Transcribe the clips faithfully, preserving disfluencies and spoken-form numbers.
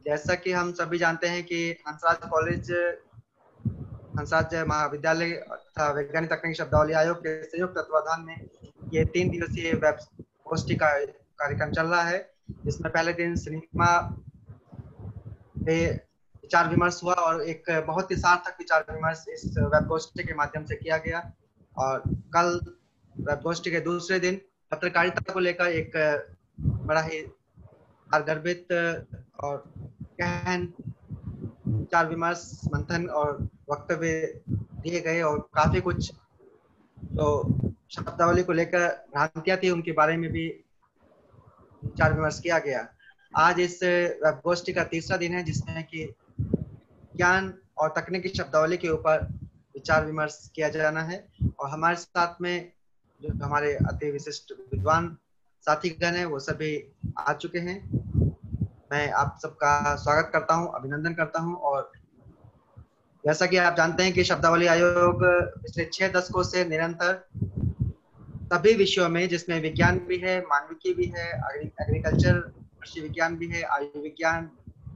जैसा कि हम सभी जानते हैं कि हंसराज कॉलेज, हंसराज महाविद्यालय तथा वैज्ञानिक तकनीकी शब्दावली आयोग के संयुक्त तत्वाधान में ये तीन दिवसीय वेब गोष्ठी का कार्यक्रम चल रहा है, जिसमें पहले दिन सिनेमा पे विचार विमर्श हुआ और एक बहुत ही सार्थक विचार विमर्श इस वेब गोष्ठी के माध्यम से किया गया। और कल वेब गोष्ठी के दूसरे दिन पत्रकारिता को लेकर एक बड़ा ही गर्भित और गहन विचार विमर्श, मंथन और वक्तव्य दिए गए और काफी कुछ जो शब्दावली को लेकर भ्रांतियां थी उनके बारे में भी विचार विमर्श किया गया। आज इस वेब गोष्ठी का तीसरा दिन है, जिसमें कि ज्ञान और तकनीकी शब्दावली के ऊपर विचार विमर्श किया जाना है। और हमारे साथ में जो हमारे अति विशिष्ट विद्वान साथीगण हैं वो सभी आ चुके हैं। मैं आप सबका स्वागत करता हूं, अभिनंदन करता हूं। और जैसा कि आप जानते हैं कि शब्दावली आयोग पिछले छह दशकों से निरंतर सभी विषयों में, जिसमें विज्ञान भी है, मानविकी भी है, एग्रीकल्चर कृषि विज्ञान भी है, आयु विज्ञान,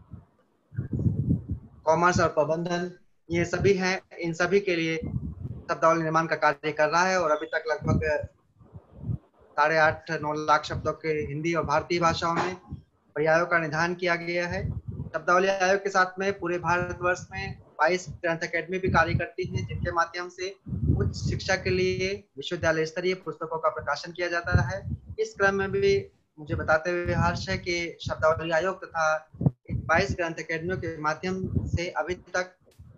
कॉमर्स और प्रबंधन, ये सभी हैं, इन सभी के लिए शब्दावली निर्माण का कार्य कर रहा है। और अभी तक लगभग साढ़े आठ नौ लाख शब्दों के हिंदी और भारतीय भाषाओं में पर्यायों का निधान किया गया है। शब्दावली आयोग के साथ में पूरे भारतवर्ष में बाईस ग्रंथ अकेडमी भी कार्य करती है, जिनके माध्यम से उच्च शिक्षा के लिए विश्वविद्यालय स्तरीय पुस्तकों का प्रकाशन किया जाता है। इस क्रम में भी मुझे बताते हुए हर्ष है कि शब्दावली आयोग तथा बाईस ग्रंथ अकेडमियों के माध्यम से अभी तक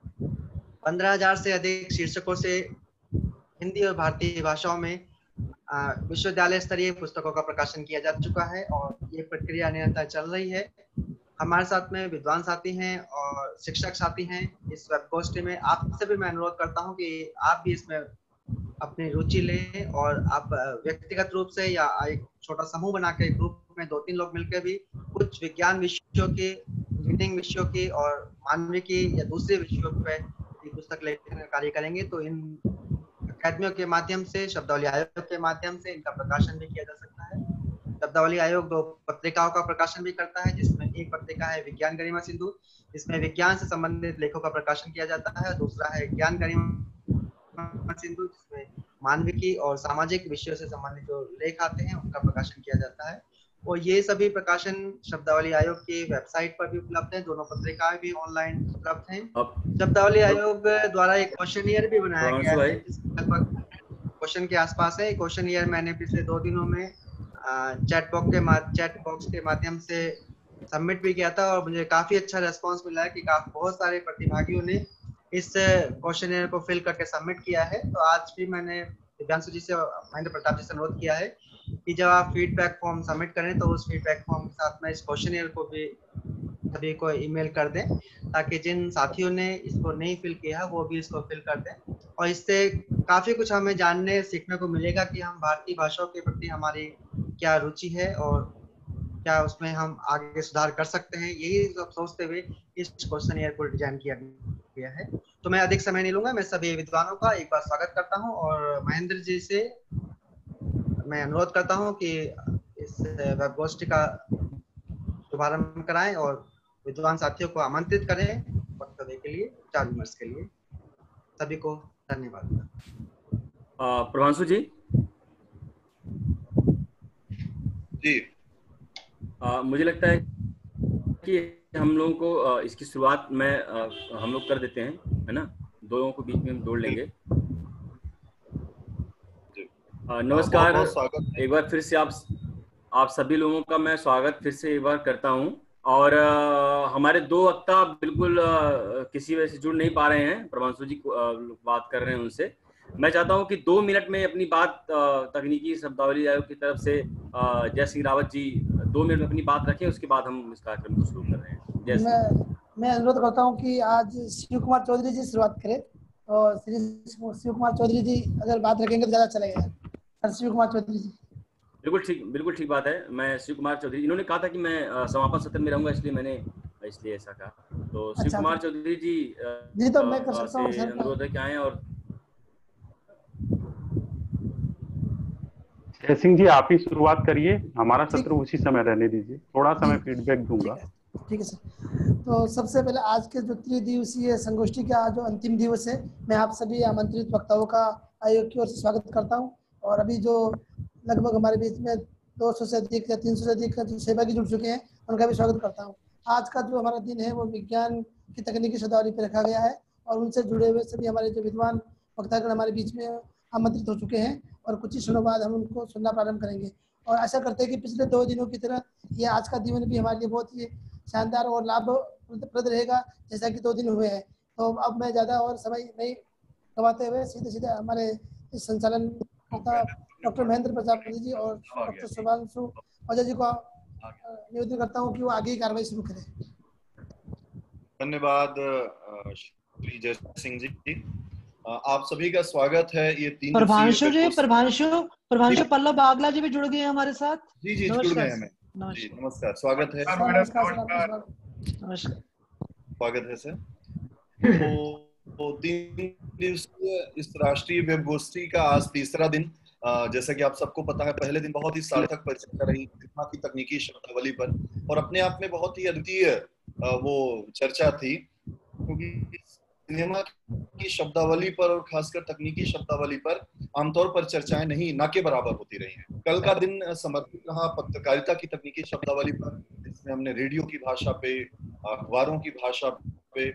पंद्रह हजार से अधिक शीर्षकों से हिंदी और भारतीय भाषाओं में विश्वविद्यालय स्तरीय पुस्तकों का प्रकाशन किया जा चुका है और ये प्रक्रिया निरंतर चल रही है। हमारे साथ में विद्वान साथी हैं और शिक्षक साथी हैं इस वेब गोष्ठी में। आपसे भी मैं अनुरोध करता हूं कि आप भी इसमें अपनी रुचि लें और आप व्यक्तिगत रूप से या एक छोटा समूह बना के ग्रुप में दो तीन लोग मिलकर भी कुछ विज्ञान विषयों की, इंजीनियरिंग विषयों की और मानविकी या दूसरे विषयों पर पुस्तक लेखन का कार्य करेंगे तो इन अकादमियों के माध्यम से, शब्दावली आयोग के माध्यम से इनका प्रकाशन भी किया जा सकता है। शब्दावली आयोग दो पत्रिकाओं का प्रकाशन भी करता है, जिसमें एक पत्रिका है विज्ञान गरिमा सिंधु, जिसमें विज्ञान से संबंधित लेखों का प्रकाशन किया जाता है। दूसरा है ज्ञान गरिमा सिंधु, जिसमें मानविकी और सामाजिक विषयों से संबंधित जो लेख आते हैं उनका प्रकाशन किया जाता है। और ये सभी प्रकाशन शब्दावली आयोग की वेबसाइट पर भी उपलब्ध है। दोनों पत्रिकाएं भी ऑनलाइन उपलब्ध हैं। शब्दावली आयोग द्वारा एक क्वेश्चनियर भी बनाया गया है, लगभग क्वेश्चन के आसपास है। क्वेश्चनियर मैंने पिछले दो दिनों में चैट बॉक्स के चैट बॉक्स के माध्यम से सबमिट भी किया था और मुझे काफी अच्छा रेस्पॉन्स मिला है कि काफी बहुत सारे प्रतिभागियों ने इस क्वेश्चनियर को फिल करके सबमिट किया है। तो आज भी मैंने दिव्यांशु जी से, महेंद्र प्रताप जी से अनुरोध किया है कि जब आप फीडबैक फॉर्म सबमिट करें तो उस फीडबैक फॉर्म के साथ में इस क्वेश्चनियर को भी सभी को ईमेल कर दें, ताकि जिन साथियों ने इसको नहीं फिल किया वो भी इसको फिल कर दें। और इससे काफी कुछ हमें जानने सीखने को मिलेगा कि हम भारतीय भाषाओं के प्रति हमारी क्या रुचि है और क्या उसमें हम आगे सुधार कर सकते हैं। यही सब सोचते हुए इस क्वेश्चनियर को डिजाइन किया गया है। तो मैं अधिक समय नहीं लूंगा, मैं सभी विद्वानों का एक बार स्वागत करता हूं और महेंद्र जी से मैं अनुरोध करता हूं कि इस वेब गोष्ठी का शुभारंभ कराएं और विद्वान साथियों को आमंत्रित करें वक्तव्य के लिए, विचार विमर्श के लिए। सभी को धन्यवाद। प्रभांशु जी जी आ, मुझे लगता है कि हम लोगों को आ, इसकी शुरुआत में आ, हम लोग कर देते हैं, है ना? दो लोगों को बीच में हम जोड़ लेंगे। आ, नमस्कार, बहुत बहुत एक बार फिर से आप आप सभी लोगों का मैं स्वागत फिर से एक बार करता हूं। और आ, हमारे दो वक्ता बिल्कुल आ, किसी वजह से जुड़ नहीं पा रहे हैं। प्रभांशु जी को आ, बात कर रहे हैं उनसे। मैं चाहता हूं कि दो मिनट में अपनी बात तकनीकी शब्दावली आयोग की तरफ से जय सिंह रावत जी दो मिनट में अपनी बात रखें, उसके बाद हम इस कार्यक्रम को शुरू कर रहे हैं। जय मैं मैं अनुरोध करता हूं कि आज शिव कुमार चौधरी जी शुरुआत करें और श्री शिव कुमार चौधरी जी अगर बात रखेंगे तो ज्यादा चलेगा। सर शिव कुमार चौधरी जी। बिल्कुल ठीक, बिल्कुल ठीक बात है। मैं शिव कुमार चौधरी, इन्होंने कहा था कि मैं समापन सत्र में रहूंगा, इसलिए मैंने इसलिए ऐसा कहा। तो शिव अच्छा, कुमार चौधरी जी जी तो मैं कर सकता हूं सर, अनुरोध है कि आए। और जय सिंह जी आप ही शुरुआत करिए, हमारा सत्र उसी समय रहने दीजिए, थोड़ा सा मैं फीडबैक दूंगा। ठीक है सर। तो सबसे पहले आज के जो त्रिदिवसीय संगोष्ठी का जो अंतिम दिवस है, मैं आप सभी आमंत्रित वक्ताओं का आयोग की ओर से स्वागत करता हूं। और अभी जो लगभग हमारे बीच में दो सौ से अधिक या तीन सौ से अधिक जो सहभागी जुड़ चुके हैं, उनका भी स्वागत करता हूं। आज का जो हमारा दिन है वो विज्ञान की तकनीकी शब्दावली पर रखा गया है और उनसे जुड़े हुए सभी हमारे जो विद्वान वक्तागण हमारे बीच में आमंत्रित हो चुके हैं और कुछ ही क्षणों बाद हम उनको सुनना प्रारंभ करेंगे। और आशा करते हैं कि पिछले दो दिनों की तरह ये आज का दिन भी हमारे लिए बहुत ही शानदार और लाभप्रद रहेगा, जैसा कि दो दिन हुए हैं। तो अब मैं ज़्यादा और समय नहीं गवाते हुए सीधे सीधे हमारे इस संचालन करता डॉक्टर महेंद्र प्रजापति जी और डॉक्टर शुभांशु अजय जी को निवेदन करता हूँ कि वो आगे की कार्रवाई शुरू करें। धन्यवाद श्री जय सिंह जी, आप सभी का स्वागत है। ये तीन प्रभांशु जी प्रभांशु प्रभांशु पल्लव बागला जी भी जुड़ गए हैं हमारे साथ। जी जी जुड़ गए हैं। जी नमस्कार, स्वागत है। नमस्कार, स्वागत है सर। तो, तो तीन दिवसीय इस राष्ट्रीय वेब गोष्ठी का आज तीसरा दिन। जैसा कि आप सबको पता है, पहले दिन बहुत ही सार्थक परिचर्चा रही सिनेमा की तकनीकी शब्दावली पर और अपने आप में बहुत ही अद्वितीय वो चर्चा थी, क्योंकि सिनेमा की शब्दावली पर और खासकर तकनीकी शब्दावली पर आमतौर पर चर्चाएं नहीं ना के बराबर होती रही हैं। कल का दिन समर्पित रहा पत्रकारिता की तकनीकी शब्दावली पर, जिसमें हमने रेडियो की भाषा पे, अखबारों की भाषा पे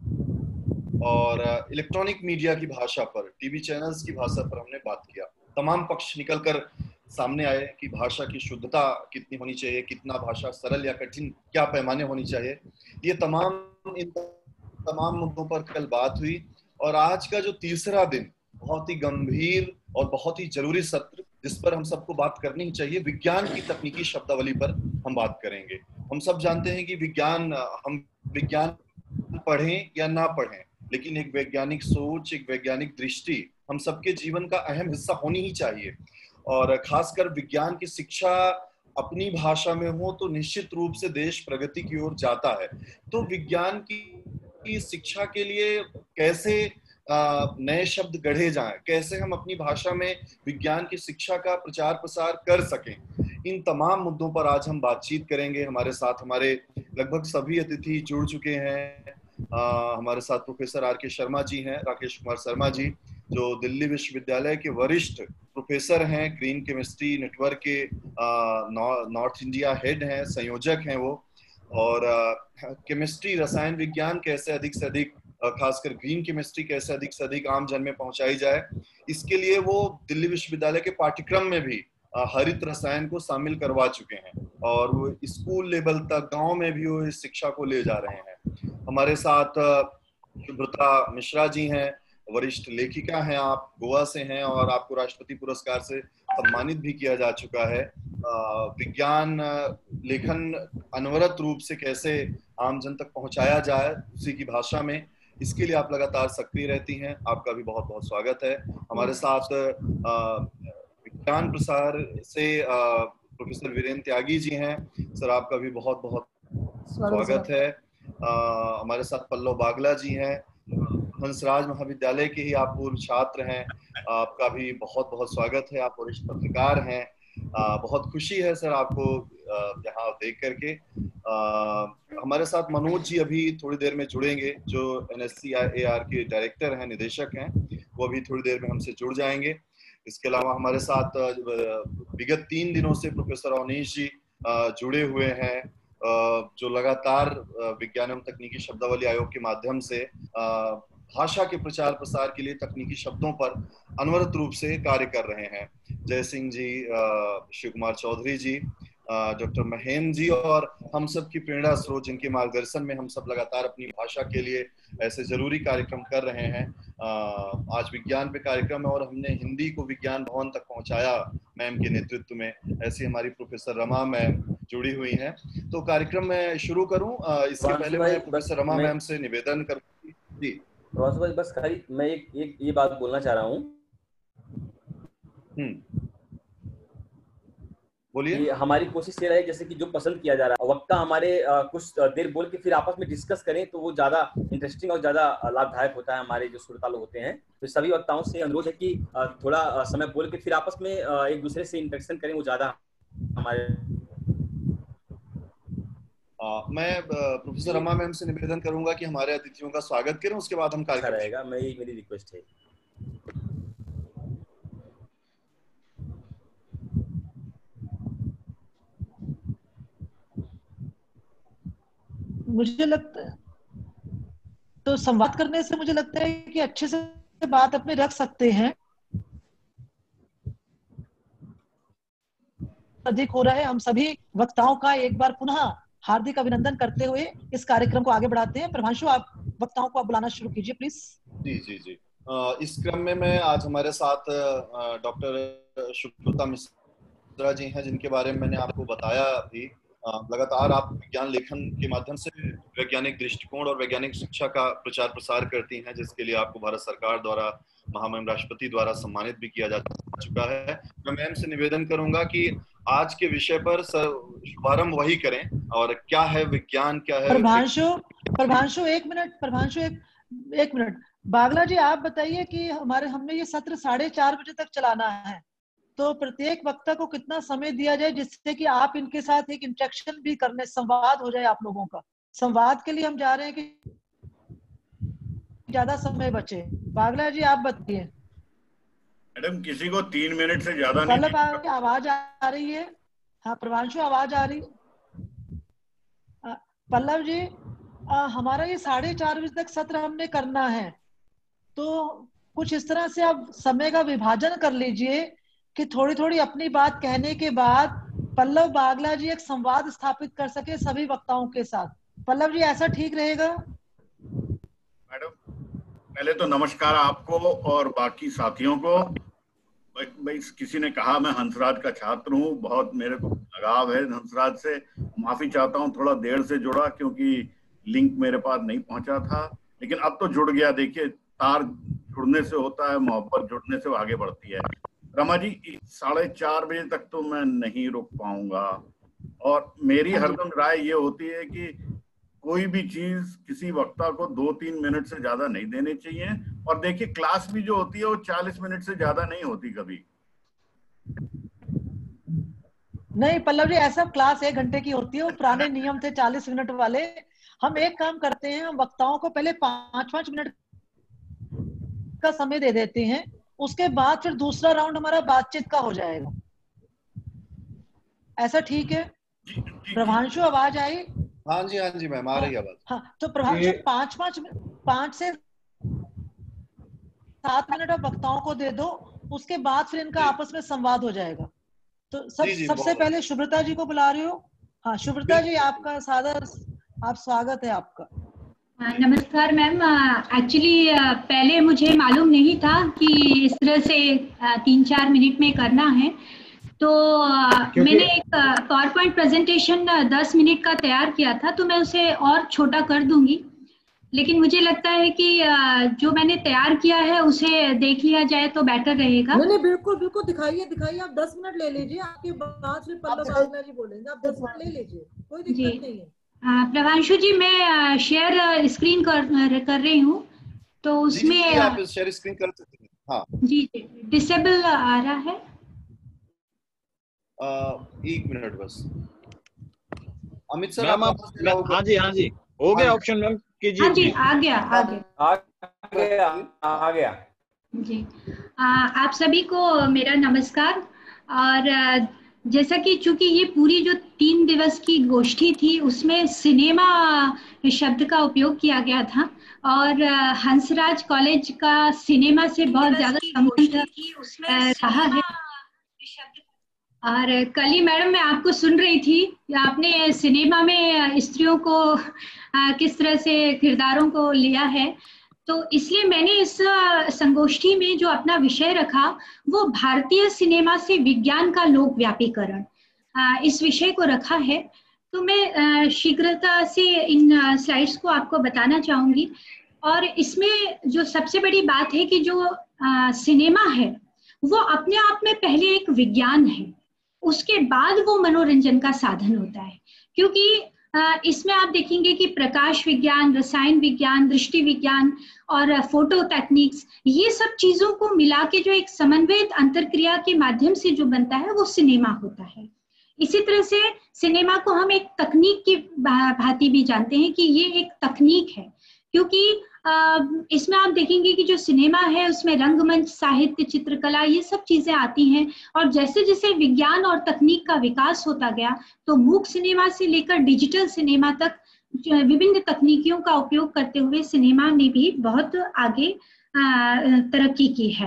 और इलेक्ट्रॉनिक मीडिया की भाषा पर, टीवी चैनल्स की भाषा पर हमने बात किया। तमाम पक्ष निकलकर सामने आए कि भाषा की शुद्धता कितनी होनी चाहिए, कितना भाषा सरल या कठिन, क्या पैमाने होनी चाहिए। ये तमाम इन तमाम मुद्दों पर कल बात हुई। और आज का जो तीसरा दिन बहुत ही गंभीर और बहुत ही जरूरी सत्र, जिस पर हम सबको बात करनी ही चाहिए, विज्ञान की तकनीकी शब्दावली पर हम बात करेंगे। हम सब जानते हैं कि विज्ञान, हम विज्ञान पढ़ें या ना पढ़ें, लेकिन एक वैज्ञानिक सोच, एक वैज्ञानिक दृष्टि हम सबके जीवन का अहम हिस्सा होनी ही चाहिए। और खासकर विज्ञान की शिक्षा अपनी भाषा में हो तो निश्चित रूप से देश प्रगति की ओर जाता है। तो विज्ञान की शिक्षा के लिए कैसे नए शब्द गढ़े जाएं, कैसे हम अपनी भाषा में विज्ञान की शिक्षा का प्रचार प्रसार कर सकें, इन तमाम मुद्दों पर आज हम बातचीत करेंगे। हमारे साथ हमारे लगभग सभी अतिथि जुड़ चुके हैं। आ, हमारे साथ प्रोफेसर आर के शर्मा जी हैं, राकेश कुमार शर्मा जी, जो दिल्ली विश्वविद्यालय के वरिष्ठ प्रोफेसर हैं, ग्रीन केमिस्ट्री नेटवर्क के नॉर्थ इंडिया हेड हैं, संयोजक हैं वो। और केमिस्ट्री, रसायन विज्ञान कैसे अधिक से अधिक, खासकर ग्रीन केमिस्ट्री कैसे अधिक से अधिक आम जन में पहुंचाई जाए, इसके लिए वो दिल्ली विश्वविद्यालय के पाठ्यक्रम में भी हरित रसायन को शामिल करवा चुके हैं और वो स्कूल लेवल तक, गांव में भी वो इस शिक्षा को ले जा रहे हैं। हमारे साथ सुब्रता मिश्रा जी हैं, वरिष्ठ लेखिका हैं, आप गोवा से हैं और आपको राष्ट्रपति पुरस्कार से सम्मानित भी किया जा चुका है। विज्ञान लेखन अनवरत रूप से कैसे आम जन तक पहुंचाया जाए उसी की भाषा में, इसके लिए आप लगातार सक्रिय रहती हैं, आपका भी बहुत बहुत स्वागत है। हमारे साथ विज्ञान प्रसार से प्रोफेसर वीरेंद्र त्यागी जी हैं, सर आपका भी बहुत बहुत स्वागत है। आ, हमारे साथ पल्लव बागला जी हैं, हंसराज महाविद्यालय के ही आप पूर्व छात्र हैं, आपका भी बहुत बहुत स्वागत है। आप वरिष्ठ पत्रकार हैं, आ, बहुत खुशी है सर आपको यहाँ देख करके। आ, हमारे साथ मनोज जी अभी थोड़ी देर में जुड़ेंगे, जो N S C A R के डायरेक्टर हैं, निदेशक हैं, वो अभी थोड़ी देर में हमसे जुड़ जाएंगे। इसके अलावा हमारे साथ विगत तीन दिनों से प्रोफेसर अवनीश जी जुड़े हुए हैं, जो लगातार विज्ञान एवं तकनीकी शब्दावली आयोग के माध्यम से भाषा के प्रचार प्रसार के लिए तकनीकी शब्दों पर अनवरत रूप से कार्य कर रहे हैं। जय सिंह जी, शिव कुमार चौधरी जी, डॉक्टर महेंद्र जी और हम सब की प्रेरणा स्रोत, जिनके मार्गदर्शन में हम सब लगातार अपनी भाषा के लिए ऐसे जरूरी कार्यक्रम कर रहे हैं। आज विज्ञान पे कार्यक्रम है और हमने हिंदी को विज्ञान भवन तक पहुंचाया मैम के नेतृत्व में। ऐसी हमारी प्रोफेसर रमा मैम जुड़ी हुई हैं। तो कार्यक्रम मैं शुरू करूं इससे पहले मैं प्रोफेसर रमा मैम से निवेदन करूं। जी भाई, बस खाली मैं एक एक ये बात बोलना चाह रहा हूँ। हम्म बोलिए। हमारी कोशिश ये रहे जैसे कि जो पसंद किया जा रहा है वक्ता हमारे आ, कुछ देर बोल के फिर आपस में डिस्कस करें तो वो ज्यादा इंटरेस्टिंग और ज्यादा लाभदायक होता है हमारे जो श्रोतालु होते हैं। तो सभी वक्ताओं से अनुरोध है कि आ, थोड़ा आ, समय बोल के फिर आपस में आ, एक दूसरे से इंटरेक्शन करें, वो ज्यादा हमारे आ, मैं प्रोफेसर रमा मैम से निवेदन करूंगा कि हमारे अतिथियों का स्वागत करें, उसके बाद हम कार्यक्रम रहेगा। मैं मेरी रिक्वेस्ट है। मुझे लगता है तो संवाद करने से मुझे लगता है कि अच्छे से बात अपने रख सकते हैं। अधिक हो रहा है। हम सभी वक्ताओं का एक बार पुनः हार्दिक अभिनंदन करते हुए इस कार्यक्रम को आगे बढ़ाते हैं। प्रभांशु, आप वक्ताओं को आप बुलाना शुरू कीजिए प्लीज। जी जी जी इस क्रम में मैं आज हमारे साथ डॉक्टर शुभ्रता मिश्रा जी हैं, जिनके बारे में मैंने आपको बताया अभी। लगातार आप विज्ञान लेखन के माध्यम से वैज्ञानिक दृष्टिकोण और वैज्ञानिक शिक्षा का प्रचार प्रसार करती हैं, जिसके लिए आपको भारत सरकार द्वारा महामहिम राष्ट्रपति द्वारा सम्मानित भी किया जा चुका है। मैं मैम से निवेदन करूंगा कि आज के विषय पर शुभारंभ वही करें, और क्या है विज्ञान, क्या है। प्रभांशु प्रभांशु एक मिनट प्रभांशु एक एक मिनट बागला जी, आप बताइए कि हमारे हमने ये सत्र साढ़े चार बजे तक चलाना है, तो प्रत्येक वक्ता को कितना समय दिया जाए जिससे कि आप इनके साथ एक इंटरेक्शन भी करने, संवाद हो जाए आप लोगों का। संवाद के लिए हम जा रहे हैं कि ज्यादा समय बचे। बागला जी आप बताइए। मैडम, किसी को तीन मिनट से ज्यादा नहीं। पल्लव, आवाज आ रही है? हाँ प्रभांशु, आवाज आ रही? पल्लव जी, आ, हमारा ये साढ़े चार बजे तक सत्र हमने करना है, तो कुछ इस तरह से आप समय का विभाजन कर लीजिए कि थोड़ी थोड़ी अपनी बात कहने के बाद पल्लव बागला जी एक संवाद स्थापित कर सके सभी वक्ताओं के साथ। पल्लव जी, ऐसा ठीक रहेगा? मैडम, पहले तो नमस्कार आपको और बाकी साथियों को। भाई, किसी ने कहा मैं हंसराज का छात्र हूँ, बहुत मेरे को लगाव है हंसराज से। माफी चाहता हूँ, थोड़ा देर से जुड़ा क्योंकि लिंक मेरे पास नहीं पहुंचा था, लेकिन अब तो जुड़ गया। देखिए, तार जुड़ने से होता है, मोहब्बत जुड़ने से आगे बढ़ती है। रमा जी, साढ़े चार बजे तक तो मैं नहीं रुक पाऊंगा, और मेरी हरदम राय ये होती है कि कोई भी चीज किसी वक्ता को दो तीन मिनट से ज्यादा नहीं देने चाहिए। और देखिए, क्लास भी जो होती है वो चालीस मिनट से ज्यादा नहीं होती कभी। नहीं पल्लव जी, ऐसा क्लास एक घंटे की होती है, वो पुराने नियम थे चालीस मिनट वाले। हम एक काम करते हैं, हम वक्ताओं को पहले पांच पांच मिनट का समय दे देते हैं, उसके बाद फिर दूसरा राउंड हमारा बातचीत का हो जाएगा। ऐसा ठीक है? प्रभांशु, आवाज आई? हाँ जी हाँ जी मैम, आ रही है आवाज। हाँ, तो प्रभांशु पांच पांच पांच से सात मिनट आप वक्ताओं को दे दो, उसके बाद फिर इनका आपस में संवाद हो जाएगा। तो सब जी जी, सबसे पहले शुभ्रता जी को बुला रही हो। हाँ शुभ्रता जी, आपका सादर आप स्वागत है आपका। नमस्कार मैम। एक्चुअली पहले मुझे मालूम नहीं था कि इस तरह से तीन चार मिनट में करना है, तो मैंने एक पावर पॉइंट प्रेजेंटेशन दस मिनट का तैयार किया था, तो मैं उसे और छोटा कर दूंगी। लेकिन मुझे लगता है कि जो मैंने तैयार किया है उसे देख लिया जाए तो बेटर रहेगा। नहीं नहीं, बिल्कुल बिल्कुल, दिखाइए दिखाइए। आप दस मिनट ले लीजिए, आपके बाद फिर पल्लव बागला जी बोलेंगे। आप दस मिनट ले लीजिए, कोई दिक्कत नहीं है। प्रभांशु जी, मैं शेयर स्क्रीन कर कर रही हूँ, तो उसमें जी, जी, आप शेयर स्क्रीन कर सकते हैं। हाँ जी जी, डिसेबल आ रहा है। आ, एक मिनट बस। अमित सर, हाँ जी हाँ जी, हो गया ऑप्शन मैम, कीजिए। हाँ जी, आ गया आ गया आ गया आ गया जी। आ, आप सभी को मेरा नमस्कार। और जैसा कि चूंकि ये पूरी जो तीन दिवस की गोष्ठी थी उसमें सिनेमा शब्द का उपयोग किया गया था, और हंसराज कॉलेज का सिनेमा से बहुत ज्यादा संबंध रहा है। और कल ही मैडम मैं आपको सुन रही थी कि आपने सिनेमा में स्त्रियों को किस तरह से किरदारों को लिया है, तो इसलिए मैंने इस संगोष्ठी में जो अपना विषय रखा वो भारतीय सिनेमा से विज्ञान का लोक व्यापीकरण, इस विषय को रखा है। तो मैं शीघ्रता से इन स्लाइड्स को आपको बताना चाहूंगी। और इसमें जो सबसे बड़ी बात है कि जो आ, सिनेमा है वो अपने आप में पहले एक विज्ञान है, उसके बाद वो मनोरंजन का साधन होता है। क्योंकि इसमें आप देखेंगे कि प्रकाश विज्ञान, रसायन विज्ञान, दृष्टि विज्ञान और फोटो टेक्निक्स, ये सब चीजों को मिला के जो एक समन्वित अंतरक्रिया के माध्यम से जो बनता है वो सिनेमा होता है। इसी तरह से सिनेमा को हम एक तकनीक की भांति भी जानते हैं कि ये एक तकनीक है, क्योंकि इसमें आप देखेंगे कि जो सिनेमा है उसमें रंगमंच, साहित्य, चित्रकला, ये सब चीजें आती हैं। और जैसे जैसे विज्ञान और तकनीक का विकास होता गया तो मूक सिनेमा से लेकर डिजिटल सिनेमा तक विभिन्न तकनीकियों का उपयोग करते हुए सिनेमा ने भी बहुत आगे तरक्की की है।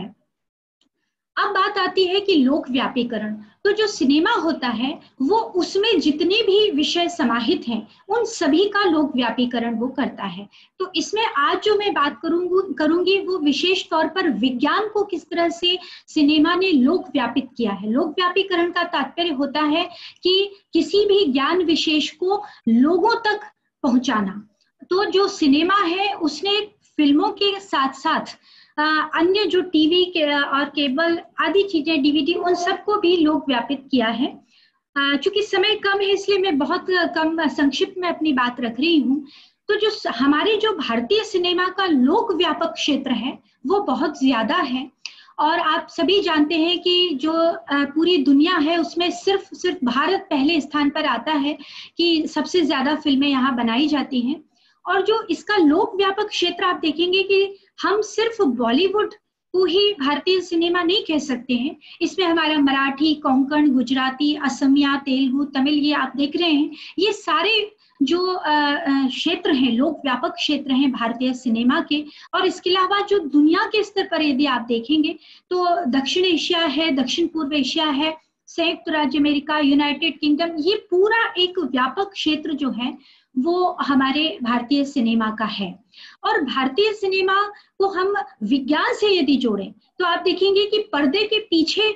अब बात आती है कि लोक व्यापीकरण। तो जो सिनेमा होता है वो उसमें जितने भी विषय समाहित हैं उन सभी का लोक व्यापीकरण वो करता है। तो इसमें आज जो मैं बात करूंगी करूंगी वो विशेष तौर पर विज्ञान को किस तरह से सिनेमा ने लोक व्यापित किया है। लोक व्यापीकरण का तात्पर्य होता है कि किसी भी ज्ञान विशेष को लोगों तक पहुंचाना। तो जो सिनेमा है उसने फिल्मों के साथ साथ अन्य जो टीवी के और केबल आदि चीजें, डीवीडी, उन सबको भी लोक व्यापित किया है। चूंकि समय कम है इसलिए मैं बहुत कम संक्षिप्त में अपनी बात रख रही हूँ। तो जो हमारे जो भारतीय सिनेमा का लोक व्यापक क्षेत्र है वो बहुत ज्यादा है। और आप सभी जानते हैं कि जो पूरी दुनिया है उसमें सिर्फ सिर्फ भारत पहले स्थान पर आता है कि सबसे ज्यादा फिल्में यहाँ बनाई जाती हैं। और जो इसका लोक व्यापक क्षेत्र आप देखेंगे कि हम सिर्फ बॉलीवुड को ही भारतीय सिनेमा नहीं कह सकते हैं। इसमें हमारा मराठी, कोंकण, गुजराती, असमिया, तेलुगु, तमिल, ये आप देख रहे हैं, ये सारे जो क्षेत्र हैं, लोक व्यापक क्षेत्र हैं भारतीय सिनेमा के। और इसके अलावा जो दुनिया के स्तर पर यदि आप देखेंगे तो दक्षिण एशिया है, दक्षिण पूर्व एशिया है, संयुक्त राज्य अमेरिका, यूनाइटेड किंगडम, ये पूरा एक व्यापक क्षेत्र जो है वो हमारे भारतीय सिनेमा का है। और भारतीय सिनेमा को हम विज्ञान से यदि जोड़ें तो आप देखेंगे कि पर्दे के पीछे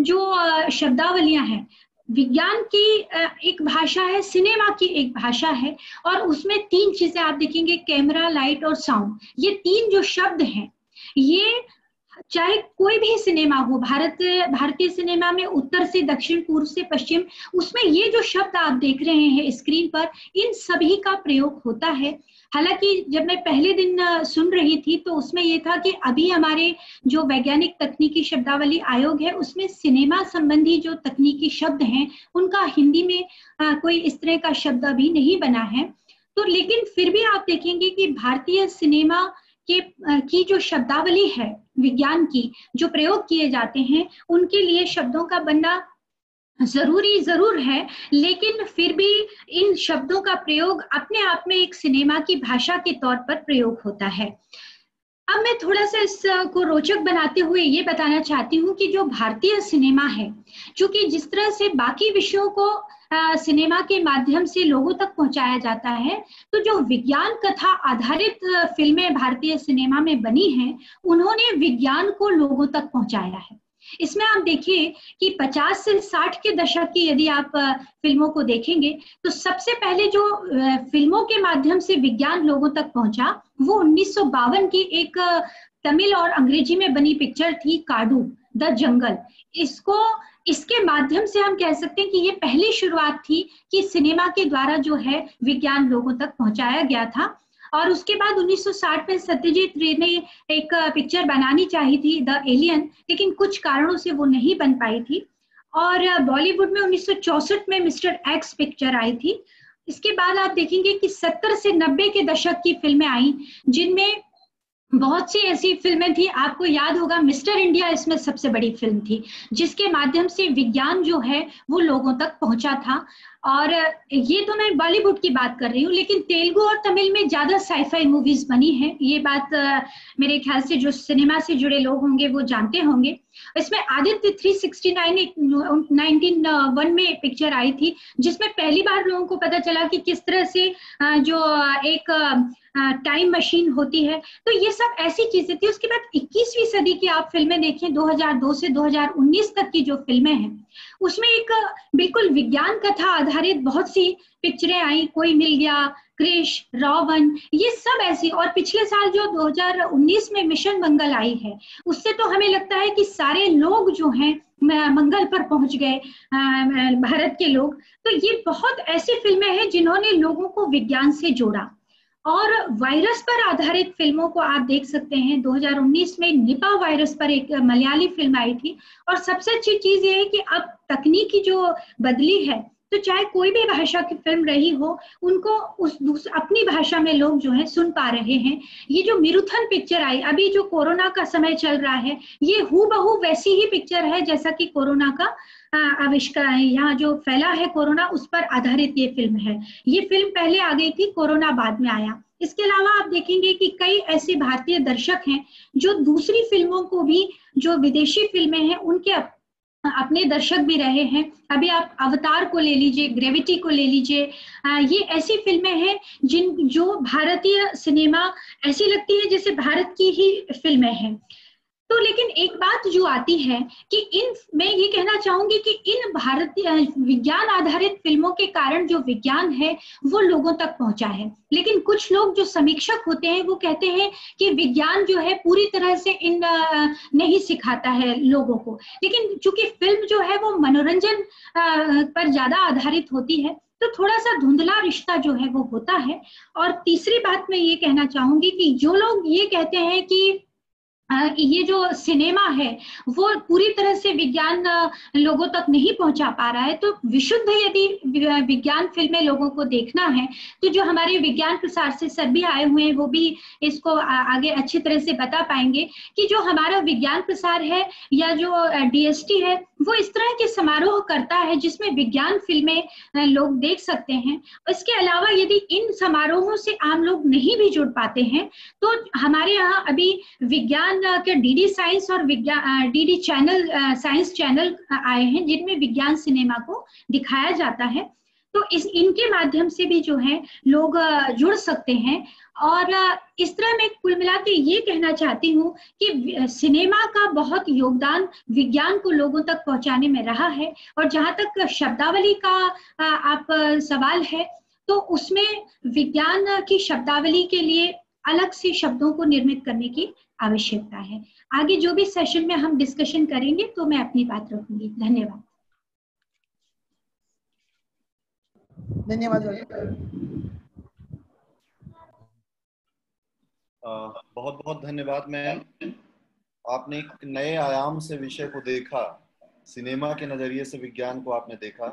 जो शब्दावलियां हैं, विज्ञान की एक भाषा है, सिनेमा की एक भाषा है। और उसमें तीन चीजें आप देखेंगे, कैमरा, लाइट और साउंड, ये तीन जो शब्द हैं, ये चाहे कोई भी सिनेमा हो, भारत भारतीय सिनेमा में उत्तर से दक्षिण, पूर्व से पश्चिम, उसमें ये जो शब्द आप देख रहे हैं स्क्रीन पर, इन सभी का प्रयोग होता है। हालांकि जब मैं पहले दिन सुन रही थी तो उसमें ये था कि अभी हमारे जो वैज्ञानिक तकनीकी शब्दावली आयोग है उसमें सिनेमा संबंधी जो तकनीकी शब्द हैं उनका हिंदी में आ, कोई इस तरह का शब्द अभी नहीं बना है। तो लेकिन फिर भी आप देखेंगे कि भारतीय सिनेमा के की जो शब्दावली है विज्ञान की, जो प्रयोग किए जाते हैं, उनके लिए शब्दों का बनना जरूरी जरूर है, लेकिन फिर भी इन शब्दों का प्रयोग अपने आप में एक सिनेमा की भाषा के तौर पर प्रयोग होता है। अब मैं थोड़ा सा इसको रोचक बनाते हुए ये बताना चाहती हूँ कि जो भारतीय सिनेमा है, चूंकि जिस तरह से बाकी विषयों को आ, सिनेमा के माध्यम से लोगों तक पहुंचाया जाता है, तो जो विज्ञान कथा आधारित फिल्में भारतीय सिनेमा में बनी हैं, उन्होंने विज्ञान को लोगों तक पहुंचाया है। इसमें आप देखिए कि पचास से साठ के दशक की यदि आप फिल्मों को देखेंगे तो सबसे पहले जो फिल्मों के माध्यम से विज्ञान लोगों तक पहुंचा वो उन्नीस सौ बावन की एक तमिल और अंग्रेजी में बनी पिक्चर थी, काडू द जंगल। इसको इसके माध्यम से हम कह सकते हैं कि ये पहली शुरुआत थी कि सिनेमा के द्वारा जो है विज्ञान लोगों तक पहुंचाया गया था। और उसके बाद उन्नीस सौ साठ में सत्यजीत रे ने एक पिक्चर बनानी चाहिए थी, द एलियन, लेकिन कुछ कारणों से वो नहीं बन पाई थी। और बॉलीवुड में उन्नीस सौ चौसठ में मिस्टर एक्स पिक्चर आई थी। इसके बाद आप देखेंगे कि सत्तर से नब्बे के दशक की फिल्में आई, जिनमें बहुत सी ऐसी फिल्में थी, आपको याद होगा मिस्टर इंडिया इसमें सबसे बड़ी फिल्म थी, जिसके माध्यम से विज्ञान जो है वो लोगों तक पहुंचा था। और ये तो मैं बॉलीवुड की बात कर रही हूँ, लेकिन तेलुगु और तमिल में ज्यादा साईफाई मूवीज बनी हैं। ये बात मेरे ख्याल से जो सिनेमा से जुड़े लोग होंगे वो जानते होंगे। इसमें आदित्य तीन सौ उनहत्तर नाइनटीन वन में पिक्चर आई थी, जिसमें पहली बार लोगों को पता चला कि किस तरह से जो एक टाइम मशीन होती है। तो ये सब ऐसी चीजें थी। उसके बाद इक्कीसवीं सदी की आप फिल्में देखें, दो हज़ार दो से दो हज़ार उन्नीस तक की जो फिल्में हैं, उसमें एक बिल्कुल विज्ञान कथा आधारित बहुत सी पिक्चरें आई। कोई मिल गया, क्रिश, रावण, ये सब ऐसी। और पिछले साल जो दो हज़ार उन्नीस में मिशन मंगल आई है, उससे तो हमें लगता है कि सारे लोग जो हैं मंगल पर पहुंच गए, भारत के लोग। तो ये बहुत ऐसी फिल्में हैं जिन्होंने लोगों को विज्ञान से जोड़ा। और वायरस पर आधारित फिल्मों को आप देख सकते हैं। दो हज़ार उन्नीस में निपा वायरस पर एक मलयाली फिल्म आई थी। और सबसे अच्छी चीज ये है कि अब तकनीकी जो बदली है, तो चाहे कोई भी भाषा की फिल्म रही हो, उनको उस अपनी भाषा में लोग जो है सुन पा रहे हैं। ये जो मिरुथन पिक्चर आई, अभी जो कोरोना का समय चल रहा है, ये हूबहू वैसी ही पिक्चर है जैसा कि कोरोना का आविष्कार यहाँ जो फैला है कोरोना, उस पर आधारित ये फिल्म है। ये फिल्म पहले आ गई थी, कोरोना बाद में आया। इसके अलावा आप देखेंगे कि कई ऐसे भारतीय दर्शक हैं जो दूसरी फिल्मों को भी, जो विदेशी फिल्में हैं उनके अपने दर्शक भी रहे हैं। अभी आप अवतार को ले लीजिए, ग्रेविटी को ले लीजिए, ये ऐसी फिल्में हैं जिन जो भारतीय सिनेमा ऐसी लगती है जैसे भारत की ही फिल्में हैं। तो लेकिन एक बात जो आती है कि इन मैं ये कहना चाहूंगी कि इन भारतीय विज्ञान आधारित फिल्मों के कारण जो विज्ञान है वो लोगों तक पहुंचा है। लेकिन कुछ लोग जो समीक्षक होते हैं वो कहते हैं कि विज्ञान जो है पूरी तरह से इन नहीं सिखाता है लोगों को। लेकिन चूंकि फिल्म जो है वो मनोरंजन पर ज्यादा आधारित होती है, तो थोड़ा सा धुंधला रिश्ता जो है वो होता है। और तीसरी बात मैं ये कहना चाहूंगी कि जो लोग ये कहते हैं कि ये जो सिनेमा है वो पूरी तरह से विज्ञान लोगों तक नहीं पहुंचा पा रहा है, तो विशुद्ध यदि विज्ञान फिल्में लोगों को देखना है तो जो हमारे विज्ञान प्रसार से सर भी आए हुए हैं वो भी इसको आगे अच्छी तरह से बता पाएंगे कि जो हमारा विज्ञान प्रसार है या जो डीएसटी है वो इस तरह के समारोह करता है जिसमें विज्ञान फिल्में लोग देख सकते हैं। इसके अलावा यदि इन समारोहों से आम लोग नहीं भी जुड़ पाते हैं तो हमारे यहाँ अभी विज्ञान के डीडी साइंस और विज्ञान डीडी चैनल साइंस चैनल आए हैं जिनमें विज्ञान सिनेमा को दिखाया जाता है। तो इस इनके माध्यम से भी जो है लोग जुड़ सकते हैं। और इस तरह मैं कुल मिला के ये कहना चाहती हूँ कि सिनेमा का बहुत योगदान विज्ञान को लोगों तक पहुंचाने में रहा है। और जहाँ तक शब्दावली का आप सवाल है, तो उसमें विज्ञान की शब्दावली के लिए अलग से शब्दों को निर्मित करने की आवश्यकता है। आगे जो भी सेशन में हम डिस्कशन करेंगे तो मैं अपनी बात रखूंगी। धन्यवाद। धन्यवाद। बहुत बहुत धन्यवाद मैम। आपने एक नए आयाम से विषय को देखा, सिनेमा के नजरिए से विज्ञान को आपने देखा।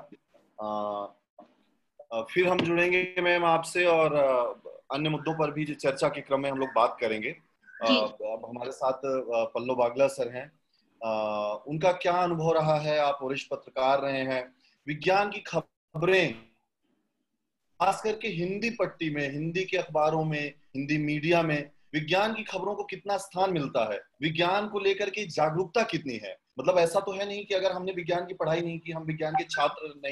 आ, फिर हम जुड़ेंगे मैम आपसे और अन्य मुद्दों पर भी चर्चा के क्रम में हम लोग बात करेंगे। अब हमारे साथ पल्लव बागला सर हैं, उनका क्या अनुभव रहा है। आप वरिष्ठ पत्रकार रहे हैं, विज्ञान की खबरें खास करके हिंदी पट्टी में, हिंदी के अखबारों में, हिंदी मीडिया में विज्ञान की खबरों को कितना स्थान मिलता है, विज्ञान को लेकर के जागरूकता कितनी है। मतलब ऐसा तो है नहीं कि अगर हमने विज्ञान की पढ़ाई नहीं की, हम विज्ञान के छात्र नहीं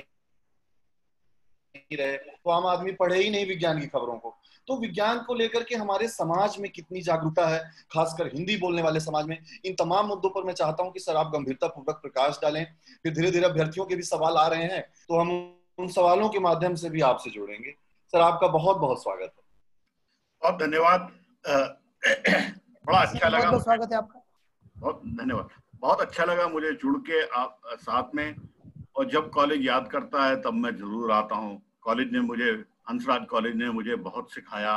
रहे तो आम आदमी पढ़े ही नहीं विज्ञान की खबरों को। तो विज्ञान को लेकर के हमारे समाज में कितनी जागरूकता है, खासकर हिंदी बोलने वाले समाज में। इन तमाम मुद्दों पर मैं चाहता हूं कि सर आप गंभीरता पूर्वक प्रकाश डालें। फिर धीरे धीरे अभ्यर्थियों के भी सवाल आ रहे हैं तो हम उन सवालों के माध्यम से भी आपसे जुड़ेंगे। सर आपका बहुत बहुत स्वागत है। बहुत धन्यवाद। बड़ा अच्छा लगा। बहुत स्वागत है आपका। बहुत धन्यवाद। बहुत अच्छा लगा मुझे जुड़ के आप साथ में। और जब कॉलेज याद करता है तब मैं जरूर आता हूँ। कॉलेज ने मुझे, हंसराज कॉलेज ने मुझे बहुत सिखाया।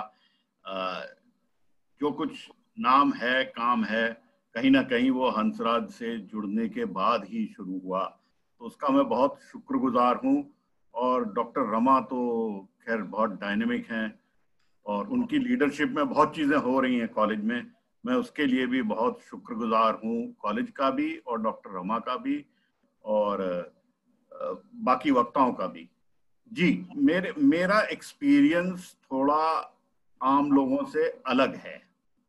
जो कुछ नाम है, काम है, कहीं ना कहीं वो हंसराज से जुड़ने के बाद ही शुरू हुआ, तो उसका मैं बहुत शुक्रगुजार हूँ। और डॉक्टर रमा तो खैर बहुत डायनेमिक हैं और उनकी लीडरशिप में बहुत चीज़ें हो रही हैं कॉलेज में। मैं उसके लिए भी बहुत शुक्रगुजार हूँ, कॉलेज का भी और डॉक्टर रमा का भी और बाकी वक्ताओं का भी। जी, मेरे मेरा एक्सपीरियंस थोड़ा आम लोगों से अलग है।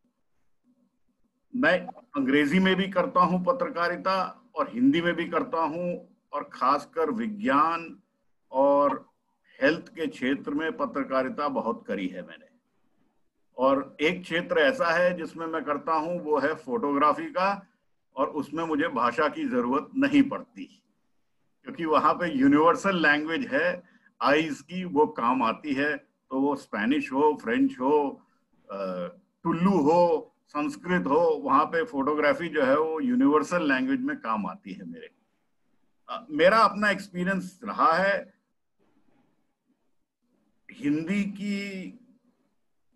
मैं अंग्रेजी में भी करता हूँ पत्रकारिता और हिंदी में भी करता हूँ, और खासकर विज्ञान और हेल्थ के क्षेत्र में पत्रकारिता बहुत करी है मैंने। और एक क्षेत्र ऐसा है जिसमें मैं करता हूँ वो है फोटोग्राफी का, और उसमें मुझे भाषा की जरूरत नहीं पड़ती क्योंकि वहाँ पे यूनिवर्सल लैंग्वेज है आईज की, वो काम आती है। तो वो स्पेनिश हो, फ्रेंच हो, टुल्लू हो, संस्कृत हो, वहाँ पे फोटोग्राफी जो है वो यूनिवर्सल लैंग्वेज में काम आती है मेरे। आ, मेरा अपना एक्सपीरियंस रहा है हिंदी की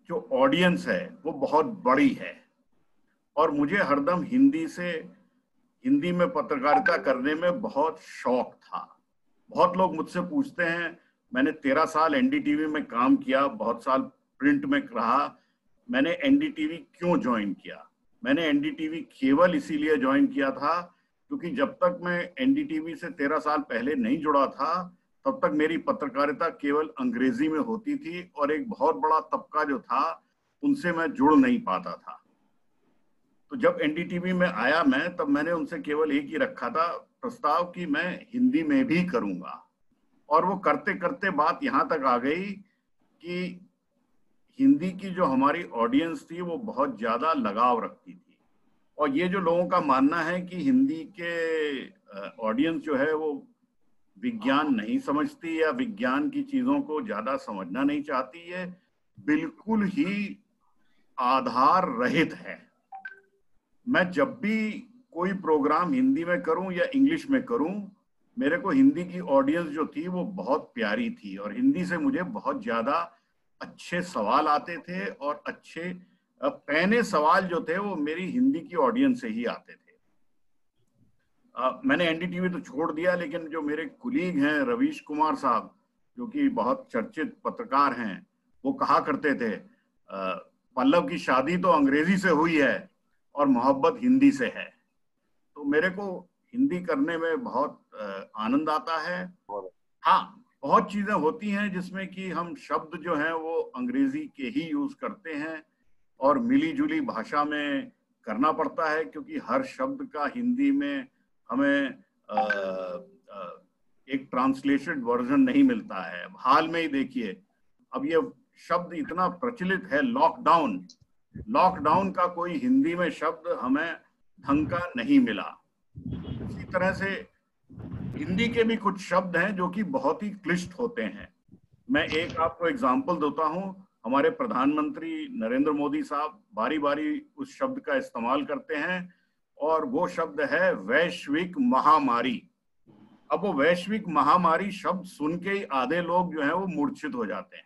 जो ऑडियंस है वो बहुत बड़ी है और मुझे हरदम हिंदी से हिंदी में पत्रकारिता करने में बहुत शौक था। बहुत लोग मुझसे पूछते हैं, मैंने तेरह साल एनडीटीवी में काम किया, बहुत साल प्रिंट में रहा, मैंने एनडीटीवी क्यों ज्वाइन किया? मैंने एनडीटीवी केवल इसीलिए ज्वाइन किया था क्योंकि जब तक मैं एनडीटीवी से तेरह साल पहले नहीं जुड़ा था तब तक मेरी पत्रकारिता केवल अंग्रेजी में होती थी और एक बहुत बड़ा तबका जो था उनसे मैं जुड़ नहीं पाता था। तो जब एनडीटीवी में आया मैं, तब मैंने उनसे केवल एक ही रखा था प्रस्ताव कि मैं हिंदी में भी करूंगा, और वो करते करते बात यहाँ तक आ गई कि हिंदी की जो हमारी ऑडियंस थी वो बहुत ज्यादा लगाव रखती थी। और ये जो लोगों का मानना है कि हिंदी के ऑडियंस जो है वो विज्ञान नहीं समझती या विज्ञान की चीजों को ज्यादा समझना नहीं चाहती है, बिल्कुल ही आधार रहित है। मैं जब भी कोई प्रोग्राम हिंदी में करूं या इंग्लिश में करूं, मेरे को हिंदी की ऑडियंस जो थी वो बहुत प्यारी थी और हिंदी से मुझे बहुत ज्यादा अच्छे सवाल आते थे और अच्छे पहने सवाल जो थे वो मेरी हिंदी की ऑडियंस से ही आते थे। आ, मैंने एनडीटीवी तो छोड़ दिया, लेकिन जो मेरे कुलीग हैं रवीश कुमार साहब जो कि बहुत चर्चित पत्रकार हैं, वो कहा करते थे पल्लव की शादी तो अंग्रेजी से हुई है और मोहब्बत हिंदी से है। तो मेरे को हिंदी करने में बहुत आनंद आता है। हाँ, बहुत चीजें होती हैं जिसमें कि हम शब्द जो हैं वो अंग्रेजी के ही यूज करते हैं और मिली जुली भाषा में करना पड़ता है, क्योंकि हर शब्द का हिंदी में हमें आ, आ, एक ट्रांसलेटेड वर्जन नहीं मिलता है। हाल में ही देखिए, अब ये शब्द इतना प्रचलित है लॉकडाउन, लॉकडाउन का कोई हिंदी में शब्द हमें ढंग का नहीं मिला। इसी तरह से हिंदी के भी कुछ शब्द हैं जो कि बहुत ही क्लिष्ट होते हैं। मैं एक आपको एग्जांपल देता हूं। हमारे प्रधानमंत्री नरेंद्र मोदी साहब बारी बारी उस शब्द का इस्तेमाल करते हैं और वो शब्द है वैश्विक महामारी। अब वो वैश्विक महामारी शब्द सुन के ही आधे लोग जो है वो मूर्छित हो जाते हैं।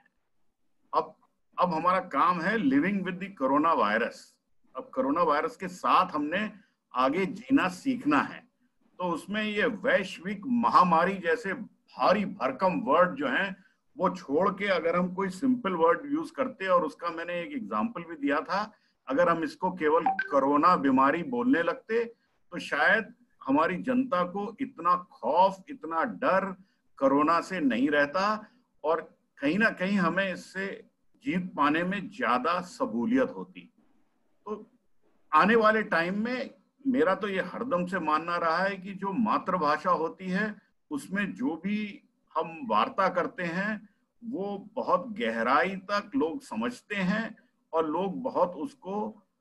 अब अब हमारा काम है living with the corona virus. अब कोरोना वायरस के साथ हमने आगे जीना सीखना है। तो उसमें ये वैश्विक महामारी जैसे भारी भरकम वर्ड जो हैं वो छोड़ के अगर हम कोई सिंपल वर्ड यूज करते, और उसका मैंने एक एग्जांपल भी दिया था, अगर हम इसको केवल कोरोना बीमारी बोलने लगते तो शायद हमारी जनता को इतना खौफ, इतना डर कोरोना से नहीं रहता और कहीं ना कहीं हमें इससे जीत पाने में ज्यादा सहूलियत होती। तो आने वाले टाइम में मेरा तो ये हरदम से मानना रहा है कि जो मातृभाषा होती है उसमें जो भी हम वार्ता करते हैं वो बहुत गहराई तक लोग समझते हैं और लोग बहुत उसको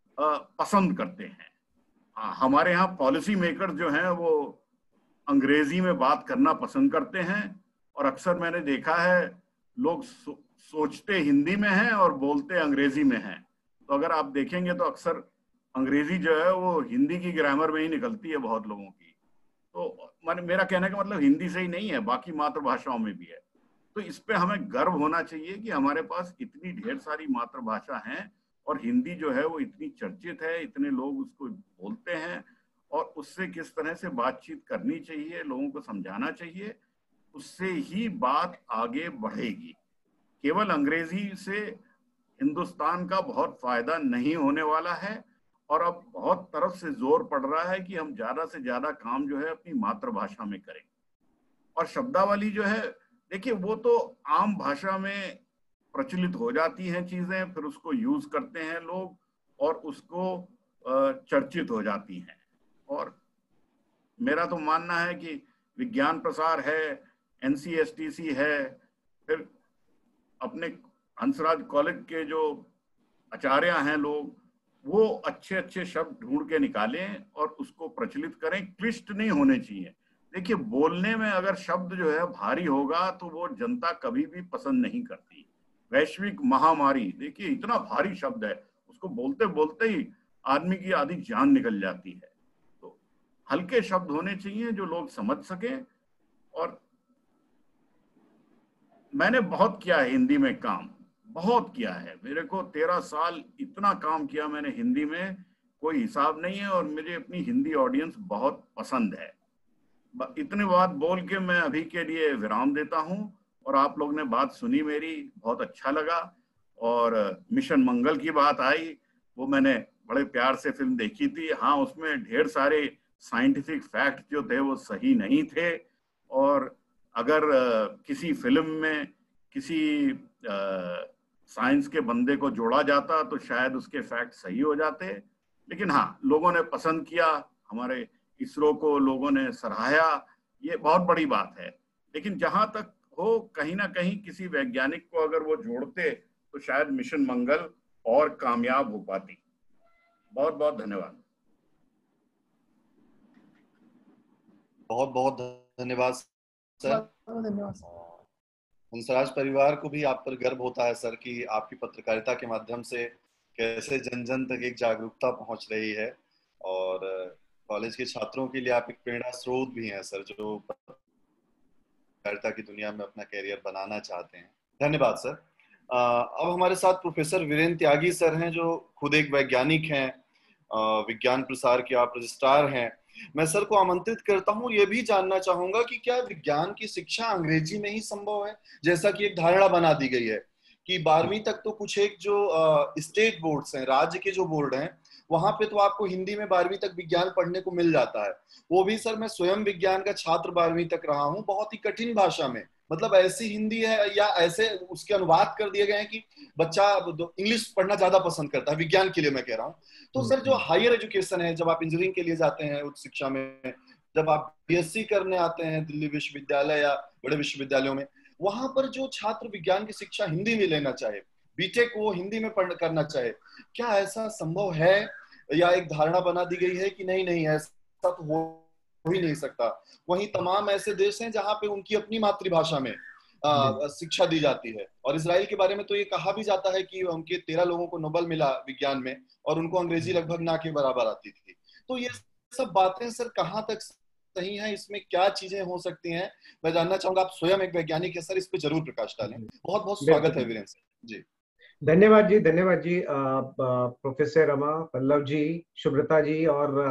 पसंद करते हैं। हमारे यहाँ पॉलिसी मेकर जो हैं वो अंग्रेजी में बात करना पसंद करते हैं और अक्सर मैंने देखा है लोग सो, सोचते हिंदी में हैं और बोलते अंग्रेजी में हैं। तो अगर आप देखेंगे तो अक्सर अंग्रेजी जो है वो हिंदी की ग्रामर में ही निकलती है बहुत लोगों की। तो मैंने मेरा कहने का मतलब हिंदी से ही नहीं है, बाकी मातृभाषाओं में भी है। तो इस पे हमें गर्व होना चाहिए कि हमारे पास इतनी ढेर सारी मातृभाषा हैं और हिंदी जो है वो इतनी चर्चित है, इतने लोग उसको बोलते हैं और उससे किस तरह से बातचीत करनी चाहिए, लोगों को समझाना चाहिए, उससे ही बात आगे बढ़ेगी। केवल अंग्रेजी से हिंदुस्तान का बहुत फायदा नहीं होने वाला है और अब बहुत तरफ से जोर पड़ रहा है कि हम ज्यादा से ज्यादा काम जो है अपनी मातृभाषा में करें। और शब्दावली जो है, देखिए वो तो आम भाषा में प्रचलित हो जाती हैं चीजें, फिर उसको यूज करते हैं लोग और उसको चर्चित हो जाती हैं। और मेरा तो मानना है कि विज्ञान प्रसार है, एनसीएसटीसी है, फिर अपने हंसराज कॉलेज के जो आचार्य हैं लोग, वो अच्छे अच्छे शब्द ढूंढ के निकालें और उसको प्रचलित करें। क्लिष्ट नहीं होने चाहिए। देखिए बोलने में अगर शब्द जो है भारी होगा तो वो जनता कभी भी पसंद नहीं करती। वैश्विक महामारी, देखिए इतना भारी शब्द है, उसको बोलते बोलते ही आदमी की आधी जान निकल जाती है। तो हल्के शब्द होने चाहिए जो लोग समझ सके। और मैंने बहुत किया है हिंदी में काम, बहुत किया है। मेरे को तेरह साल इतना काम किया मैंने हिंदी में, कोई हिसाब नहीं है। और मुझे अपनी हिंदी ऑडियंस बहुत पसंद है। इतने बात बोल के मैं अभी के लिए विराम देता हूं। और आप लोग ने बात सुनी मेरी, बहुत अच्छा लगा। और मिशन मंगल की बात आई, वो मैंने बड़े प्यार से फिल्म देखी थी। हाँ, उसमें ढेर सारे साइंटिफिक फैक्ट जो थे वो सही नहीं थे। और अगर किसी फिल्म में किसी साइंस के बंदे को जोड़ा जाता तो शायद उसके फैक्ट सही हो जाते। लेकिन हाँ, लोगों ने पसंद किया, हमारे इसरो को लोगों ने सराहाया, ये बहुत बड़ी बात है। लेकिन जहां तक हो, कहीं ना कहीं किसी वैज्ञानिक को अगर वो जोड़ते तो शायद मिशन मंगल और कामयाब हो पाती। बहुत बहुत धन्यवाद। बहुत बहुत धन्यवाद सर। धन्यवाद। हंसराज परिवार को भी आप पर गर्व होता है सर कि आपकी पत्रकारिता के माध्यम से कैसे जन जन तक एक जागरूकता पहुंच रही है। और कॉलेज के छात्रों के लिए आप एक प्रेरणा स्रोत भी हैं सर, जो पत्रकारिता की दुनिया में अपना कैरियर बनाना चाहते हैं। धन्यवाद सर। अब हमारे साथ प्रोफेसर वीरेंद्र त्यागी सर हैं, जो खुद एक वैज्ञानिक हैं, विज्ञान प्रसार के आप रजिस्ट्रार हैं। मैं सर को आमंत्रित करता हूं, ये भी जानना चाहूंगा कि क्या विज्ञान की शिक्षा अंग्रेजी में ही संभव है? जैसा कि एक धारणा बना दी गई है कि बारहवीं तक तो कुछ एक जो स्टेट बोर्ड्स हैं, राज्य के जो बोर्ड हैं, वहां पे तो आपको हिंदी में बारहवीं तक विज्ञान पढ़ने को मिल जाता है। वो भी सर, मैं स्वयं विज्ञान का छात्र बारहवीं तक रहा हूँ, बहुत ही कठिन भाषा में, मतलब ऐसी हिंदी है या ऐसे उसके अनुवाद कर दिए गए हैं कि बच्चा इंग्लिश पढ़ना ज्यादा पसंद करता है, विज्ञान के लिए मैं कह रहा हूँ। तो सर, जो हायर एजुकेशन है, जब आप इंजीनियरिंग के लिए जाते हैं उच्च शिक्षा में, जब आप बीएससी करने आते हैं दिल्ली विश्वविद्यालय या बड़े विश्वविद्यालयों में, वहां पर जो छात्र विज्ञान की शिक्षा हिंदी में लेना चाहे, बीटेक वो हिंदी में पढ़ करना चाहे, क्या ऐसा संभव है या एक धारणा बना दी गई है कि नहीं नहीं ऐसा तो हो ही नहीं सकता? वहीं तमाम ऐसे देश हैं जहां पे उनकी अपनी मातृभाषा में आ, शिक्षा दी जाती है। और इजराइल के बारे में तो ये कहा भी जाता है कि उनके तेरह लोगों को नोबेल मिला विज्ञान में और उनको अंग्रेजी लगभग ना के बराबर आती थी। तो ये सब बातें सर कहाँ तक सही है, इसमें क्या चीजें हो सकती हैं? मैं जानना चाहूंगा, आप स्वयं एक वैज्ञानिक है सर, इस पे जरूर प्रकाश डालें। बहुत बहुत स्वागत है वीरेंद्र सर जी। धन्यवाद जी, धन्यवाद जी। प्रोफेसर रमा, पल्लव जी, शुभ्रता जी और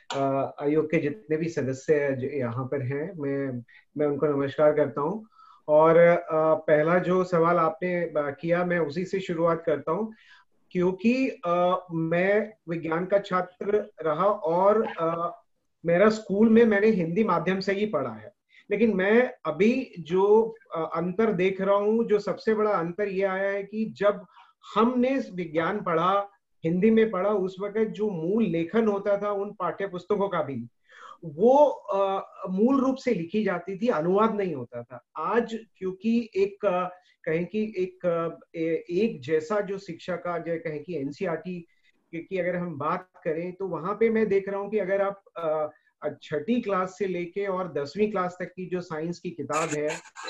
आयोग के जितने भी सदस्य यहाँ पर हैं, मैं मैं उनको नमस्कार करता हूँ। और आ, पहला जो सवाल आपने किया, मैं उसी से शुरुआत करता हूँ, क्योंकि आ, मैं विज्ञान का छात्र रहा और आ, मेरा स्कूल में मैंने हिंदी माध्यम से ही पढ़ा है। लेकिन मैं अभी जो अंतर देख रहा हूँ, जो सबसे बड़ा अंतर ये आया है कि जब हमने विज्ञान पढ़ा, हिंदी में पढ़ा, उस वक्त जो मूल लेखन होता था उन पाठ्य पुस्तकों का भी, वो आ, मूल रूप से लिखी जाती थी, अनुवाद नहीं होता था। आज क्योंकि एक कहें कि एक एक जैसा जो शिक्षा का, जो कहें कि एनसीईआरटी की अगर हम बात करें, तो वहां पे मैं देख रहा हूँ कि अगर आप छठी क्लास से लेके और दसवीं क्लास तक की जो साइंस की किताब है,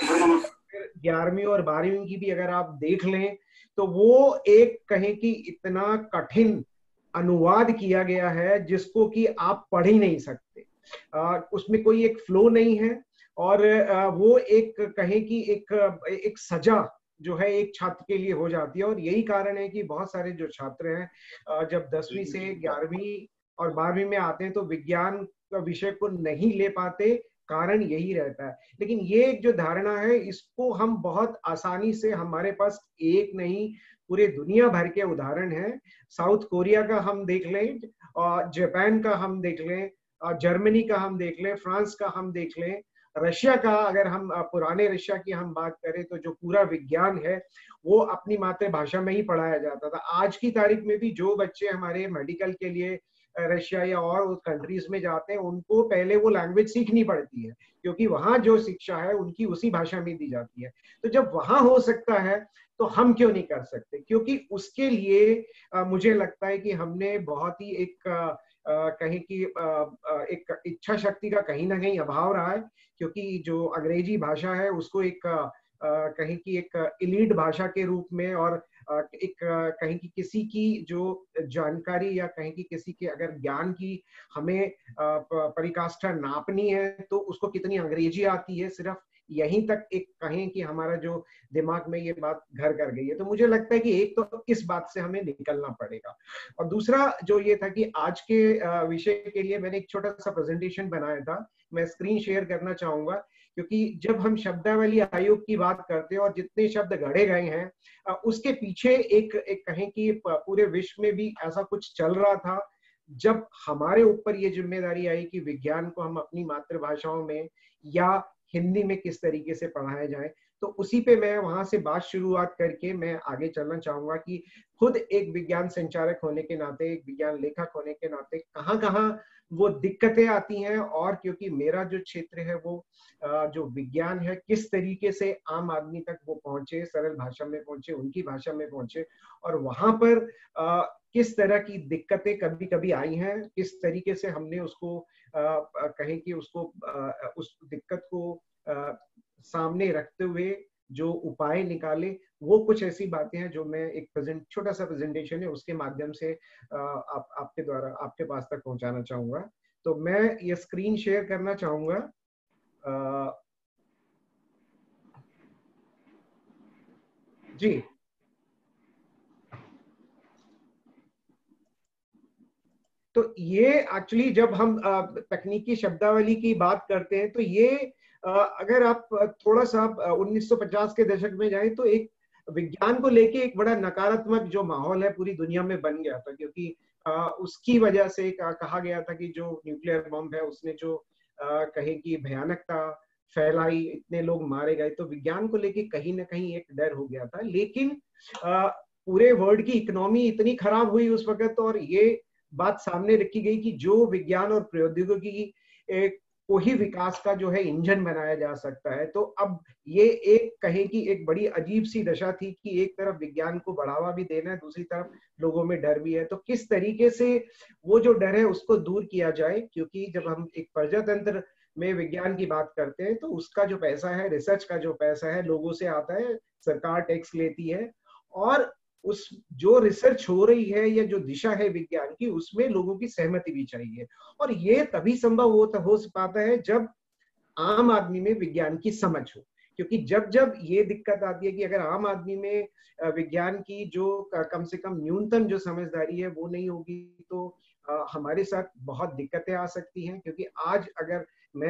फिर ग्यारहवीं और बारहवीं की भी अगर आप देख लें, तो वो एक कहें कि इतना कठिन अनुवाद किया गया है जिसको कि आप पढ़ ही नहीं सकते। आ, उसमें कोई एक फ्लो नहीं है, और आ, वो एक कहें कि एक एक सजा जो है एक छात्र के लिए हो जाती है। और यही कारण है कि बहुत सारे जो छात्र हैं जब दसवीं से ग्यारहवीं और बारहवीं में आते हैं तो विज्ञान का विषय को नहीं ले पाते, कारण यही रहता है। लेकिन ये एक जो धारणा है, इसको हम बहुत आसानी से, हमारे पास एक नहीं पूरे दुनिया भर के उदाहरण हैं। साउथ कोरिया का हम देख लें, और जापान का हम देख लें, जर्मनी का हम देख लें, फ्रांस का हम देख लें, रशिया का अगर हम पुराने रशिया की हम बात करें तो जो पूरा विज्ञान है वो अपनी मातृभाषा में ही पढ़ाया जाता था। आज की तारीख में भी जो बच्चे हमारे मेडिकल के लिए रशिया या और कंट्रीज में जाते हैं, उनको पहले वो लैंग्वेज सीखनी पड़ती है, क्योंकि वहां जो शिक्षा है उनकी उसी भाषा में दी जाती है। तो जब वहां हो सकता है तो हम क्यों नहीं कर सकते? क्योंकि उसके लिए आ, मुझे लगता है कि हमने बहुत ही एक आ, कहीं कि एक इच्छा शक्ति का कहीं ना कहीं अभाव रहा है, क्योंकि जो अंग्रेजी भाषा है उसको एक कहीं की एक इलीट भाषा के रूप में, और एक कहीं की किसी की जो जानकारी या कहीं की किसी के अगर ज्ञान की हमें परिकाष्ठा नापनी है तो उसको कितनी अंग्रेजी आती है, सिर्फ यहीं तक एक कहें कि हमारा जो दिमाग में ये बात घर कर गई है। तो मुझे लगता है कि एक तो इस बात से हमें निकलना पड़ेगा, और दूसरा जो ये था कि आज के विषय के लिए मैंने एक छोटा सा प्रेजेंटेशन बनाया था, मैं स्क्रीन शेयर करना चाहूंगा, क्योंकि जब हम शब्दावली आयोग की बात करते हैं और जितने शब्द गढ़े गए हैं उसके पीछे एक एक कहें कि पूरे विश्व में भी ऐसा कुछ चल रहा था। जब हमारे ऊपर ये जिम्मेदारी आई कि विज्ञान को हम अपनी मातृभाषाओं में या हिंदी में किस तरीके से पढ़ाया जाए, तो उसी पे मैं वहां से बात शुरुआत करके मैं आगे चलना चाहूंगा कि खुद एक विज्ञान संचारक होने के नाते, एक विज्ञान लेखक होने के नाते कहाँ कहाँ वो दिक्कतें आती हैं, और क्योंकि मेरा जो क्षेत्र है वो जो विज्ञान है किस तरीके से आम आदमी तक वो पहुंचे, सरल भाषा में पहुंचे, उनकी भाषा में पहुंचे, और वहां पर किस तरह की दिक्कतें कभी कभी आई हैं, किस तरीके से हमने उसको कहें कि उसको उस दिक्कत को सामने रखते हुए जो उपाय निकाले, वो कुछ ऐसी बातें हैं जो मैं एक प्रेजेंट छोटा सा प्रेजेंटेशन है उसके माध्यम से आप आपके द्वारा आपके पास तक पहुंचाना चाहूंगा। तो मैं ये स्क्रीन शेयर करना चाहूंगा। जी तो ये एक्चुअली जब हम तकनीकी शब्दावली की बात करते हैं तो ये अगर आप थोड़ा सा उन्नीस सौ पचास के दशक में जाएं तो एक विज्ञान को लेके एक बड़ा नकारात्मक जो माहौल है पूरी दुनिया में बन गया था, क्योंकि उसकी वजह से कहा गया था कि जो न्यूक्लियर बम है उसने जो कहे कि भयानकता फैलाई, इतने लोग मारे गए, तो विज्ञान को लेके कहीं ना कहीं एक डर हो गया था। लेकिन पूरे वर्ल्ड की इकोनॉमी इतनी खराब हुई उस वक्त, और ये बात सामने रखी गई कि जो विज्ञान और प्रौद्योगिकी एक को ही विकास का जो है इंजन बनाया जा सकता है। तो अब ये एक कहे कि एक बड़ी अजीब सी दशा थी कि एक तरफ विज्ञान को बढ़ावा भी देना है, दूसरी तरफ लोगों में डर भी है। तो किस तरीके से वो जो डर है उसको दूर किया जाए, क्योंकि जब हम एक प्रजातंत्र में विज्ञान की बात करते हैं तो उसका जो पैसा है, रिसर्च का जो पैसा है, लोगों से आता है, सरकार टैक्स लेती है, और उस जो रिसर्च हो रही है या जो दिशा है विज्ञान की उसमें लोगों की सहमति भी चाहिए। और ये तभी संभव हो, हो पाता है जब आम आदमी में विज्ञान की समझ हो, क्योंकि जब जब ये दिक्कत आती है कि अगर आम आदमी में विज्ञान की जो कम से कम न्यूनतम जो समझदारी है वो नहीं होगी तो हमारे साथ बहुत दिक्कतें आ सकती हैं। क्योंकि आज अगर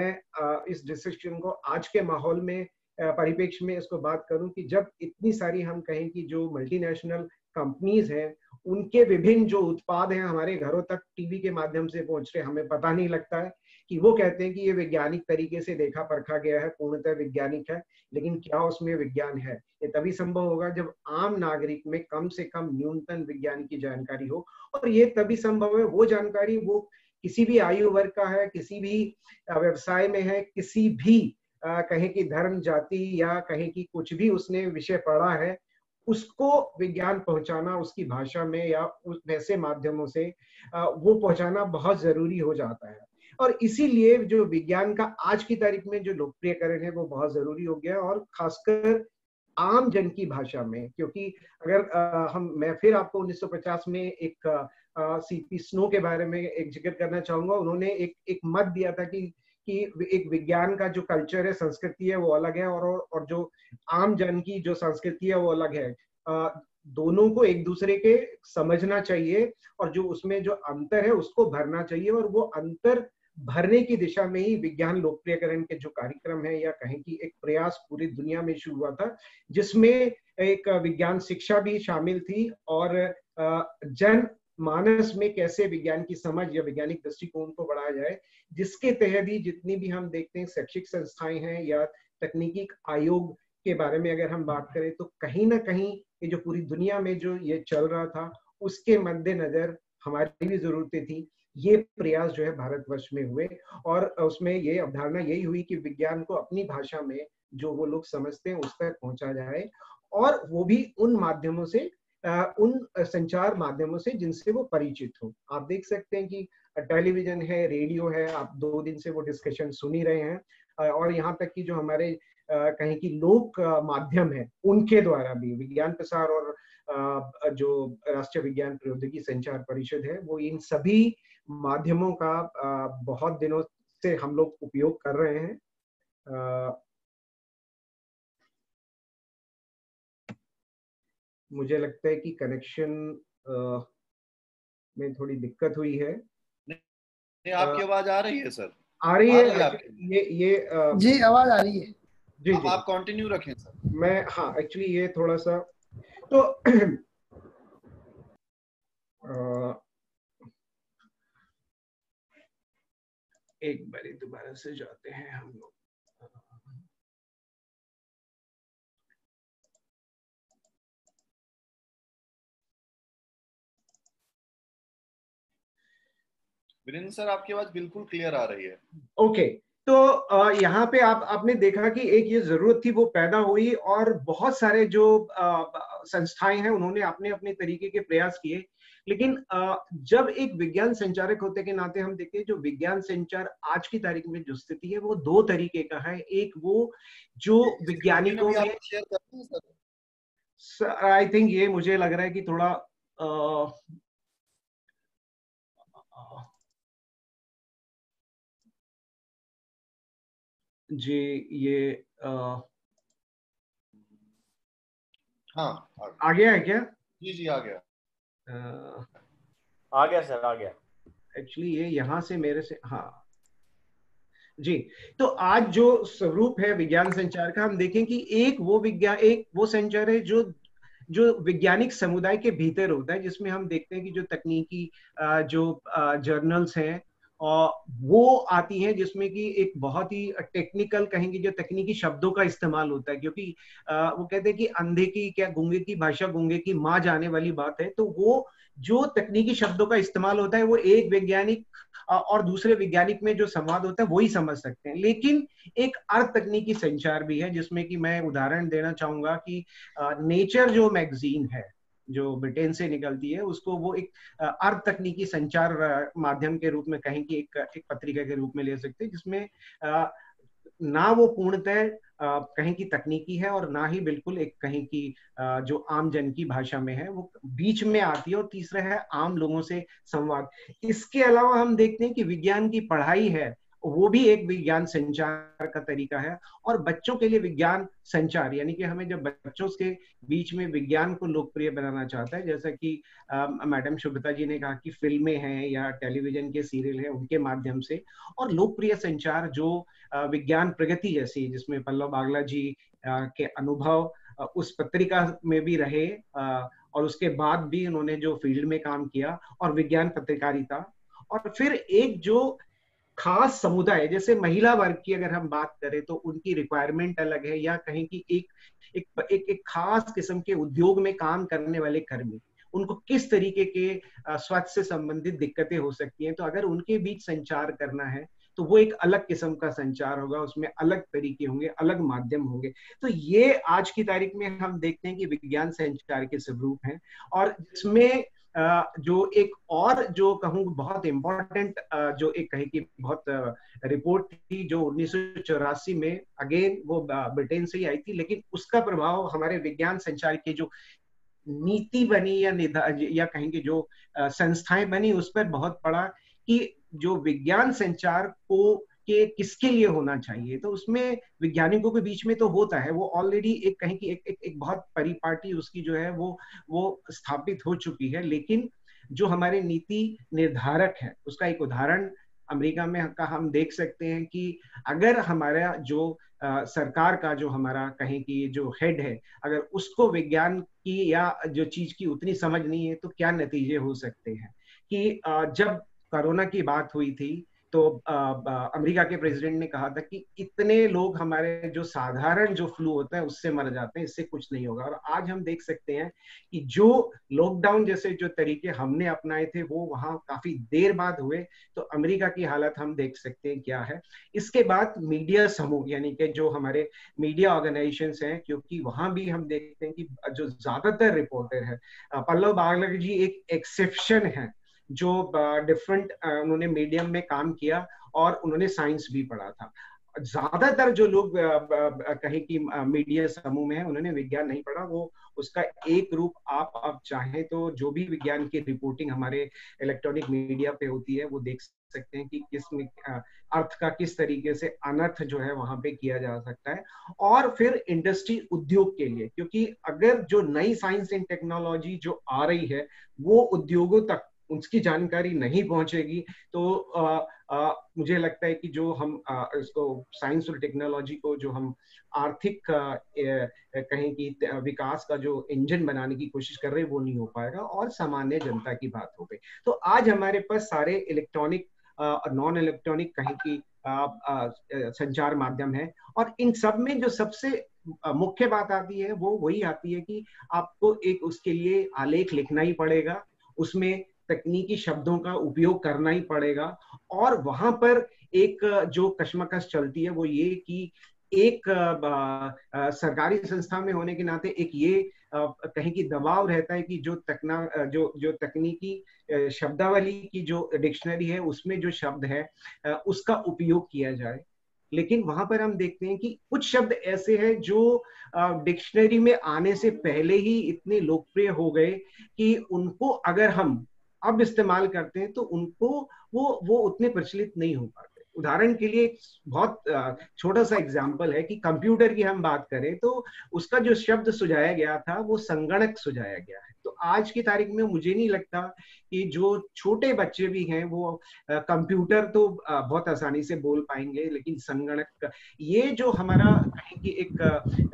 मैं इस डिस्कशन को आज के माहौल में परिप्रेक्ष्य में इसको बात करूं कि जब इतनी सारी हम कहें कि जो मल्टीनेशनल कंपनीज हैं उनके विभिन्न जो उत्पाद हैं हमारे घरों तक टीवी के माध्यम से पहुंच रहे, हमें पता नहीं लगता है कि वो कहते हैं कि ये वैज्ञानिक तरीके से देखा परखा गया है, पूर्णतः वैज्ञानिक है, लेकिन क्या उसमें विज्ञान है? ये तभी संभव होगा जब आम नागरिक में कम से कम न्यूनतम विज्ञान की जानकारी हो, और ये तभी संभव है वो जानकारी वो किसी भी आयु वर्ग का है, किसी भी व्यवसाय में है, किसी भी कहे कि धर्म जाति या कहे कि कुछ भी उसने विषय पढ़ा है, उसको विज्ञान पहुंचाना उसकी भाषा में या उस वैसे माध्यमों से वो पहुंचाना बहुत जरूरी हो जाता है। और इसीलिए जो विज्ञान का आज की तारीख में जो लोकप्रियकरण है वो बहुत जरूरी हो गया, और खासकर आम जन की भाषा में। क्योंकि अगर आ, हम मैं फिर आपको उन्नीस सौ पचास में एक सीपी स्नो के बारे में एक जिक्र करना चाहूंगा। उन्होंने एक एक मत दिया था कि कि एक विज्ञान का जो कल्चर है, संस्कृति है, वो अलग है, और और जो आम जन की जो संस्कृति है वो अलग है। आ, दोनों को एक दूसरे के समझना चाहिए, और जो उसमें जो अंतर है उसको भरना चाहिए, और वो अंतर भरने की दिशा में ही विज्ञान लोकप्रियकरण के जो कार्यक्रम है या कहें कि एक प्रयास पूरी दुनिया में शुरू हुआ था, जिसमें एक विज्ञान शिक्षा भी शामिल थी, और जन मानस में कैसे विज्ञान की समझ या वैज्ञानिक दृष्टिकोण को बढ़ाया जाए, जिसके तहत ही जितनी भी हम देखते हैं शैक्षिक संस्थाएं हैं या तकनीकी आयोग के बारे में अगर हम बात करें, तो कहीं ना कहीं ये जो पूरी दुनिया में जो ये चल रहा था उसके मद्देनजर हमारी भी जरूरतें थी। ये प्रयास जो है भारतवर्ष में हुए, और उसमें ये अवधारणा यही हुई कि विज्ञान को अपनी भाषा में जो वो लोग समझते हैं उस तक पहुंचा जाए, और वो भी उन माध्यमों से, उन संचार माध्यमों से जिनसे वो परिचित हो। आप देख सकते हैं कि टेलीविजन है, रेडियो है, आप दो दिन से वो डिस्कशन सुन ही रहे हैं, और यहाँ तक कि जो हमारे कहीं की लोक माध्यम है उनके द्वारा भी विज्ञान प्रसार और जो राष्ट्रीय विज्ञान प्रौद्योगिकी संचार परिषद है वो इन सभी माध्यमों का बहुत दिनों से हम लोग उपयोग कर रहे हैं। मुझे लगता है कि कनेक्शन में थोड़ी दिक्कत हुई है। नहीं, आपकी आवाज आ रही है सर? आ रही है, है ये ये आ, जी आवाज आ रही है जी आप, जी आप कंटिन्यू रखें सर। मैं हाँ एक्चुअली ये थोड़ा सा तो आ, एक बारी दोबारा से जाते हैं हम लोग। वीरेंद्र सर, आपकी आवाज बिल्कुल क्लियर आ रही है। ओके, तो यहाँ पे आप आपने देखा कि एक ये जरूरत थी वो पैदा हुई और बहुत सारे जो संस्थाएं हैं उन्होंने अपने अपने तरीके के प्रयास किए, लेकिन जब एक विज्ञान संचारक होते के नाते हम देखते हैं जो विज्ञान संचार आज की तारीख में जो स्थिति है वो दो तरीके का है। एक वो जो वैज्ञानिकों में, आई थिंक ये मुझे लग रहा है कि थोड़ा आ, जी ये आ, हाँ आ गया है क्या? जी जी आ गया। आ, आ गया सर, आ गया। एक्चुअली ये यहाँ से मेरे से हाँ जी, तो आज जो स्वरूप है विज्ञान संचार का, हम देखें कि एक वो विज्ञान एक वो संचार है जो जो वैज्ञानिक समुदाय के भीतर होता है, जिसमें हम देखते हैं कि जो तकनीकी जो जर्नल्स हैं और वो आती हैं, जिसमें कि एक बहुत ही टेक्निकल कहेंगे जो तकनीकी शब्दों का इस्तेमाल होता है, क्योंकि आ, वो कहते हैं कि अंधे की क्या गूंगे की भाषा गूंगे की माँ जाने वाली बात है। तो वो जो तकनीकी शब्दों का इस्तेमाल होता है वो एक वैज्ञानिक और दूसरे वैज्ञानिक में जो संवाद होता है वही समझ सकते हैं। लेकिन एक अर्ध तकनीकी संचार भी है, जिसमें कि मैं उदाहरण देना चाहूंगा कि नेचर जो मैगजीन है जो ब्रिटेन से निकलती है, उसको वो एक अर्ध तकनीकी संचार माध्यम के रूप में कहें कि एक, एक पत्रिका के रूप में ले सकते हैं, जिसमें ना वो पूर्णतः कहीं की तकनीकी है और ना ही बिल्कुल एक कहीं की जो आम जन की भाषा में है, वो बीच में आती है। और तीसरा है आम लोगों से संवाद। इसके अलावा हम देखते हैं कि विज्ञान की पढ़ाई है वो भी एक विज्ञान संचार का तरीका है। और बच्चों के लिए विज्ञान संचार यानी कि हमें जब बच्चों के बीच में विज्ञान को लोकप्रिय बनाना चाहता है, जैसा कि मैडम शुभ्रता जी ने कहा कि फिल्में हैं या टेलीविजन के सीरियल हैं उनके माध्यम से, और लोकप्रिय संचार जो विज्ञान प्रगति जैसी जिसमें पल्लव बागला जी के अनुभव उस पत्रिका में भी रहे और उसके बाद भी उन्होंने जो फील्ड में काम किया और विज्ञान पत्रकारिता, और फिर एक जो खास समुदाय जैसे महिला वर्ग की अगर हम बात करें तो उनकी रिक्वायरमेंट अलग है, या कहीं की एक एक एक, एक खास किस्म के उद्योग में काम करने वाले कर्मी, उनको किस तरीके के स्वास्थ्य से संबंधित दिक्कतें हो सकती हैं। तो अगर उनके बीच संचार करना है तो वो एक अलग किस्म का संचार होगा, उसमें अलग तरीके होंगे, अलग माध्यम होंगे। तो ये आज की तारीख में हम देखते हैं कि विज्ञान संचार के स्वरूप हैं। और इसमें जो एक और जो कहूँ बहुत इम्पोर्टेंट जो एक कहे कि बहुत रिपोर्ट थी जो उन्नीस सौ चौरासी में, अगेन वो ब्रिटेन से ही आई थी, लेकिन उसका प्रभाव हमारे विज्ञान संचार की जो नीति बनी या या कहेंगे जो संस्थाएं बनी उस पर बहुत पड़ा कि जो विज्ञान संचार को के किसके लिए होना चाहिए। तो उसमें वैज्ञानिकों के बीच में तो होता है, वो ऑलरेडी एक कहीं की एक, एक, एक बहुत परिपाटी उसकी जो है वो वो स्थापित हो चुकी है। लेकिन जो हमारे नीति निर्धारक है उसका एक उदाहरण अमेरिका में का हम देख सकते हैं कि अगर हमारा जो आ, सरकार का जो हमारा कहें कि जो हेड है, अगर उसको विज्ञान की या जो चीज की उतनी समझ नहीं है तो क्या नतीजे हो सकते हैं। कि आ, जब कोरोना की बात हुई थी तो अमेरिका के प्रेसिडेंट ने कहा था कि इतने लोग हमारे जो साधारण जो फ्लू होता है उससे मर जाते हैं, इससे कुछ नहीं होगा। और आज हम देख सकते हैं कि जो लॉकडाउन जैसे जो तरीके हमने अपनाए थे वो वहां काफी देर बाद हुए, तो अमेरिका की हालत हम देख सकते हैं क्या है। इसके बाद मीडिया समूह यानी कि जो हमारे मीडिया ऑर्गेनाइजेशंस हैं, क्योंकि वहां भी हम देखते हैं कि जो ज्यादातर रिपोर्टर है, पल्लव बागला जी एक एक्सेप्शन है जो डिफरेंट उन्होंने मीडियम में काम किया और उन्होंने साइंस भी पढ़ा था। ज्यादातर जो लोग कहें कि मीडिया समूह में है उन्होंने विज्ञान नहीं पढ़ा, वो उसका एक रूप आप आप चाहें तो जो भी विज्ञान की रिपोर्टिंग हमारे इलेक्ट्रॉनिक मीडिया पे होती है वो देख सकते हैं कि किस अर्थ का किस तरीके से अनर्थ जो है वहां पे किया जा सकता है। और फिर इंडस्ट्री उद्योग के लिए, क्योंकि अगर जो नई साइंस एंड टेक्नोलॉजी जो आ रही है वो उद्योगों तक उसकी जानकारी नहीं पहुंचेगी तो आ, आ, मुझे लगता है कि जो हम आ, इसको साइंस और टेक्नोलॉजी को जो हम आर्थिक आ, ए, कहें कि विकास का जो इंजन बनाने की कोशिश कर रहे हैं वो नहीं हो पाएगा और सामान्य जनता की बात हो गई। तो आज हमारे पास सारे इलेक्ट्रॉनिक और नॉन इलेक्ट्रॉनिक कहें कि संचार माध्यम है और इन सब में जो सबसे मुख्य बात आती है वो वही आती है कि आपको एक उसके लिए आलेख लिखना ही पड़ेगा, उसमें तकनीकी शब्दों का उपयोग करना ही पड़ेगा और वहां पर एक जो कश्मकश चलती है वो ये कि एक आ, आ, सरकारी संस्था में होने के नाते एक ये आ, कहीं की दबाव रहता है कि जो तकना जो जो तकनीकी शब्दावली की जो डिक्शनरी है उसमें जो शब्द है उसका उपयोग किया जाए। लेकिन वहां पर हम देखते हैं कि कुछ शब्द ऐसे हैं जो डिक्शनरी में आने से पहले ही इतने लोकप्रिय हो गए कि उनको अगर हम अब इस्तेमाल करते हैं तो उनको वो वो उतने प्रचलित नहीं हो पाते। उदाहरण के लिए बहुत छोटा सा एग्जाम्पल है कि कंप्यूटर की हम बात करें तो उसका जो शब्द सुझाया गया था वो संगणक सुझाया गया है। तो आज की तारीख में मुझे नहीं लगता कि जो छोटे बच्चे भी हैं वो कंप्यूटर तो बहुत आसानी से बोल पाएंगे, लेकिन संगणक ये जो हमारा कहें कि एक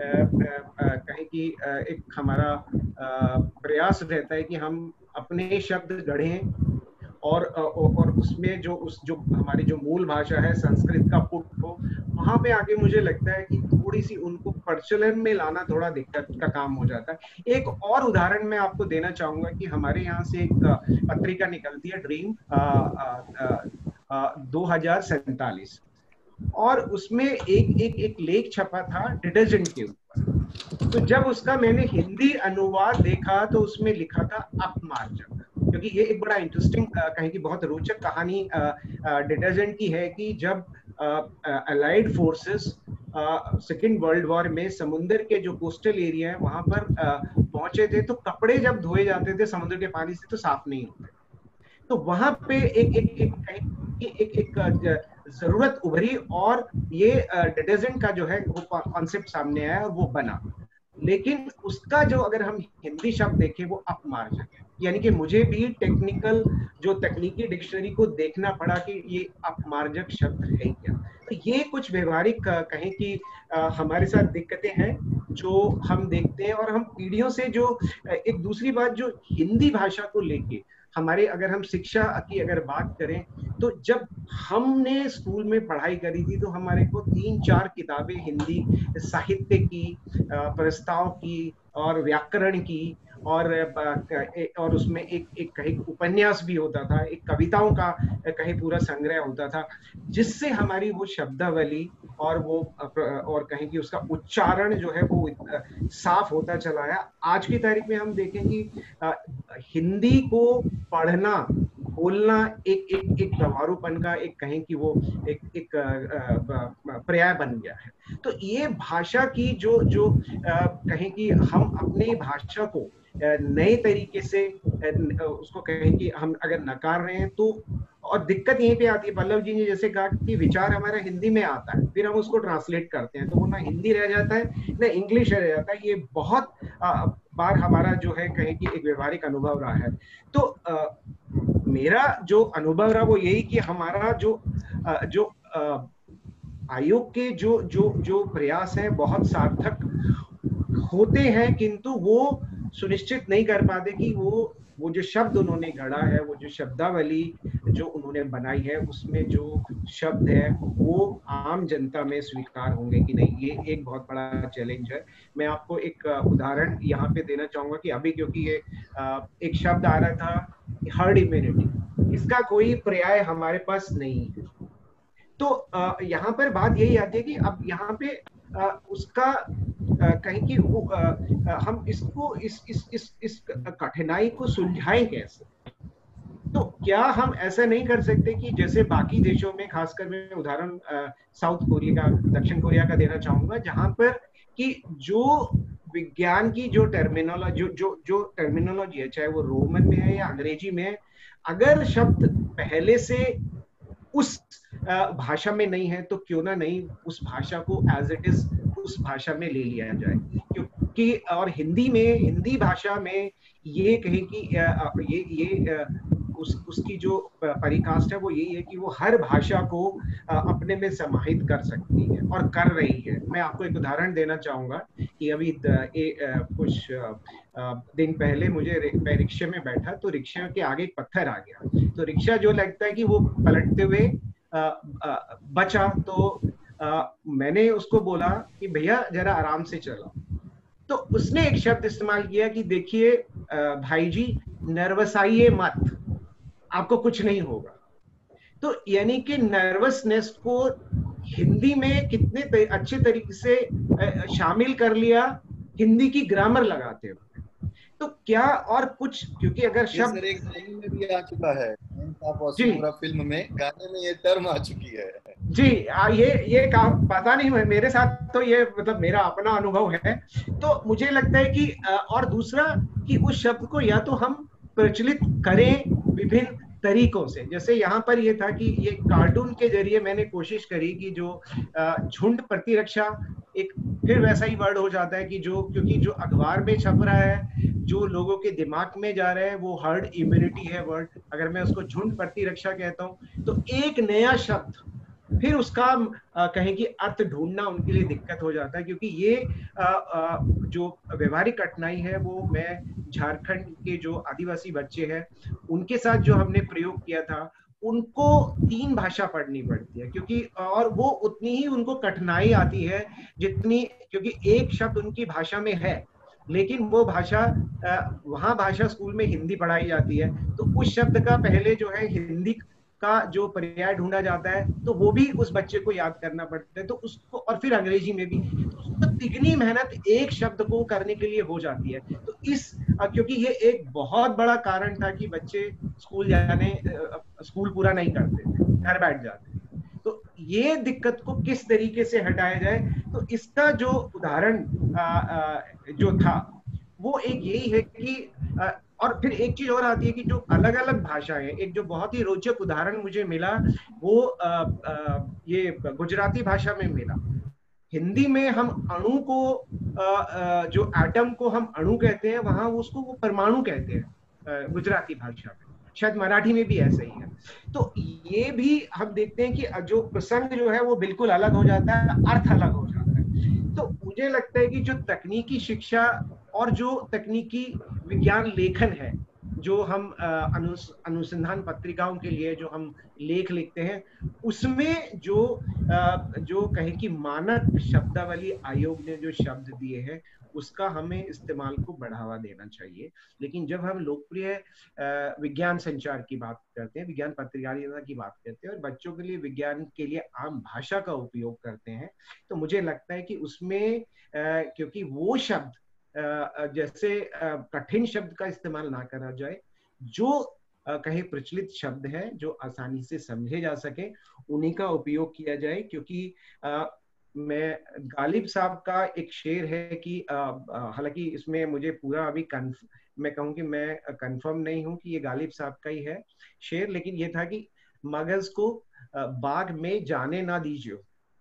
कहें कि एक हमारा प्रयास रहता है कि हम अपने शब्द गढ़ें और और उसमें जो उस जो हमारी जो मूल भाषा है संस्कृत का पुट हो, वहां पे आगे मुझे लगता है कि थोड़ी सी उनको प्रचलन में लाना थोड़ा दिक्कत का काम हो जाता है। एक और उदाहरण मैं आपको देना चाहूंगा कि हमारे यहाँ से एक पत्रिका निकलती है ड्रीम दो हजार सैतालीस और उसमें एक एक एक लेख छपा था डिटर्जेंट के ऊपर। तो जब उसका मैंने हिंदी अनुवाद देखा तो उसमें लिखा था अपमार्जक, क्योंकि ये एक बड़ा इंटरेस्टिंग कहें कि बहुत रोचक कहानी डिटर्जेंट की है कि जब allied forces second world war में समुद्र के जो कोस्टल एरिया है वहां पर पहुंचे थे तो कपड़े जब धोए जाते थे समुद्र के पानी से तो साफ नहीं होते। तो वहां पे एक एक एक एक, एक जरूरत उभरी और ये डिटर्जेंट का जो है वो कॉन्सेप्ट सामने आया और वो बना। लेकिन उसका जो अगर हम हिंदी शब्द देखें वो अपमार्जक है, यानी कि मुझे भी टेक्निकल जो तकनीकी डिक्शनरी को देखना पड़ा कि ये अपमार्जक शब्द है क्या। तो ये कुछ व्यवहारिक कहें कि आ, हमारे साथ दिक्कतें हैं जो हम देखते हैं और हम पीढ़ियों से जो एक दूसरी बात जो हिंदी भाषा को लेके हमारे अगर हम शिक्षा की अगर बात करें तो जब हमने स्कूल में पढ़ाई करी थी तो हमारे को तीन चार किताबें हिंदी साहित्य की, प्रस्ताव की और व्याकरण की और और उसमें एक एक कहीं उपन्यास भी होता था, एक कविताओं का कहीं पूरा संग्रह होता था, जिससे हमारी वो शब्दावली और वो और कहें कि उसका उच्चारण जो है वो साफ होता चला है। आज की तारीख में हम देखें कि हिंदी को पढ़ना बोलना एक एक एक गंवारूपन का एक कहें कि वो एक एक पर्याय बन गया है। तो ये भाषा की जो जो कहें कि हम अपनी भाषा को नए तरीके से उसको कहें कि हम अगर नकार रहे हैं तो और दिक्कत यहीं पे आती है। पल्लव जी ने जैसे कहा कि विचार हमारा हिंदी में आता है फिर हम उसको ट्रांसलेट करते हैं तो वो ना हिंदी रह जाता है ना इंग्लिश रह जाता है। ये बहुत आ, बार हमारा जो है कहें कि एक व्यवहारिक अनुभव रहा है। तो आ, मेरा जो अनुभव रहा वो यही कि हमारा जो आ, जो आ, आयोग के जो जो जो प्रयास हैं बहुत सार्थक होते हैं, किंतु वो सुनिश्चित नहीं कर पाते कि वो वो जो शब्द उन्होंने गढ़ा है, वो जो शब्दावली जो उन्होंने बनाई है, उसमें जो शब्द है वो आम जनता में स्वीकार होंगे कि नहीं। ये एक बहुत बड़ा चैलेंज है। मैं आपको एक उदाहरण यहाँ पे देना चाहूंगा कि अभी क्योंकि ये एक शब्द आ रहा था हर्ड इम्यूनिटी, इसका कोई पर्याय हमारे पास नहीं है। तो यहाँ पर बात यही आती है कि अब यहाँ पे उसका कहीं कि वो हम इसको इस इस इस इस कठिनाई को सुलझाएं कैसे। तो क्या हम ऐसा नहीं कर सकते कि जैसे बाकी देशों में, खासकर मैं उदाहरण साउथ कोरिया का, दक्षिण कोरिया का देना चाहूंगा, जहां पर कि जो विज्ञान की जो टर्मिनोलॉजी जो जो जो टर्मिनोलॉजी है, चाहे वो रोमन में है या अंग्रेजी में है, अगर शब्द पहले से उस भाषा में नहीं है तो क्यों ना नहीं उस भाषा को एज इट इज उस भाषा में ले लिया जाए। क्योंकि और हिंदी में हिंदी भाषा में ये कहें कि ये ये उस उसकी जो परिकाष्ठ है वो यही है कि वो हर भाषा को अपने में समाहित कर सकती है और कर रही है। मैं आपको एक उदाहरण देना चाहूंगा कि अभी ए, कुछ दिन पहले मुझे मैं रिक्शे में बैठा तो रिक्शे के आगे एक पत्थर आ गया, तो रिक्शा जो लगता है कि वो पलटते हुए बचा, तो आ, मैंने उसको बोला कि भैया जरा आराम से चलाओ, तो उसने एक शब्द इस्तेमाल किया कि देखिए भाई जी नर्वसाइए मत, आपको कुछ नहीं होगा। तो यानी कि नर्वसनेस को हिंदी में कितने तर, अच्छे तरीके से शामिल कर लिया हिंदी की ग्रामर लगाते हुए। तो क्या और कुछ, क्योंकि अगर शब्द एक फिल्म में भी आ चुका है, जी फिल्म में गाने में ये टर्म आ चुकी है जी। आ, ये ये काम पता नहीं मेरे साथ, तो ये मतलब मेरा अपना अनुभव है। तो मुझे लगता है कि और दूसरा कि उस शब्द को या तो हम प्रचलित करें विभिन्न तरीकों से, जैसे यहाँ पर ये था कि ये कार्टून के जरिए मैंने कोशिश करी कि जो झुंड प्रतिरक्षा एक फिर वैसा ही वर्ड हो जाता है कि जो, क्योंकि जो अखबार में छप रहा है, जो लोगों के दिमाग में जा रहा है वो हर्ड इम्यूनिटी है वर्ड। अगर मैं उसको झुंड प्रतिरक्षा कहता हूँ तो एक नया शब्द फिर उसका आ, कहें कि अर्थ ढूंढना उनके लिए दिक्कत हो जाता है, क्योंकि ये आ, आ, जो व्यवहारिक कठिनाई है वो मैं झारखंड के जो आदिवासी बच्चे हैं उनके साथ जो हमने प्रयोग किया था, उनको तीन भाषा पढ़नी पड़ती है, क्योंकि और वो उतनी ही उनको कठिनाई आती है जितनी, क्योंकि एक शब्द उनकी भाषा में है लेकिन वो भाषा वहाँ भाषा स्कूल में हिंदी पढ़ाई जाती है, तो उस शब्द का पहले जो है हिंदी का जो पर्याय ढूंढा जाता है तो वो भी उस बच्चे को याद करना पड़ता है, तो उसको, और फिर अंग्रेजी में भी तो तिगनी मेहनत एक शब्द को करने के लिए हो जाती है। तो इस, क्योंकि ये एक बहुत बड़ा कारण था कि बच्चे स्कूल जाने स्कूल पूरा नहीं करते थे, घर बैठ जाते, तो ये दिक्कत को किस तरीके से हटाया जाए। तो इसका जो उदाहरण जो था वो एक यही है कि आ, और फिर एक चीज और आती है कि जो अलग अलग भाषाएं, एक जो बहुत ही रोचक उदाहरण मुझे मिला वो आ, आ, ये गुजराती भाषा में मिला। हिंदी में हम अणु को आ, आ, जो एटम को हम अणु कहते हैं, वहां उसको वो परमाणु कहते हैं गुजराती भाषा में, शायद मराठी में भी ऐसा ही है। तो ये भी हम देखते हैं कि जो प्रसंग जो है वो बिल्कुल अलग हो जाता है, अर्थ अलग हो जाता है। तो मुझे लगता है कि जो तकनीकी शिक्षा और जो तकनीकी विज्ञान लेखन है, जो हम अनुस, अनुसंधान पत्रिकाओं के लिए जो हम लेख लिखते हैं, उसमें जो जो कहें कि मानक शब्दावली आयोग ने जो शब्द दिए हैं उसका हमें इस्तेमाल को बढ़ावा देना चाहिए। लेकिन जब हम लोकप्रिय विज्ञान संचार की बात करते हैं, विज्ञान पत्रकारिता की बात करते हैं और बच्चों के लिए विज्ञान के लिए आम भाषा का उपयोग करते हैं, तो मुझे लगता है कि उसमें क्योंकि वो शब्द जैसे कठिन शब्द का इस्तेमाल ना करा जाए, जो कहे प्रचलित शब्द है जो आसानी से समझे जा सके उन्हीं का उपयोग किया जाए। क्योंकि आ, मैं गालिब साहब का एक शेर है कि हालांकि इसमें मुझे पूरा अभी कन्फ, मैं कहूँ कि मैं कंफर्म नहीं हूँ कि ये गालिब साहब का ही है शेर, लेकिन ये था कि मगज को बाग में जाने ना दीजिए,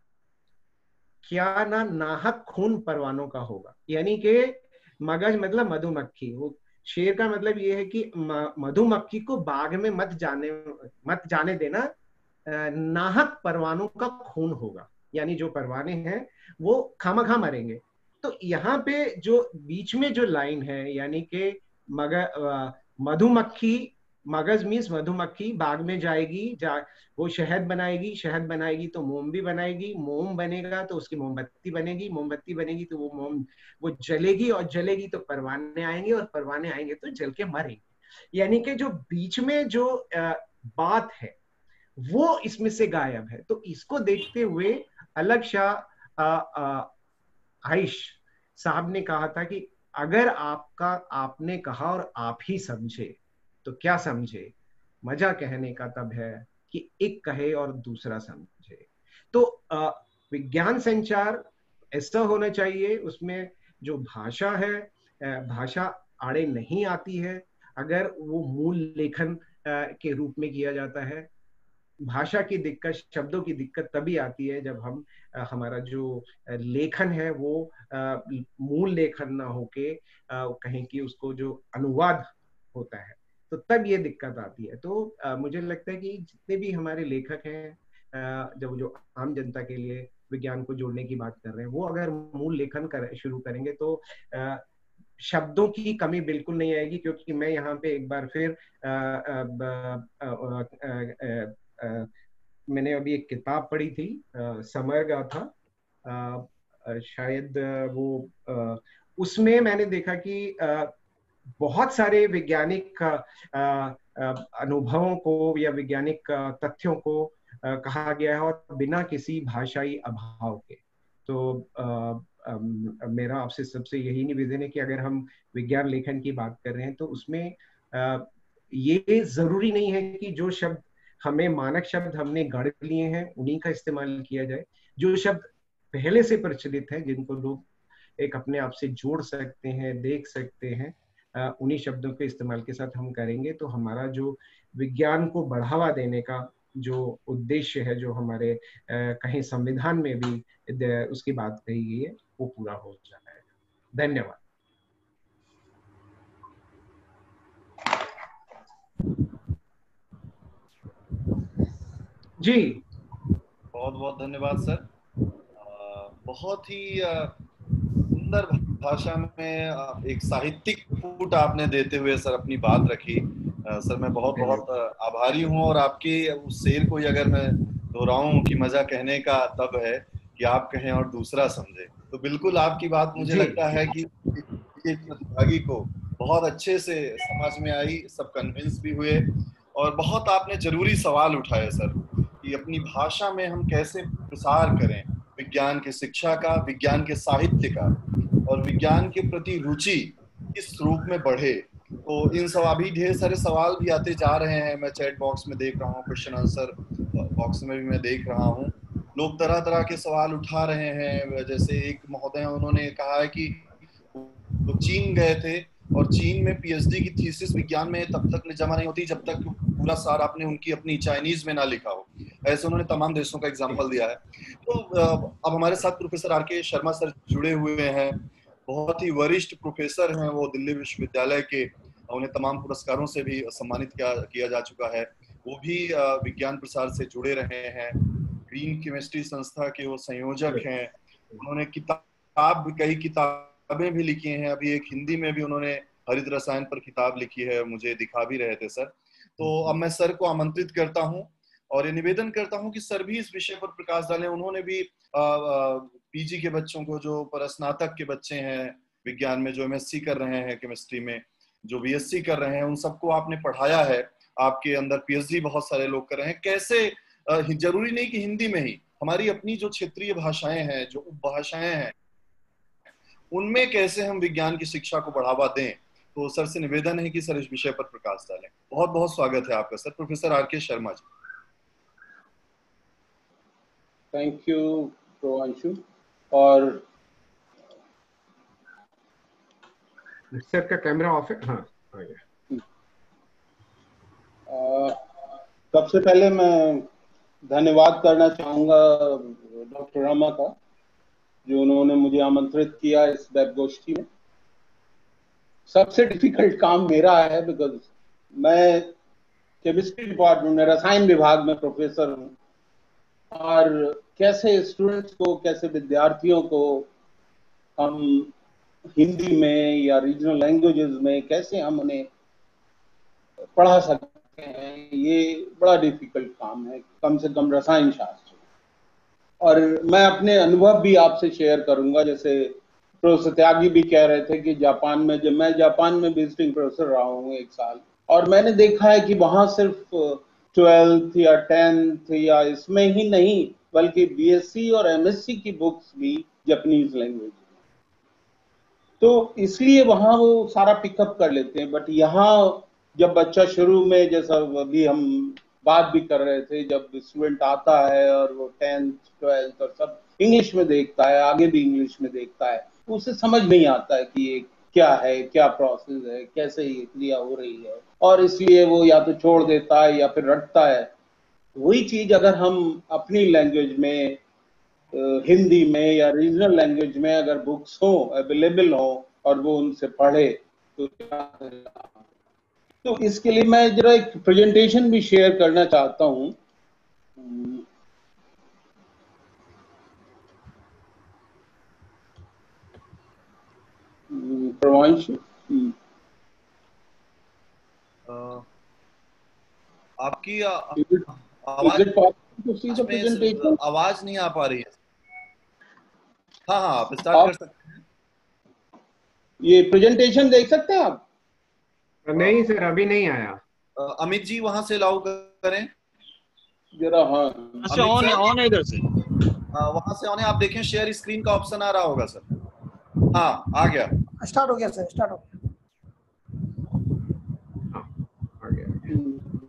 क्या ना नाहक खून परवानों का होगा। यानी कि मगज मतलब मधुमक्खी, वो शेर का मतलब ये है कि मधुमक्खी को बाग में मत जाने मत जाने देना, नाहक परवानों का खून होगा, यानी जो परवाने हैं वो खामखा मरेंगे। तो यहाँ पे जो बीच में जो लाइन है, यानी कि मगर मधुमक्खी, मगज मीन्स मधुमक्खी बाग में जाएगी, जा वो शहद बनाएगी, शहद बनाएगी तो मोम भी बनाएगी, मोम बनेगा तो उसकी मोमबत्ती बनेगी, मोमबत्ती बनेगी तो वो मोम वो जलेगी, और जलेगी तो परवाने आएंगे, और परवाने आएंगे तो जल के मरेंगे। यानी कि जो बीच में जो आ, बात है वो इसमें से गायब है। तो इसको देखते हुए अलग शाह आइश साहब ने कहा था कि अगर आपका आपने कहा और आप ही समझे तो क्या समझे, मजा कहने का तब है कि एक कहे और दूसरा समझे। तो विज्ञान संचार ऐसा होना चाहिए, उसमें जो भाषा है, भाषा आड़े नहीं आती है अगर वो मूल लेखन के रूप में किया जाता है। भाषा की दिक्कत, शब्दों की दिक्कत तभी आती है जब हम हमारा जो लेखन है वो मूल लेखन ना होके कहें कि उसको जो अनुवाद होता है, तो तब ये दिक्कत आती है। तो मुझे लगता है कि जितने भी हमारे लेखक हैं जब जो आम जनता के लिए विज्ञान को जोड़ने की बात कर रहे हैं, वो अगर मूल लेखन कर शुरू करेंगे तो शब्दों की कमी बिल्कुल नहीं आएगी। क्योंकि मैं यहाँ पे एक बार फिर आ, आ, आ, आ, आ, आ, मैंने अभी एक किताब पढ़ी थी, समर गाथा, शायद वो आ, उसमें मैंने देखा कि आ, बहुत सारे वैज्ञानिक अनुभवों को या वैज्ञानिक तथ्यों को आ, कहा गया है और बिना किसी भाषाई अभाव के। तो आ, Um, मेरा आपसे सबसे यही निवेदन है कि अगर हम विज्ञान लेखन की बात कर रहे हैं तो उसमें uh, ये जरूरी नहीं है कि जो शब्द हमें मानक शब्द हमने गढ़ लिए हैं उन्हीं का इस्तेमाल किया जाए। जो शब्द पहले से प्रचलित हैं, जिनको लोग एक अपने आप से जोड़ सकते हैं, देख सकते हैं, uh, उन्हीं शब्दों के इस्तेमाल के साथ हम करेंगे तो हमारा जो विज्ञान को बढ़ावा देने का जो उद्देश्य है, जो हमारे आ, कहीं संविधान में भी उसकी बात कही गई है, वो पूरा हो जाएगा। धन्यवाद। जी बहुत बहुत धन्यवाद सर। आ, बहुत ही सुंदर भाषा में एक साहित्यिक फूट आपने देते हुए सर अपनी बात रखी। आ, सर मैं बहुत बहुत आभारी हूँ। और आपके उस शेर को अगर मैं दोहराऊं कि मजा कहने का तब है कि आप कहें और दूसरा समझे, तो बिल्कुल आपकी बात मुझे लगता है कि प्रतिभागी को बहुत अच्छे से समझ में आई, सब कन्विंस भी हुए। और बहुत आपने जरूरी सवाल उठाए सर कि अपनी भाषा में हम कैसे प्रसार करें विज्ञान की शिक्षा का, विज्ञान के साहित्य का, और विज्ञान के प्रति रुचि किस रूप में बढ़े। तो इन सब अभी ढेर सारे सवाल भी आते जा रहे हैं। मैं चैट बॉक्स में देख रहा हूँ, क्वेश्चन आंसर बॉक्स में भी मैं देख रहा हूँ, लोग तरह तरह के सवाल उठा रहे हैं। जैसे एक महोदय उन्होंने कहा है कि वो चीन गए थे और चीन में पीएचडी की थीसिस विज्ञान में तब तक जमा नहीं होती जब तक पूरा सार आपने उनकी अपनी चाइनीज में ना लिखा हो। ऐसे उन्होंने तमाम देशों का एग्जाम्पल दिया है। तो अब हमारे साथ professor R K Sharma sir जुड़े हुए हैं, बहुत ही वरिष्ठ प्रोफेसर हैं वो दिल्ली विश्वविद्यालय के, उन्हें तमाम पुरस्कारों से भी सम्मानित किया किया जा चुका है। वो भी विज्ञान प्रसार से जुड़े रहे हैं, ग्रीन केमिस्ट्री संस्था के वो संयोजक हैं। उन्होंने किताब कई किताबें भी लिखी हैं, अभी एक हिंदी में भी उन्होंने हरित रसायन पर किताब लिखी है, मुझे दिखा भी रहे थे सर। तो अब मैं सर को आमंत्रित करता हूँ और ये निवेदन करता हूँ कि सर भी इस विषय पर प्रकाश डालें। उन्होंने भी पीजी के बच्चों को, जो परस्नातक के बच्चे हैं विज्ञान में, जो एमएससी कर रहे हैं केमिस्ट्री में, जो बीएससी कर रहे हैं, उन सबको आपने पढ़ाया है। आपके अंदर पीएचडी बहुत सारे लोग कर रहे हैं। कैसे, जरूरी नहीं कि हिंदी में ही, हमारी अपनी जो क्षेत्रीय भाषाएं हैं, जो उपभाषाएं हैं, उनमें कैसे हम विज्ञान की शिक्षा को बढ़ावा दें। तो सर से निवेदन है कि सर इस विषय पर प्रकाश डालें। बहुत बहुत स्वागत है आपका sir. Professor R K Sharma ji. Thank you Provanshu. और सर का कैमरा ऑफ है? हाँ, आ गया। सबसे पहले मैं धन्यवाद करना चाहूंगा डॉक्टर रमा का, जो उन्होंने मुझे आमंत्रित किया इस वेब गोष्ठी में। सबसे डिफिकल्ट काम मेरा है, बिकॉज मैं केमिस्ट्री डिपार्टमेंट में, रसायन विभाग में प्रोफेसर हूँ, और कैसे स्टूडेंट्स को, कैसे विद्यार्थियों को हम हिंदी में या रीजनल लैंग्वेजेस में कैसे हम उन्हें पढ़ा सकते हैं, ये बड़ा डिफिकल्ट काम है, कम से कम रसायन शास्त्र। और मैं अपने अनुभव भी आपसे शेयर करूंगा। जैसे प्रोफेसर त्यागी भी कह रहे थे कि जापान में, जब मैं जापान में विजिटिंग प्रोफेसर रहा हूँ एक साल, और मैंने देखा है कि वहाँ सिर्फ ट्वेल्थ या टेंथ या इसमें ही नहीं, बल्कि बीएससी और एमएससी की बुक्स भी जापानीज लैंग्वेज में, तो इसलिए वहाँ वो सारा पिकअप कर लेते हैं। बट यहाँ जब बच्चा शुरू में, जैसा अभी हम बात भी कर रहे थे, जब स्टूडेंट आता है और वो टेंथ ट्वेल्थ और सब इंग्लिश में देखता है, आगे भी इंग्लिश में देखता है, उसे समझ नहीं आता है कि ये क्या है, क्या प्रोसेस है, कैसे ये क्रिया हो रही है, और इसलिए वो या तो छोड़ देता है या फिर रटता है। वही चीज अगर हम अपनी लैंग्वेज में, हिंदी में या रीजनल लैंग्वेज में अगर बुक्स हो, अवेलेबल हो और वो उनसे पढ़े तो क्या करेगा। तो इसके लिए मैं जरा एक प्रेजेंटेशन भी शेयर करना चाहता हूँ। प्रवांश, आपकी आवाज में आवाज नहीं आ पा रही है। हाँ हाँ, आप स्टार्ट कर सकते हैं। ये प्रेजेंटेशन देख सकते हैं आप? नहीं सर, अभी नहीं आया। अमित जी वहां से अलाउ करें जरा। हाँ, अच्छा, ऑन है, ऑन है इधर से। वहां से ऑन है, आप देखें शेयर स्क्रीन का ऑप्शन आ रहा होगा सर। हाँ, आ गया, स्टार्ट हो गया सर, स्टार्ट हो गया। आ गया।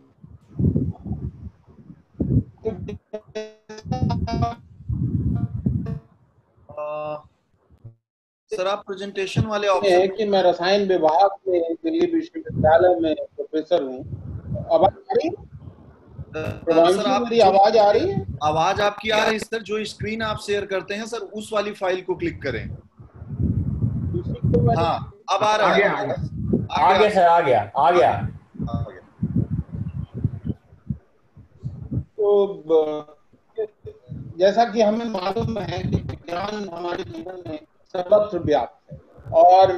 सर आप प्रेजेंटेशन वाले ऑप्शन है कि मैं रसायन विभाग में दिल्ली विश्वविद्यालय में प्रोफेसर हूँ। आवाज आ रही है? सर आप मेरी आवाज आ रही है? आवाज आपकी आ रही है सर। जो स्क्रीन आप शेयर करते हैं सर, उस वाली फाइल को क्लिक करें। हाँ, अब आ रहा है। आ गया सर, आ गया आ गया तो जैसा कि हमें मालूम है कि विज्ञान हमारे जीवन में सर्वत्र व्याप्त है, और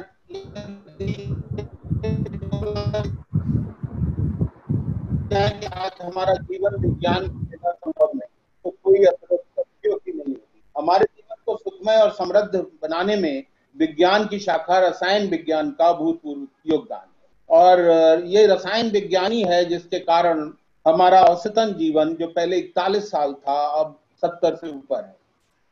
आज हमारा जीवन विज्ञान के बिना संभव नहीं, तो कोई अतिरिक्त की नहीं होगी। हमारे जीवन को सुखमय और समृद्ध बनाने में विज्ञान की शाखा रसायन विज्ञान का भूतपूर्व योगदान है, और ये रसायन विज्ञानी है जिसके कारण हमारा औसतन जीवन जो पहले इकतालीस साल था अब सत्तर से ऊपर है।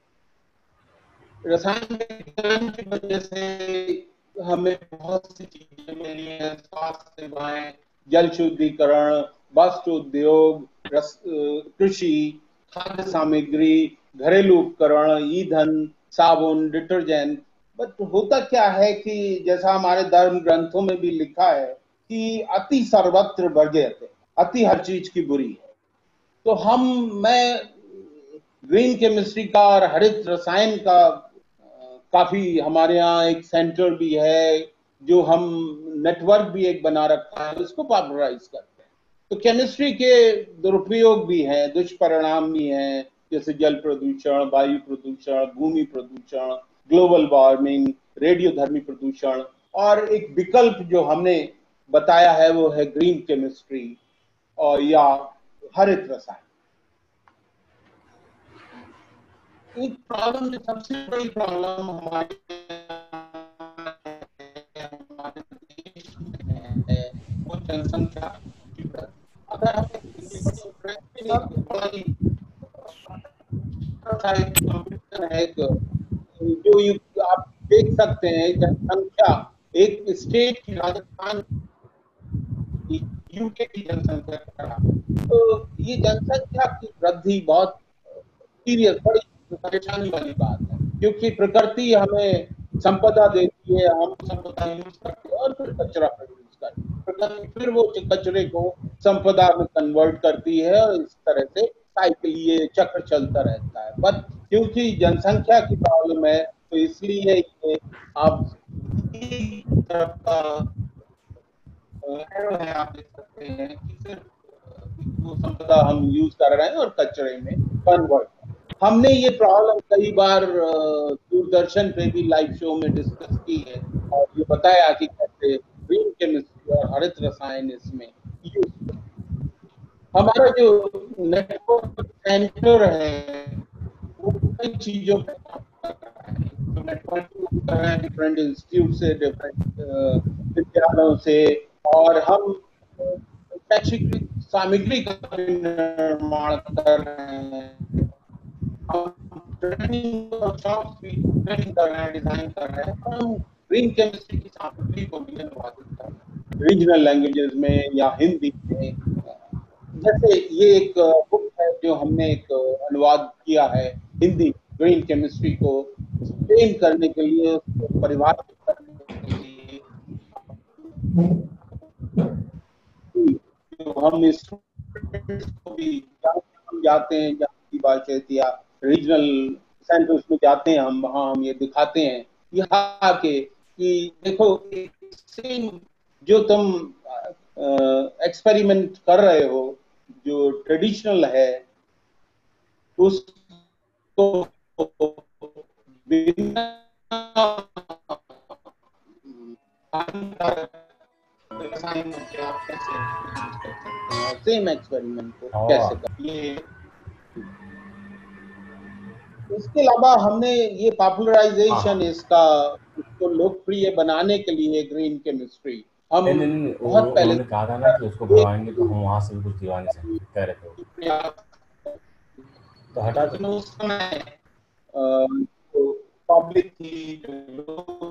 रसायन विज्ञान की वजह से हमें बहुत सी चीजें मिली हैं, स्वास्थ्य सेवाएं, जल शुद्धिकरण, वस्त्र उद्योग, कृषि, खाद्य सामग्री, घरेलू उपकरण, ईंधन, साबुन, डिटर्जेंट। बट होता क्या है कि जैसा हमारे धर्म ग्रंथों में भी लिखा है कि अति सर्वत्र वर्ज्यते, अति हर चीज की बुरी है। तो हम मैं ग्रीन केमिस्ट्री का और हरित रसायन का काफी हमारे यहाँ एक सेंटर भी है, जो हम नेटवर्क भी एक बना रखा है, उसको पॉपुलराइज करते हैं। तो केमिस्ट्री के दुरुपयोग भी हैं, दुष्परिणाम भी हैं, जैसे जल प्रदूषण, वायु प्रदूषण, भूमि प्रदूषण, ग्लोबल वार्मिंग, रेडियोधर्मी प्रदूषण। और एक विकल्प जो हमने बताया है वो है ग्रीन केमिस्ट्री और या हरित रसायन। एक प्रॉब्लम, जो सबसे बड़ी प्रॉब्लम हमारे हमारे देश में है वो जनसंख्या। अगर हम है जो आप देख सकते हैं, जनसंख्या एक स्टेट की, राजस्थान यूके की जनसंख्या, तो ये जनसंख्या की वृद्धि बहुत सीरियस, बड़ी परेशानी वाली बात है, क्योंकि प्रकृति हमें संपदा देती है, हम संपदा यूज करते हैं और फिर कचरा प्रोड्यूस करते हैं। प्रकृति फिर वो कचरे को संपदा में कन्वर्ट करती है और इस तरह से साइकिल, ये चक्र चलता रहता है। बट क्योंकि जनसंख्या की प्रॉब्लम है तो इसलिए ये आप तरफ का है, आप देख सकते हैं कि सिर्फ वो संपदा हम यूज कर रहे हैं और कचरे में कन्वर्ट। हमने ये प्रॉब्लम कई बार दूरदर्शन पे भी लाइव शो में डिस्कस की है और ये बताया कि कैसे ग्रीन केमिस्ट्री और हरित रसायन इसमें यूज। हमारा जो नेटवर्क सेंटर है वो कई चीजों पे काम कर रहा है, तो नेटवर्क कर रहे हैं डिफरेंट इंस्टीट्यूट से, डिफरेंट विद्यालयों से, और हम शैक्षिक सामग्री का निर्माण कर रहे हैं, ट्रेनिंग वर्कशॉप्स भी ट्रेनिंग कर रहे हैं, डिजाइन कर रहे हैं, और हम ग्रीन केमिस्ट्री की सामग्री को भी अनुवादित कर रहे हैं रीजनल लैंग्वेजेस में या हिंदी में। जैसे ये एक बुक है जो हमने एक अनुवाद किया है हिंदी, ग्रीन केमिस्ट्री को ट्रेन करने के लिए, उसको परिभाषित करने के लिए जो हम स्टूडेंट्स को भी हम जाते हैं, जहाँ की बातचीत या रीजनल सेंटर्स में जाते हैं हम, वहाँ हम ये दिखाते हैं यहाँ के कि देखो सेम जो तुम एक्सपेरिमेंट कर रहे हो, जो ट्रेडिशनल है, उसको बिना सेम एक्सपेरिमेंट को कैसे कर, ये इसके अलावा हमने ये पॉपुलराइजेशन इसका इसको लोकप्रिय बनाने के लिए ग्रीन केमिस्ट्री हम नहीं, नहीं, नहीं, बहुत वो, पहले उन्होंने कहा था ना कि उसको बढ़ाएंगे तो हम वहां से भी कुछ दिवाने से कह रहे थे, तो हटा दो। उस समय तो पब्लिक थी, जो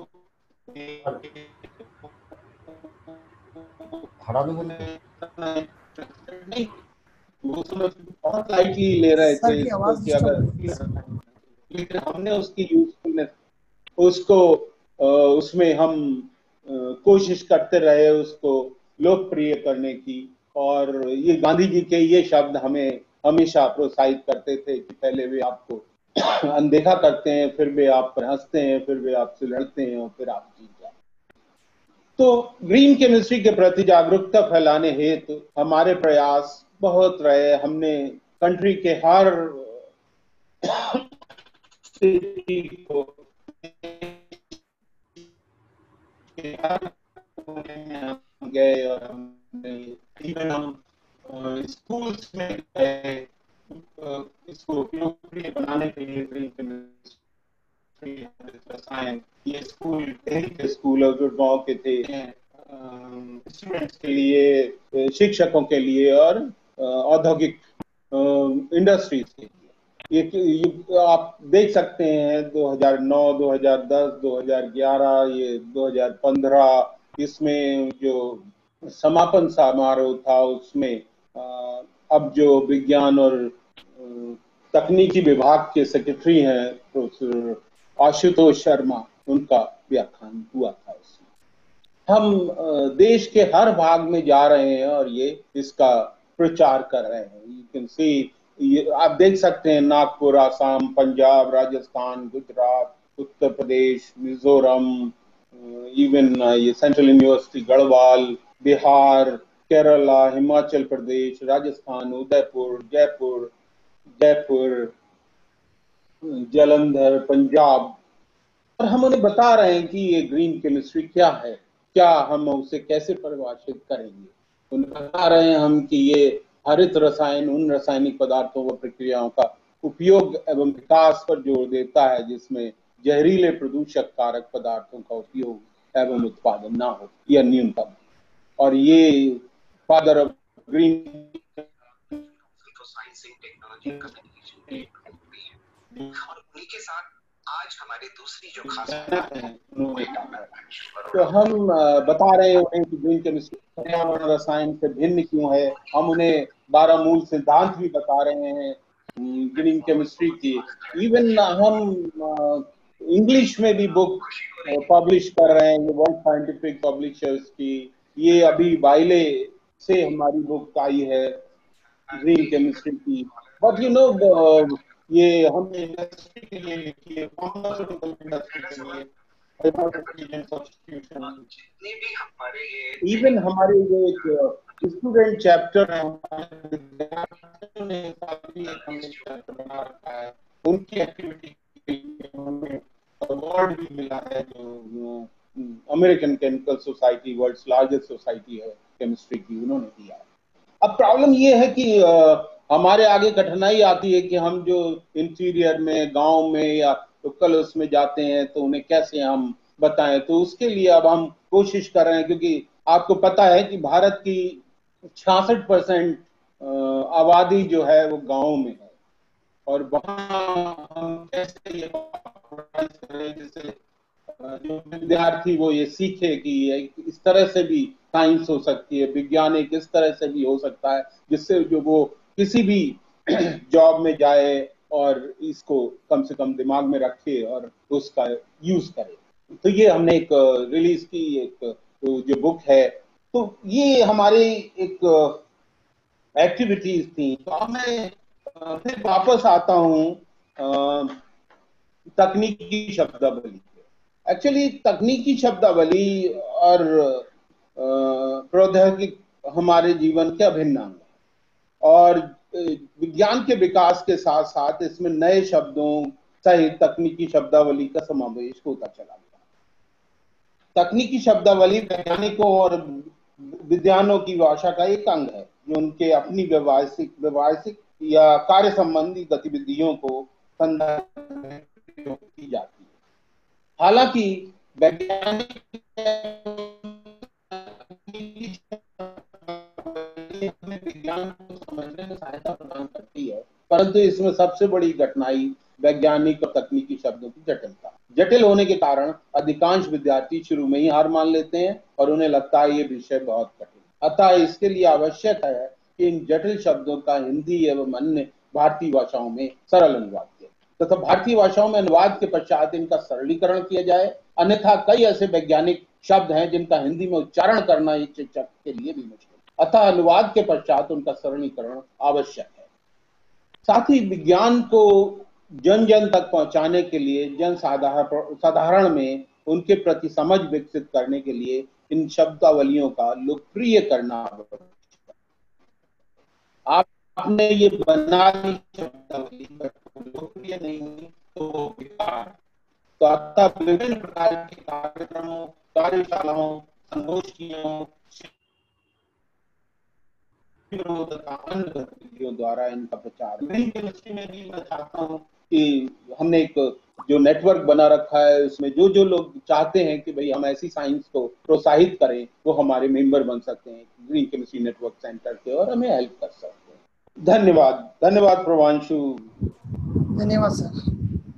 हटा दो नहीं, वो बहुत लाइटली ले रहे थे इसको कि अगर, लेकिन हमने उसकी यूजफुलनेस उसको उसमें हम कोशिश करते रहे उसको लोकप्रिय करने की, और ये गांधी जी के ये शब्द हमें हमेशा प्रोत्साहित करते थे कि पहले वे आपको अनदेखा करते हैं, फिर वे आप पर हंसते हैं, फिर वे आपसे लड़ते हैं और फिर आप जीत जाते हैं। तो ग्रीन केमिस्ट्री के प्रति जागरूकता फैलाने हेतु हमारे प्रयास बहुत रहे। हमने कंट्री के हर सिटी को गए और हमने इवन हम स्कूल्स में गए इसको लोकप्रिय बनाने के लिए ग्रीन केमिस्ट्री रसायन। ये स्कूल दिल्ली के स्कूल और जो गाँव के थे स्टूडेंट्स के लिए, शिक्षकों के लिए और औद्योगिक इंडस्ट्रीज के लिए। ये, ये आप देख सकते हैं दो हज़ार नौ, दो हज़ार दस, दो हज़ार ग्यारह, ये दो हज़ार पंद्रह, इसमें जो समापन समारोह था उसमें अब जो विज्ञान और तकनीकी विभाग के सेक्रेटरी हैं प्रोफेसर आशुतोष शर्मा, उनका व्याख्यान हुआ था उसमें। हम देश के हर भाग में जा रहे हैं और ये इसका प्रचार कर रहे हैं। यू कैन सी, ये आप देख सकते हैं नागपुर, आसाम, पंजाब, राजस्थान, गुजरात, उत्तर प्रदेश, मिजोरम, इवन ये सेंट्रल यूनिवर्सिटी गढ़वाल, बिहार, केरला, हिमाचल प्रदेश, राजस्थान, उदयपुर, जयपुर, जयपुर, जालंधर, पंजाब, और हम उन्हें बता रहे हैं कि ये ग्रीन केमिस्ट्री क्या है, क्या हम उसे कैसे परिभाषित करेंगे। उन्हें बता रहे हैं हम कि ये हरित रसायन उन रासायनिक पदार्थों व प्रक्रियाओं का उपयोग एवं विकास पर जोर देता है जिसमें जहरीले प्रदूषक कारक पदार्थों का उपयोग एवं उत्पादन ना हो या न्यूनतम। और ये फादर ऑफ ग्रीन और उन्हीं के साथ आज हमारे दूसरी जो खास है तो हम बता रहे हैं कि ग्रीन केमिस्ट्री पर्यावरण रसायन से भिन्न क्यों है। हम उन्हें बारह मूल सिद्धांत भी बता रहे हैं ग्रीन केमिस्ट्री की। इवन हम इंग्लिश में भी बुक पब्लिश कर रहे हैं, वर्ल्ड साइंटिफिक पब्लिशर्स की। ये अभी बाइले से हमारी बुक आई है ग्रीन केमिस्ट्री की। बट यू नो ये हमने इंडस्ट्री के लिए लिखी है, फार्मास्यूटिकल इंडस्ट्री के लिए, जितने भी हमारे ये इवन हमारे जो एक स्टूडेंट चैप्टर है उन्होंने बना रखा है, उनकी एक्टिविटी हमें अवार्ड भी मिला है जो American chemical society, world's largest society है केमिस्ट्री की, उन्होंने दिया है। अब प्रॉब्लम ये है कि आ, हमारे आगे कठिनाई आती है कि हम जो इंटीरियर में, गांव में या लोकल उसमें जाते हैं तो उन्हें कैसे हम बताएं। तो उसके लिए अब हम कोशिश कर रहे हैं, क्योंकि आपको पता है कि भारत की छियासठ परसेंट आबादी जो है वो गाँव में है, और वहाँ हम कैसे ये जैसे जो विद्यार्थी वो ये सीखे कि इस तरह से भी साइंस हो सकती है, वैज्ञानिक इस तरह से भी हो सकता है, जिससे जो वो किसी भी जॉब में जाए और इसको कम से कम दिमाग में रखे और उसका यूज करे। तो ये हमने एक रिलीज की एक जो बुक है, तो ये हमारी एक एक्टिविटीज थी। तो मैं फिर वापस आता हूँ तकनीकी शब्दावली पे। एक्चुअली तकनीकी शब्दावली और प्रौद्योगिकी हमारे जीवन के अभिन्न अंग है, और विज्ञान के विकास के साथ साथ इसमें नए शब्दों सहित तकनीकी शब्दावली का समावेश होता चला गया। तकनीकी शब्दावली वैज्ञानिकों और विद्वानों की भाषा का एक अंग है जो उनके अपनी व्यवसायिक व्यवसायिक या कार्य संबंधी गतिविधियों को संदर्भित की जाती है। हालांकि वैज्ञानिक विज्ञान को समझने में सहायता प्रदान करती है, परंतु इसमें सबसे बड़ी कठिनाई वैज्ञानिक और तकनीकी शब्दों की जटिलता। जटिल होने के कारण अधिकांश विद्यार्थी शुरू में ही हार मान लेते हैं और उन्हें लगता है ये विषय बहुत कठिन। अतः इसके लिए आवश्यक है कि इन जटिल शब्दों का हिंदी एवं अन्य भारतीय भाषाओं में सरल अनुवाद किया तथा तो भारतीय भाषाओं में अनुवाद के पश्चात इनका सरलीकरण किया जाए। अन्यथा कई ऐसे वैज्ञानिक शब्द हैं जिनका हिंदी में उच्चारण करना एक शिक्षक के लिए भी मुश्किल, अतः अनुवाद के पश्चात उनका सरलीकरण आवश्यक है। साथ ही विज्ञान को जन जन तक पहुंचाने के लिए जन साधारण साधारण में उनके प्रति समझ विकसित करने के लिए इन शब्दावलियों का लोकप्रिय करना आवश्यक है। आपने ये बना ली शब्दावली लोकप्रिय नहीं हुई तो वो बेकार। तो अतः विभिन्न प्रकार के कार्यक्रमों, कार्यशालाओं, संगोष्ठियों तथा अन्य गतिविधियों द्वारा इनका प्रचार। केमिस्ट्री में भी मैं चाहता हूँ कि हमने एक जो नेटवर्क बना रखा है उसमें जो जो लोग चाहते हैं कि भाई हम ऐसी साइंस को प्रोत्साहित करें वो हमारे मेंबर बन सकते हैं ग्रीन केमिस्ट्री नेटवर्क सेंटर के और हमें हेल्प कर सकते हैं। धन्यवाद। धन्यवाद प्रवांशु। धन्यवाद सर।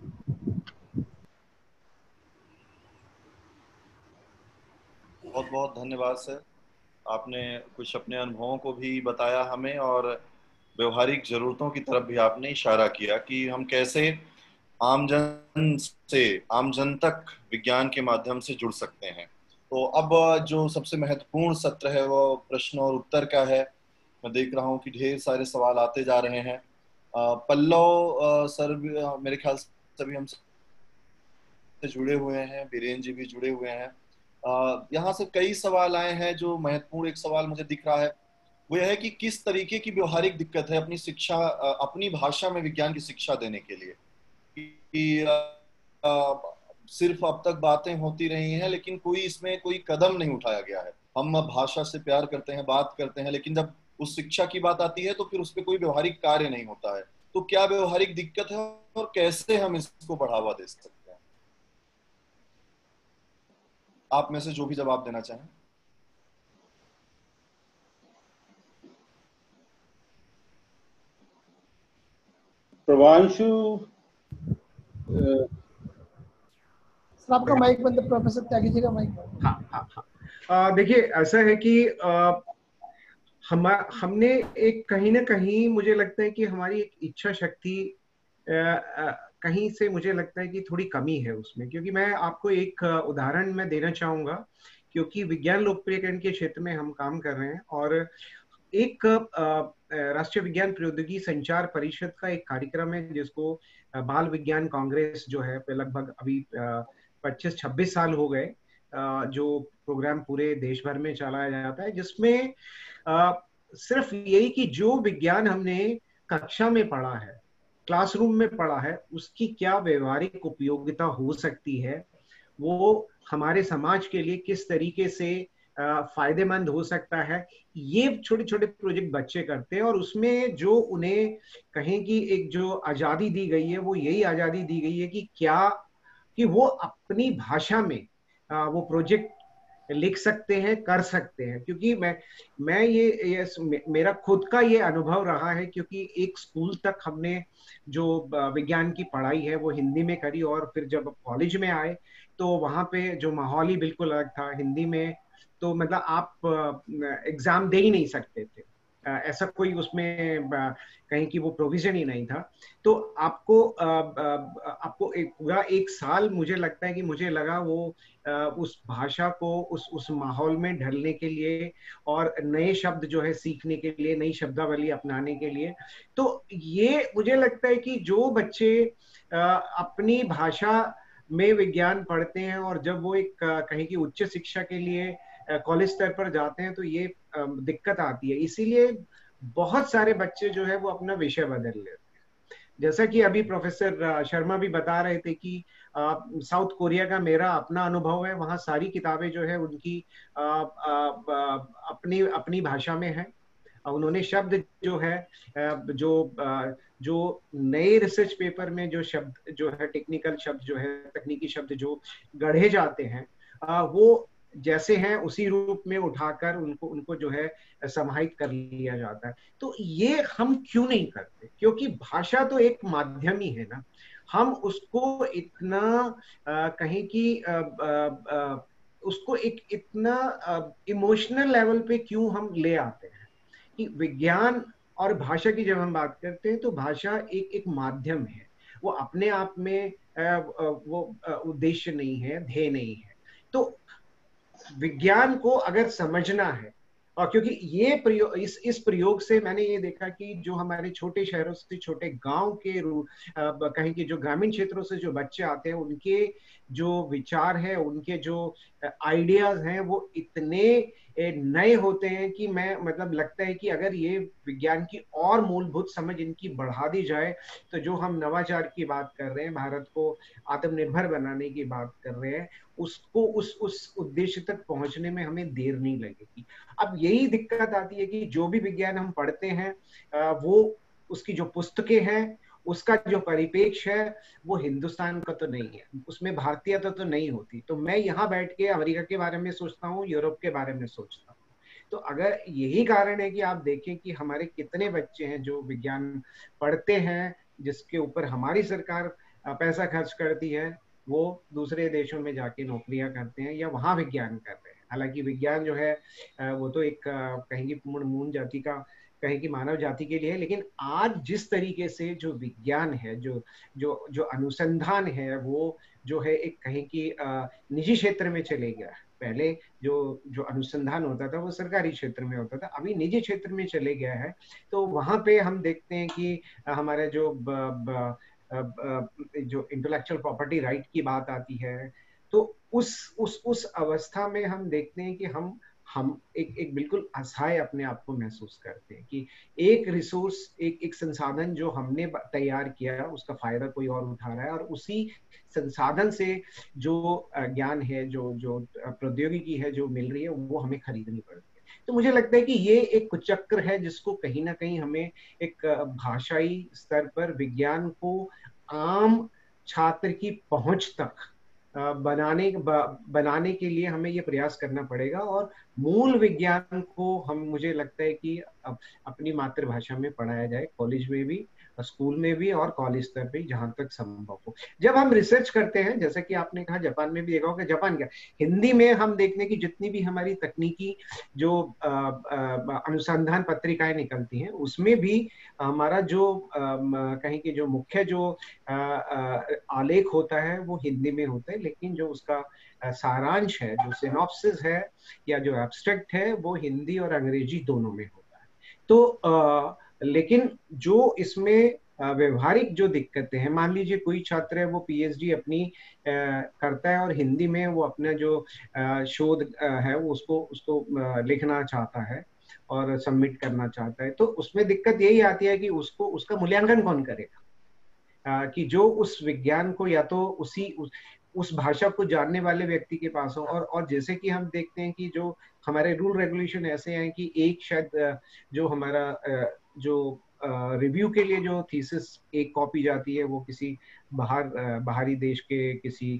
बहुत बहुत धन्यवाद सर। आपने कुछ अपने अनुभवों को भी बताया हमें और व्यवहारिक जरूरतों की तरफ भी आपने इशारा किया कि हम कैसे आमजन से आमजन तक विज्ञान के माध्यम से जुड़ सकते हैं। तो अब जो सबसे महत्वपूर्ण सत्र है वो प्रश्न और उत्तर का है। मैं देख रहा हूँ कि ढेर सारे सवाल आते जा रहे हैं। पल्लव सर भी मेरे ख्याल से सभी हमसे जुड़े हुए हैं, बीरेन जी भी जुड़े हुए हैं। यहाँ से कई सवाल आए हैं। जो महत्वपूर्ण एक सवाल मुझे दिख रहा है वो यह है कि किस तरीके की व्यवहारिक दिक्कत है अपनी शिक्षा अपनी भाषा में विज्ञान की शिक्षा देने के लिए, कि सिर्फ अब तक बातें होती रही हैं लेकिन कोई इसमें कोई कदम नहीं उठाया गया है। हम भाषा से प्यार करते हैं, बात करते हैं, लेकिन जब उस शिक्षा की बात आती है तो फिर उस पर कोई व्यवहारिक कार्य नहीं होता है। तो क्या व्यवहारिक दिक्कत है और कैसे हम इसको बढ़ावा दे सकते हैं? आप में से जो भी जवाब देना चाहें। प्रवांशु सर आपका माइक बंद, प्रोफेसर त्यागी जी का माइक। हाँ हाँ हाँ देखिए ऐसा है कि आ, हम हमने एक कहीं ना कहीं मुझे लगता है कि हमारी एक इच्छा शक्ति कहीं से मुझे लगता है कि थोड़ी कमी है उसमें। क्योंकि मैं आपको एक उदाहरण मैं देना चाहूंगा, क्योंकि विज्ञान लोकप्रियकरण के क्षेत्र में हम काम कर रहे हैं और एक राष्ट्रीय विज्ञान प्रौद्योगिकी संचार परिषद का एक कार्यक्रम है जिसको बाल विज्ञान कांग्रेस जो है लगभग अभी पच्चीस छब्बीस साल हो गए जो प्रोग्राम पूरे देश भर में चलाया जाता है, जिसमें सिर्फ यही कि जो विज्ञान हमने कक्षा में पढ़ा है, क्लासरूम में पढ़ा है, उसकी क्या व्यवहारिक उपयोगिता हो सकती है, वो हमारे समाज के लिए किस तरीके से फायदेमंद हो सकता है, ये छोटे छोटे प्रोजेक्ट बच्चे करते हैं। और उसमें जो उन्हें कहें कि एक जो आजादी दी गई है वो यही आजादी दी गई है कि क्या कि वो अपनी भाषा में वो प्रोजेक्ट लिख सकते हैं, कर सकते हैं। क्योंकि मैं मैं ये, ये मेरा खुद का ये अनुभव रहा है, क्योंकि एक स्कूल तक हमने जो विज्ञान की पढ़ाई है वो हिंदी में करी और फिर जब कॉलेज में आए तो वहाँ पे जो माहौल ही बिल्कुल अलग था हिंदी में। तो मतलब आप एग्जाम दे ही नहीं सकते थे, ऐसा कोई उसमें कहीं की वो प्रोविजन ही नहीं था। तो आपको आपको एक पूरा एक साल मुझे लगता है कि मुझे लगा वो उस भाषा को उस उस माहौल में ढलने के लिए और नए शब्द जो है सीखने के लिए, नई शब्दावली अपनाने के लिए। तो ये मुझे लगता है कि जो बच्चे अपनी भाषा में विज्ञान पढ़ते हैं और जब वो एक कहीं की उच्च शिक्षा के लिए कॉलेज स्तर पर जाते हैं तो ये दिक्कत आती है। इसीलिए बहुत सारे बच्चे जो है वो अपना विषय बदल लेते हैं। जैसा कि अभी प्रोफेसर शर्मा भी बता रहे थे कि साउथ कोरिया का मेरा अपना अनुभव है, वहाँ सारी किताबें जो है उनकी आ, आ, आ, अपनी अपनी भाषा में है। उन्होंने शब्द जो है जो जो नए रिसर्च पेपर में जो शब्द जो है टेक्निकल शब्द जो है तकनीकी शब्द जो गढ़े जाते हैं वो जैसे हैं उसी रूप में उठाकर उनको उनको जो है समाहित कर लिया जाता है। तो ये हम क्यों नहीं करते? क्योंकि भाषा तो एक माध्यम ही है ना। हम उसको इतना आ, कहीं की आ, आ, आ, उसको एक इतना इमोशनल लेवल पे क्यों हम ले आते हैं कि विज्ञान और भाषा की जब हम बात करते हैं तो भाषा एक एक माध्यम है, वो अपने आप में आ, वो उद्देश्य नहीं है, ध्येय नहीं है। तो विज्ञान को अगर समझना है, और क्योंकि ये प्रयोग इस इस प्रयोग से मैंने ये देखा कि जो हमारे छोटे शहरों से छोटे गांव के कहीं के जो ग्रामीण क्षेत्रों से जो बच्चे आते हैं उनके जो विचार है, उनके जो आइडियाज हैं वो इतने नए होते हैं कि मैं मतलब लगता है कि अगर ये विज्ञान की और मूलभूत समझ इनकी बढ़ा दी जाए तो जो हम नवाचार की बात कर रहे हैं, भारत को आत्मनिर्भर बनाने की बात कर रहे हैं, उसको उस उस उद्देश्य तक पहुंचने में हमें देर नहीं लगेगी। अब यही दिक्कत आती है कि जो भी विज्ञान हम पढ़ते हैं वो उसकी जो पुस्तकें हैं उसका जो परिपेक्ष्य है वो हिंदुस्तान का तो नहीं है, उसमें भारतीयता तो नहीं होती। तो मैं यहाँ बैठ के अमेरिका के बारे में सोचता हूँ, यूरोप के बारे में सोचता हूँ। तो अगर यही कारण है कि आप देखें कि हमारे कितने बच्चे हैं जो विज्ञान पढ़ते हैं, जिसके ऊपर हमारी सरकार पैसा खर्च करती है, वो दूसरे देशों में जाके नौकरियां करते हैं या वहाँ विज्ञान कर रहे हैं। हालांकि विज्ञान जो है वो तो एक कहेंगे पूर्ण मूल जाति का कहेंगे मानव जाति के लिए है, लेकिन आज जिस तरीके से जो विज्ञान है, जो जो जो अनुसंधान है, वो जो है एक कहें कि निजी क्षेत्र में चले गया। पहले जो जो अनुसंधान होता था वो सरकारी क्षेत्र में होता था, अभी निजी क्षेत्र में चले गया है। तो वहाँ पे हम देखते हैं कि हमारे जो ब, ब, जो इंटेलेक्चुअल प्रॉपर्टी राइट की बात आती है, तो उस उस उस अवस्था में हम देखते हैं कि हम हम एक एक बिल्कुल असहाय अपने आप को महसूस करते हैं कि एक रिसोर्स एक एक संसाधन जो हमने तैयार किया उसका फायदा कोई और उठा रहा है, और उसी संसाधन से जो ज्ञान है, जो जो प्रौद्योगिकी है जो मिल रही है, वो हमें खरीदनी पड़ती है। तो मुझे लगता है कि ये एक कुचक्र है जिसको कहीं ना कहीं हमें एक भाषाई स्तर पर विज्ञान को आम छात्र की पहुंच तक बनाने बनाने के लिए हमें ये प्रयास करना पड़ेगा, और मूल विज्ञान को हम मुझे लगता है कि अपनी मातृभाषा में पढ़ाया जाए, कॉलेज में भी, स्कूल में भी और कॉलेज स्तर पे जहां तक संभव हो। जब हम रिसर्च करते हैं, जैसा कि आपने कहा जापान में भी देखा होगा, जापान क्या हिंदी में हम देखने की जितनी भी हमारी तकनीकी जो अनुसंधान पत्रिकाएं निकलती हैं उसमें भी हमारा जो कहीं कि जो मुख्य जो आ, आ, आलेख होता है वो हिंदी में होता है, लेकिन जो उसका सारांश है, जो सिनॉप्सिस है या जो एब्स्ट्रैक्ट है, वो हिंदी और अंग्रेजी दोनों में होता है। तो आ, लेकिन जो इसमें व्यवहारिक जो दिक्कतें हैं, मान लीजिए कोई छात्र है वो पीएचडी अपनी आ, करता है और हिंदी में वो अपना जो आ, शोध है वो उसको उसको आ, लिखना चाहता है और सबमिट करना चाहता है, तो उसमें दिक्कत यही आती है कि उसको उसका मूल्यांकन कौन करेगा। आ, कि जो उस विज्ञान को या तो उसी उस, उस भाषा को जानने वाले व्यक्ति के पास हो, और और जैसे कि हम देखते हैं कि जो हमारे रूल रेगुलेशन ऐसे हैं कि एक शायद जो हमारा जो रिव्यू के लिए जो थीसिस एक कॉपी जाती है वो किसी बाहर बाहरी देश के किसी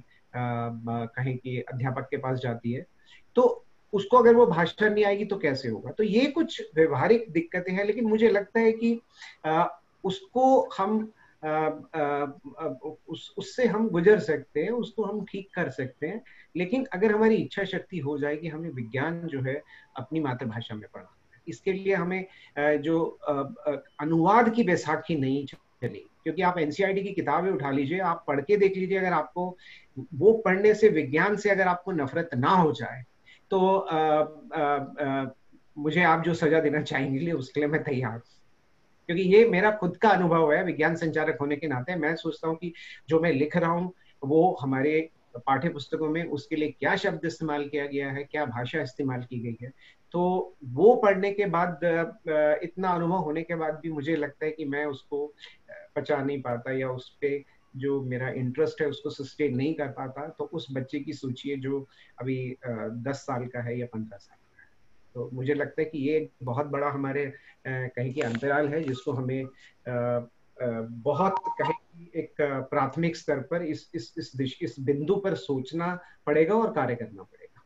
कहीं के अध्यापक के पास जाती है, तो उसको अगर वो भाषा नहीं आएगी तो कैसे होगा। तो ये कुछ व्यवहारिक दिक्कतें हैं, लेकिन मुझे लगता है कि आ, उसको हम आ, आ, उस उससे हम गुजर सकते हैं, उसको हम ठीक कर सकते हैं, लेकिन अगर हमारी इच्छा शक्ति हो जाए कि हमें विज्ञान जो है अपनी मातृभाषा में पढ़ना है। इसके लिए हमें जो अनुवाद की बैसाखी नहीं चली, क्योंकि आप एनसीईआरटी की किताबें उठा लीजिए, आप पढ़ के देख लीजिए, अगर आपको वो पढ़ने से, विज्ञान से अगर आपको नफरत ना हो जाए तो आ, आ, आ, मुझे आप जो सजा देना चाहेंगे उसके लिए मैं तैयार हूँ, क्योंकि ये मेरा खुद का अनुभव है विज्ञान संचारक होने के नाते। मैं सोचता हूँ कि जो मैं लिख रहा हूँ वो हमारे पाठ्य पुस्तकों में उसके लिए क्या शब्द इस्तेमाल किया गया है, क्या भाषा इस्तेमाल की गई है, तो वो पढ़ने के बाद, इतना अनुभव होने के बाद भी मुझे लगता है कि मैं उसको पचा नहीं पाता या उस पे जो मेरा इंटरेस्ट है उसको सस्टेन नहीं कर पाता। तो उस बच्चे की सोचिए जो अभी दस साल का है या पंद्रह साल का है। तो मुझे लगता है कि ये बहुत बड़ा हमारे कहीं की अंतराल है जिसको हमें बहुत कहीं एक प्राथमिक स्तर पर इस इस इस दिश इस बिंदु पर सोचना पड़ेगा और कार्य करना पड़ेगा।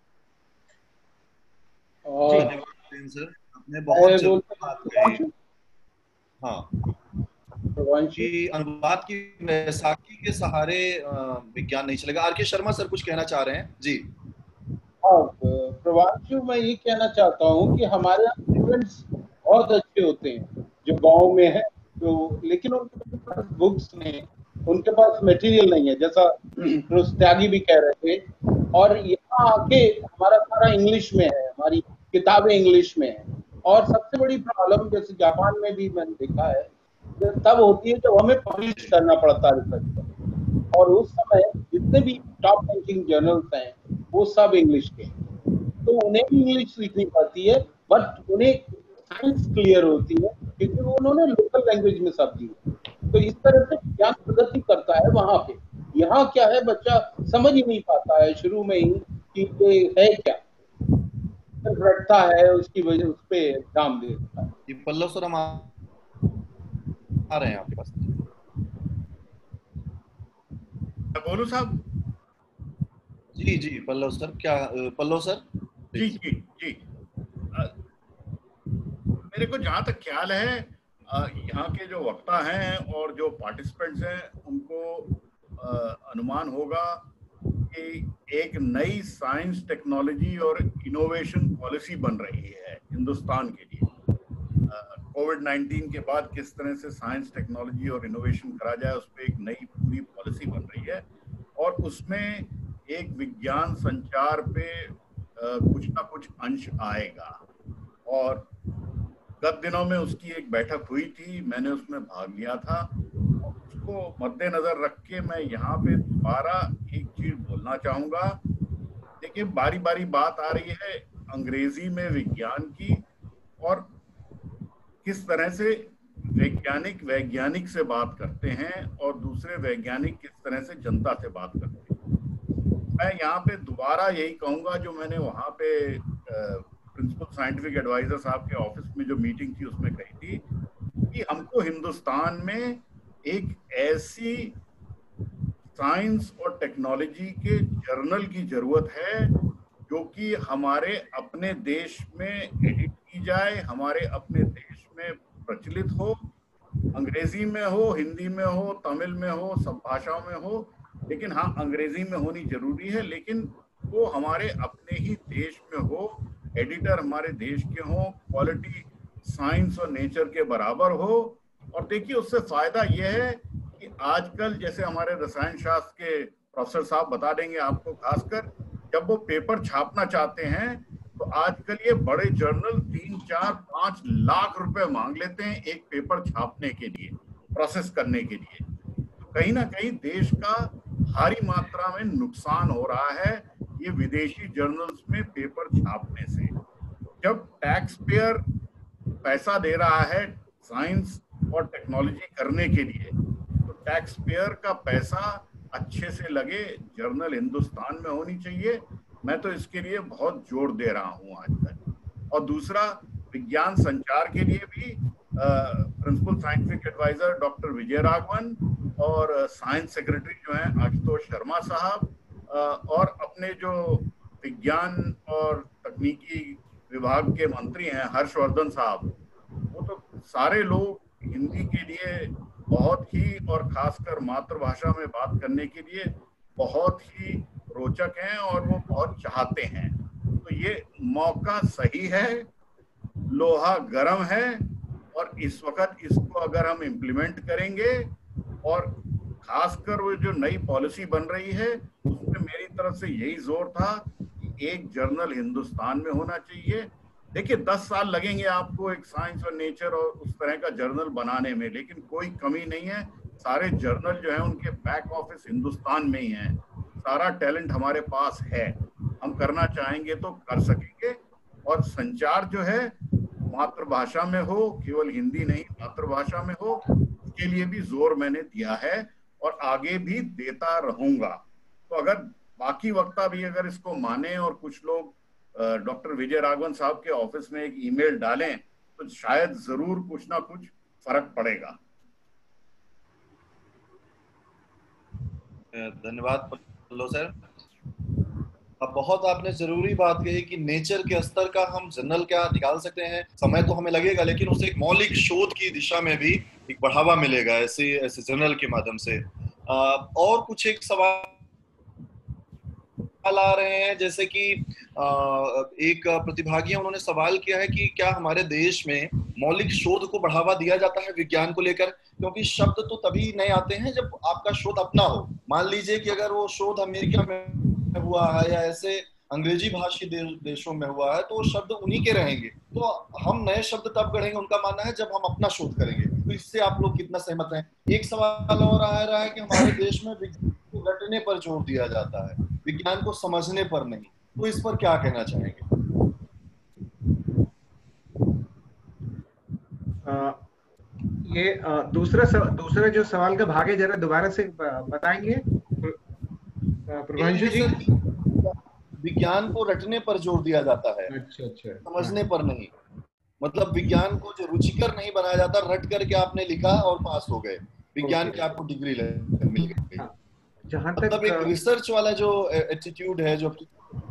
और सर आपने बहुत जरूरी बात कही। हाँ, कि अनुवाद की वैसाखी के सहारे विज्ञान नहीं चलेगा। आर के शर्मा सर कुछ कहना चाह रहे हैं जी। हाँ प्रवांशु, मैं ये कहना चाहता हूँ कि हमारे यहाँ स्टूडेंट्स बहुत अच्छे होते हैं जो गांव में है, तो लेकिन उनके पास बुक्स नहीं, उनके पास मटेरियल नहीं है, जैसा त्यागी भी कह रहे थे। और यहाँ आके हमारा सारा इंग्लिश में है, हमारी किताबें इंग्लिश में है। और सबसे बड़ी प्रॉब्लम जैसे जापान में भी मैंने देखा है तब होती है जब हमें पब्लिश करना पड़ता है रिसर्च, और उस समय जितने भी टॉप रैंकिंग जर्नल्स हैं वो सब इंग्लिश के, तो उन्हें भी इंग्लिश सीखनी पड़ती है, बट उन्हें साइंस क्लियर होती है क्योंकि वो उन्होंने लोकल लैंग्वेज में सब दी। तो इस तरह से ज्ञान प्रगति करता है वहां पे। यहाँ क्या है, बच्चा समझ ही नहीं पाता है शुरू में ही कि ये है क्या, रटता है, उसकी वजह उस पे एग्जाम दे देता है। ये पल्लव सर हम आ रहे हैं आपके पास। बोलू साहब? जी जी पल्लव सर, क्या पल्लव सर? जी जी जी आ, मेरे को जहाँ तक ख्याल है यहाँ के जो वक्ता हैं और जो पार्टिसिपेंट्स हैं उनको आ, अनुमान होगा कि एक नई साइंस टेक्नोलॉजी और इनोवेशन पॉलिसी बन रही है हिंदुस्तान के लिए। कोविड नाइन्टीन के बाद किस तरह से साइंस टेक्नोलॉजी और इनोवेशन करा जाए उस पर एक नई पूरी पॉलिसी बन रही है, और उसमें एक विज्ञान संचार पे कुछ ना कुछ अंश आएगा। और गत दिनों में उसकी एक बैठक हुई थी, मैंने उसमें भाग लिया था। उसको मद्देनजर रख के मैं यहाँ पे दोबारा एक चीज बोलना चाहूँगा। देखिए, बारी बारी बात आ रही है अंग्रेजी में विज्ञान की, और किस तरह से वैज्ञानिक वैज्ञानिक से बात करते हैं और दूसरे वैज्ञानिक किस तरह से जनता से बात करते हैं। मैं यहाँ पे दोबारा यही कहूँगा जो मैंने वहाँ पे प्रिंसिपल साइंटिफिक एडवाइजर साहब के ऑफिस में जो मीटिंग थी उसमें कही थी कि हमको हिंदुस्तान में एक ऐसी साइंस और टेक्नोलॉजी के जर्नल की जरूरत है जो कि हमारे अपने देश में एडिट की जाए, हमारे अपने देश में प्रचलित हो, अंग्रेजी में हो, हिंदी में हो, तमिल में हो, सब भाषाओं में हो, लेकिन हाँ अंग्रेजी में होनी जरूरी है, लेकिन वो हमारे अपने ही देश में हो, एडिटर हमारे देश के हों, क्वालिटी साइंस और नेचर के बराबर हो। और देखिए उससे फायदा यह है कि आजकल जैसे हमारे रसायन शास्त्र के प्रोफेसर साहब बता देंगे आपको, खासकर जब वो पेपर छापना चाहते हैं तो आजकल ये बड़े जर्नल तीन चार पांच लाख रुपए मांग लेते हैं एक पेपर छापने के लिए, प्रोसेस करने के लिए। तो कहीं ना कहीं देश का भारी मात्रा में नुकसान हो रहा है ये विदेशी जर्नल्स में पेपर छापने से। जब टैक्स पेयर पैसा दे रहा है साइंस और टेक्नोलॉजी करने के लिए, तो टैक्स पेयर का पैसा अच्छे से लगे, जर्नल हिंदुस्तान में होनी चाहिए। मैं तो इसके लिए बहुत जोर दे रहा हूँ आज तक। और दूसरा, विज्ञान संचार के लिए भी principal scientific adviser doctor Vijay Raghavan और साइंस सेक्रेटरी जो हैं आशुतोष शर्मा साहब, और अपने जो विज्ञान और तकनीकी विभाग के मंत्री हैं हर्षवर्धन साहब, वो तो सारे लोग हिंदी के लिए बहुत ही, और खासकर मातृभाषा में बात करने के लिए बहुत ही रोचक हैं और वो बहुत चाहते हैं। तो ये मौका सही है लोहा गर्म है और इस वक्त इसको अगर हम इम्प्लीमेंट करेंगे, और खासकर वो जो नई पॉलिसी बन रही है उसमें मेरी तरफ से यही जोर था कि एक जर्नल हिंदुस्तान में होना चाहिए। देखिए दस साल लगेंगे आपको एक साइंस और नेचर और उस तरह का जर्नल बनाने में, लेकिन कोई कमी नहीं है। सारे जर्नल जो है उनके बैक ऑफिस हिंदुस्तान में ही है, सारा टैलेंट हमारे पास है, हम करना चाहेंगे तो कर सकेंगे। और संचार जो है मातृभाषा में हो, केवल हिंदी नहीं मातृभाषा में हो, उसके लिए भी जोर मैंने दिया है और आगे भी देता रहूंगा। तो अगर बाकी वक्ता भी अगर इसको माने और कुछ लोग डॉक्टर विजय राघवन साहब के ऑफिस में एक ईमेल डालें तो शायद जरूर कुछ ना कुछ फर्क पड़ेगा। धन्यवाद पल्लव सर। अब बहुत आपने जरूरी बात कही कि नेचर के स्तर का हम जर्नल क्या निकाल सकते हैं, समय तो हमें लगेगा, लेकिन उसे एक मौलिक शोध की दिशा में भी एक बढ़ावा मिलेगा ऐसे ऐसे जर्नल के माध्यम से। आ, और कुछ एक सवाल आ रहे हैं, जैसे कि एक प्रतिभागी उन्होंने सवाल किया है कि क्या हमारे देश में मौलिक शोध को बढ़ावा दिया जाता है विज्ञान को लेकर, क्योंकि शब्द तो तभी नए आते हैं जब आपका शोध अपना हो। मान लीजिए कि अगर वो शोध अमेरिका में हुआ है या ऐसे अंग्रेजी भाषी दे, देशों में हुआ है तो वो शब्द उन्हीं के रहेंगे, तो हम नए शब्द तब गढ़ेंगे, उनका मानना है जब हम अपना शोध करेंगे। तो इससे आप लोग कितना सहमत हैं? एक सवाल और आ रहा है कि हमारे देश में विज्ञान को रटने पर जोर दिया जाता है, विज्ञान को समझने पर नहीं, तो इस पर क्या कहना चाहेंगे? आ, ये आ, दूसरा सव, दूसरा जो सवाल का भाग है जरा दोबारा से बताएंगे प्रभांशु जी। विज्ञान को रटने पर जोर दिया जाता है, अच्छा अच्छा, समझने पर नहीं। मतलब विज्ञान को जो रुचिकर नहीं बनाया जाता, रट करके आपने लिखा और पास हो गए, विज्ञान की आपको डिग्री मिल गई। जहाँ तक मतलब एक रिसर्च वाला जो एटीट्यूड है जो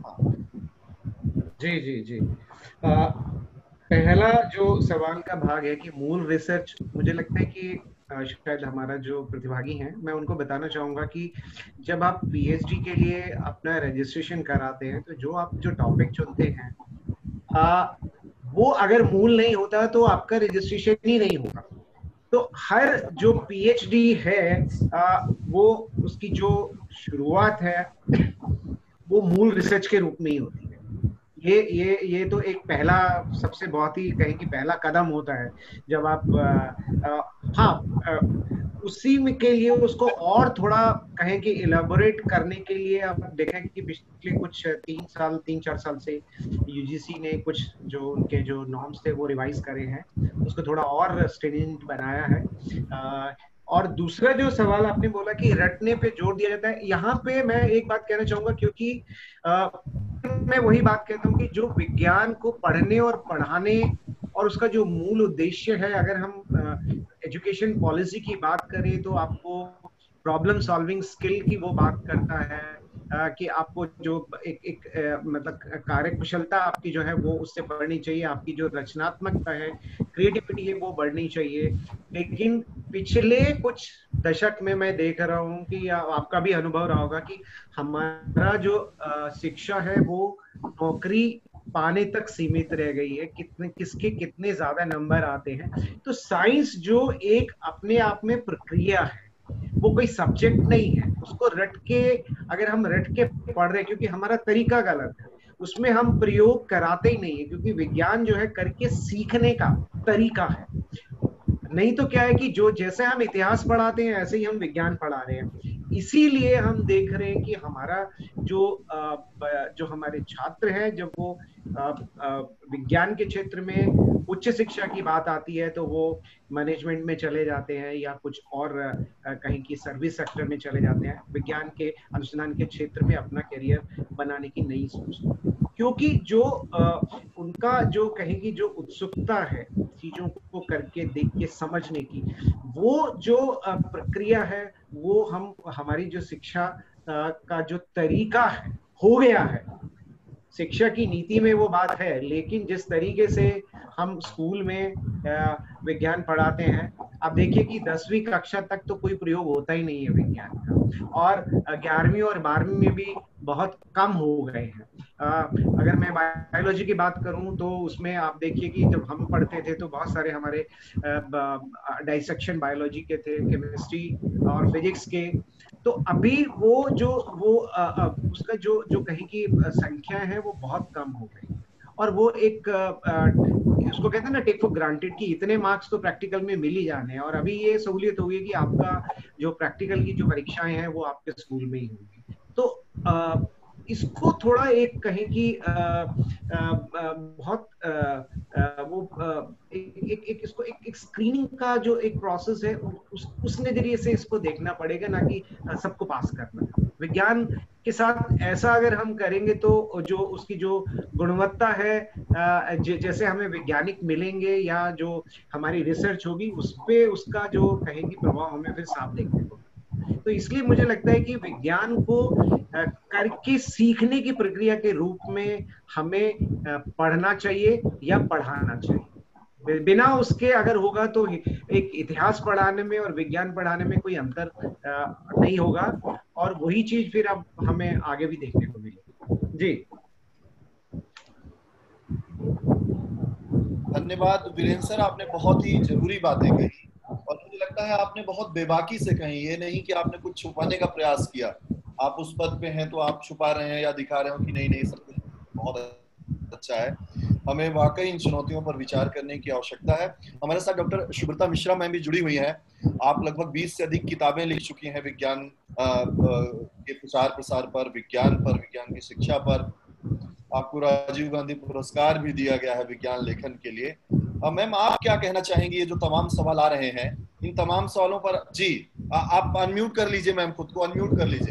जी जी जी आ, पहला जो सवाल का भाग है कि मूल रिसर्च, मुझे लगता है कि शायद हमारा जो प्रतिभागी हैं मैं उनको बताना चाहूंगा कि जब आप पीएचडी के लिए अपना रजिस्ट्रेशन कराते हैं तो जो आप जो टॉपिक चुनते हैं आ, वो अगर मूल नहीं होता तो आपका रजिस्ट्रेशन ही नहीं होगा। तो हर जो पीएचडी है आ, वो उसकी जो शुरुआत है वो मूल रिसर्च के रूप में ही होती है। ये ये ये तो एक पहला सबसे बहुत ही कहें कि पहला कदम होता है जब आप आ, आ, हाँ आ, उसी में के लिए उसको और थोड़ा कहें कि इलेबोरेट करने के लिए आप देखें कि पिछले कुछ तीन साल तीन चार साल से यूजीसी ने कुछ जो उनके जो नॉर्म्स थे वो रिवाइज करे हैं, उसको थोड़ा और स्ट्रिंजेंट बनाया है। आ, और दूसरा जो सवाल आपने बोला कि रटने पे जोर दिया जाता है, यहाँ पे मैं एक बात कहना चाहूंगा क्योंकि आ, मैं वही बात कहता हूँ कि जो विज्ञान को पढ़ने और पढ़ाने और उसका जो मूल उद्देश्य है, अगर हम एजुकेशन पॉलिसी की बात करें तो आपको प्रॉब्लम सॉल्विंग स्किल की वो बात करता है आ, कि आपको जो एक एक आ, मतलब कार्य कुशलता आपकी जो है वो उससे बढ़नी चाहिए, आपकी जो रचनात्मकता है, क्रिएटिविटी है वो बढ़नी चाहिए। लेकिन पिछले कुछ दशक में मैं देख रहा हूँ कि आपका भी अनुभव रहा होगा कि हमारा जो आ, शिक्षा है वो नौकरी पाने तक सीमित रह गई है, कितने किसके कितने ज्यादा नंबर आते हैं। तो साइंस जो एक अपने आप में प्रक्रिया है, वो कोई सब्जेक्ट नहीं है। उसको रट के अगर हम रट के पढ़ रहे हैं क्योंकि हमारा तरीका गलत है, उसमें हम प्रयोग कराते ही नहीं है, क्योंकि विज्ञान जो है करके सीखने का तरीका है। नहीं तो क्या है कि जो जैसे हम इतिहास पढ़ाते हैं ऐसे ही हम विज्ञान पढ़ा रहे हैं। इसीलिए हम देख रहे हैं कि हमारा जो जो हमारे छात्र हैं जब वो विज्ञान के क्षेत्र में उच्च शिक्षा की बात आती है तो वो मैनेजमेंट में चले जाते हैं या कुछ और कहीं की सर्विस सेक्टर में चले जाते हैं, विज्ञान के अनुसंधान के क्षेत्र में अपना करियर बनाने की नहीं सोचते, क्योंकि जो उनका जो कहेंगी जो उत्सुकता है चीजों को करके देख के समझने की, वो जो प्रक्रिया है वो हम हमारी जो शिक्षा का जो तरीका है हो गया है। शिक्षा की नीति में वो बात है, लेकिन जिस तरीके से हम स्कूल में विज्ञान पढ़ाते हैं, आप देखिए कि दसवीं कक्षा तक तो कोई प्रयोग होता ही नहीं है विज्ञान का, और ग्यारहवीं और बारहवीं में भी बहुत कम हो गए हैं। अगर मैं बायोलॉजी की बात करूं तो उसमें आप देखिए कि जब हम पढ़ते थे तो बहुत सारे हमारे डाइसेक्शन बायोलॉजी के थे, केमिस्ट्री और फिजिक्स के। तो अभी वो जो वो आ, आ, उसका जो जो कहीं की संख्या है वो बहुत कम हो गई, और वो एक आ, उसको कहते हैं ना टेक फॉर ग्रांटेड कि इतने मार्क्स तो प्रैक्टिकल में मिल ही जाने हैं, और अभी ये सहूलियत हो गई कि आपका जो प्रैक्टिकल की जो परीक्षाएं हैं वो आपके स्कूल में ही होंगी। तो आ, इसको थोड़ा एक कहीं की आ, आ, आ, बहुत आ, आ, वो आ, एक, एक, एक इसको एक, एक स्क्रीनिंग का जो एक प्रोसेस है उस उस नजरिए से इसको देखना पड़ेगा, ना कि सबको पास करना। विज्ञान के साथ ऐसा अगर हम करेंगे तो जो उसकी जो गुणवत्ता है, जैसे हमें वैज्ञानिक मिलेंगे या जो हमारी रिसर्च होगी उस पे उसका जो कहेंगे प्रभाव हमें फिर साफ देखने को। तो इसलिए मुझे लगता है कि विज्ञान को करके सीखने की प्रक्रिया के रूप में हमें पढ़ना चाहिए या पढ़ाना चाहिए। बिना उसके अगर होगा तो एक इतिहास पढ़ाने में और विज्ञान पढ़ाने में कोई अंतर नहीं होगा, और वही चीज फिर अब हमें आगे भी देखने को मिलेगी। जी धन्यवाद वीरेंद्र सर, आपने बहुत ही जरूरी बातें कही और मुझे लगता है आपने बहुत बेबाकी से कही। ये नहीं कि आपने कुछ छुपाने का प्रयास किया। आप उस पद पे हैं तो आप छुपा रहे हैं या दिखा रहे हो कि नहीं नहीं सब कुछ बहुत अच्छा है। हमें वाकई इन चुनौतियों पर विचार करने की आवश्यकता है। हमारे साथ डॉक्टर शुभ्रता मिश्रा मैम भी जुड़ी हुई हैं। आप लगभग बीस से अधिक किताबें लिख चुकी हैं विज्ञान के प्रचार प्रसार पर, विज्ञान पर, विज्ञान की शिक्षा पर। आपको राजीव गांधी पुरस्कार भी दिया गया है विज्ञान लेखन के लिए। मैम आप क्या कहना चाहेंगी? ये जो तमाम सवाल आ रहे हैं, इन तमाम सवालों पर जी आ, आप अनम्यूट कर लीजिए मैम, खुद को अनम्यूट कर लीजिए।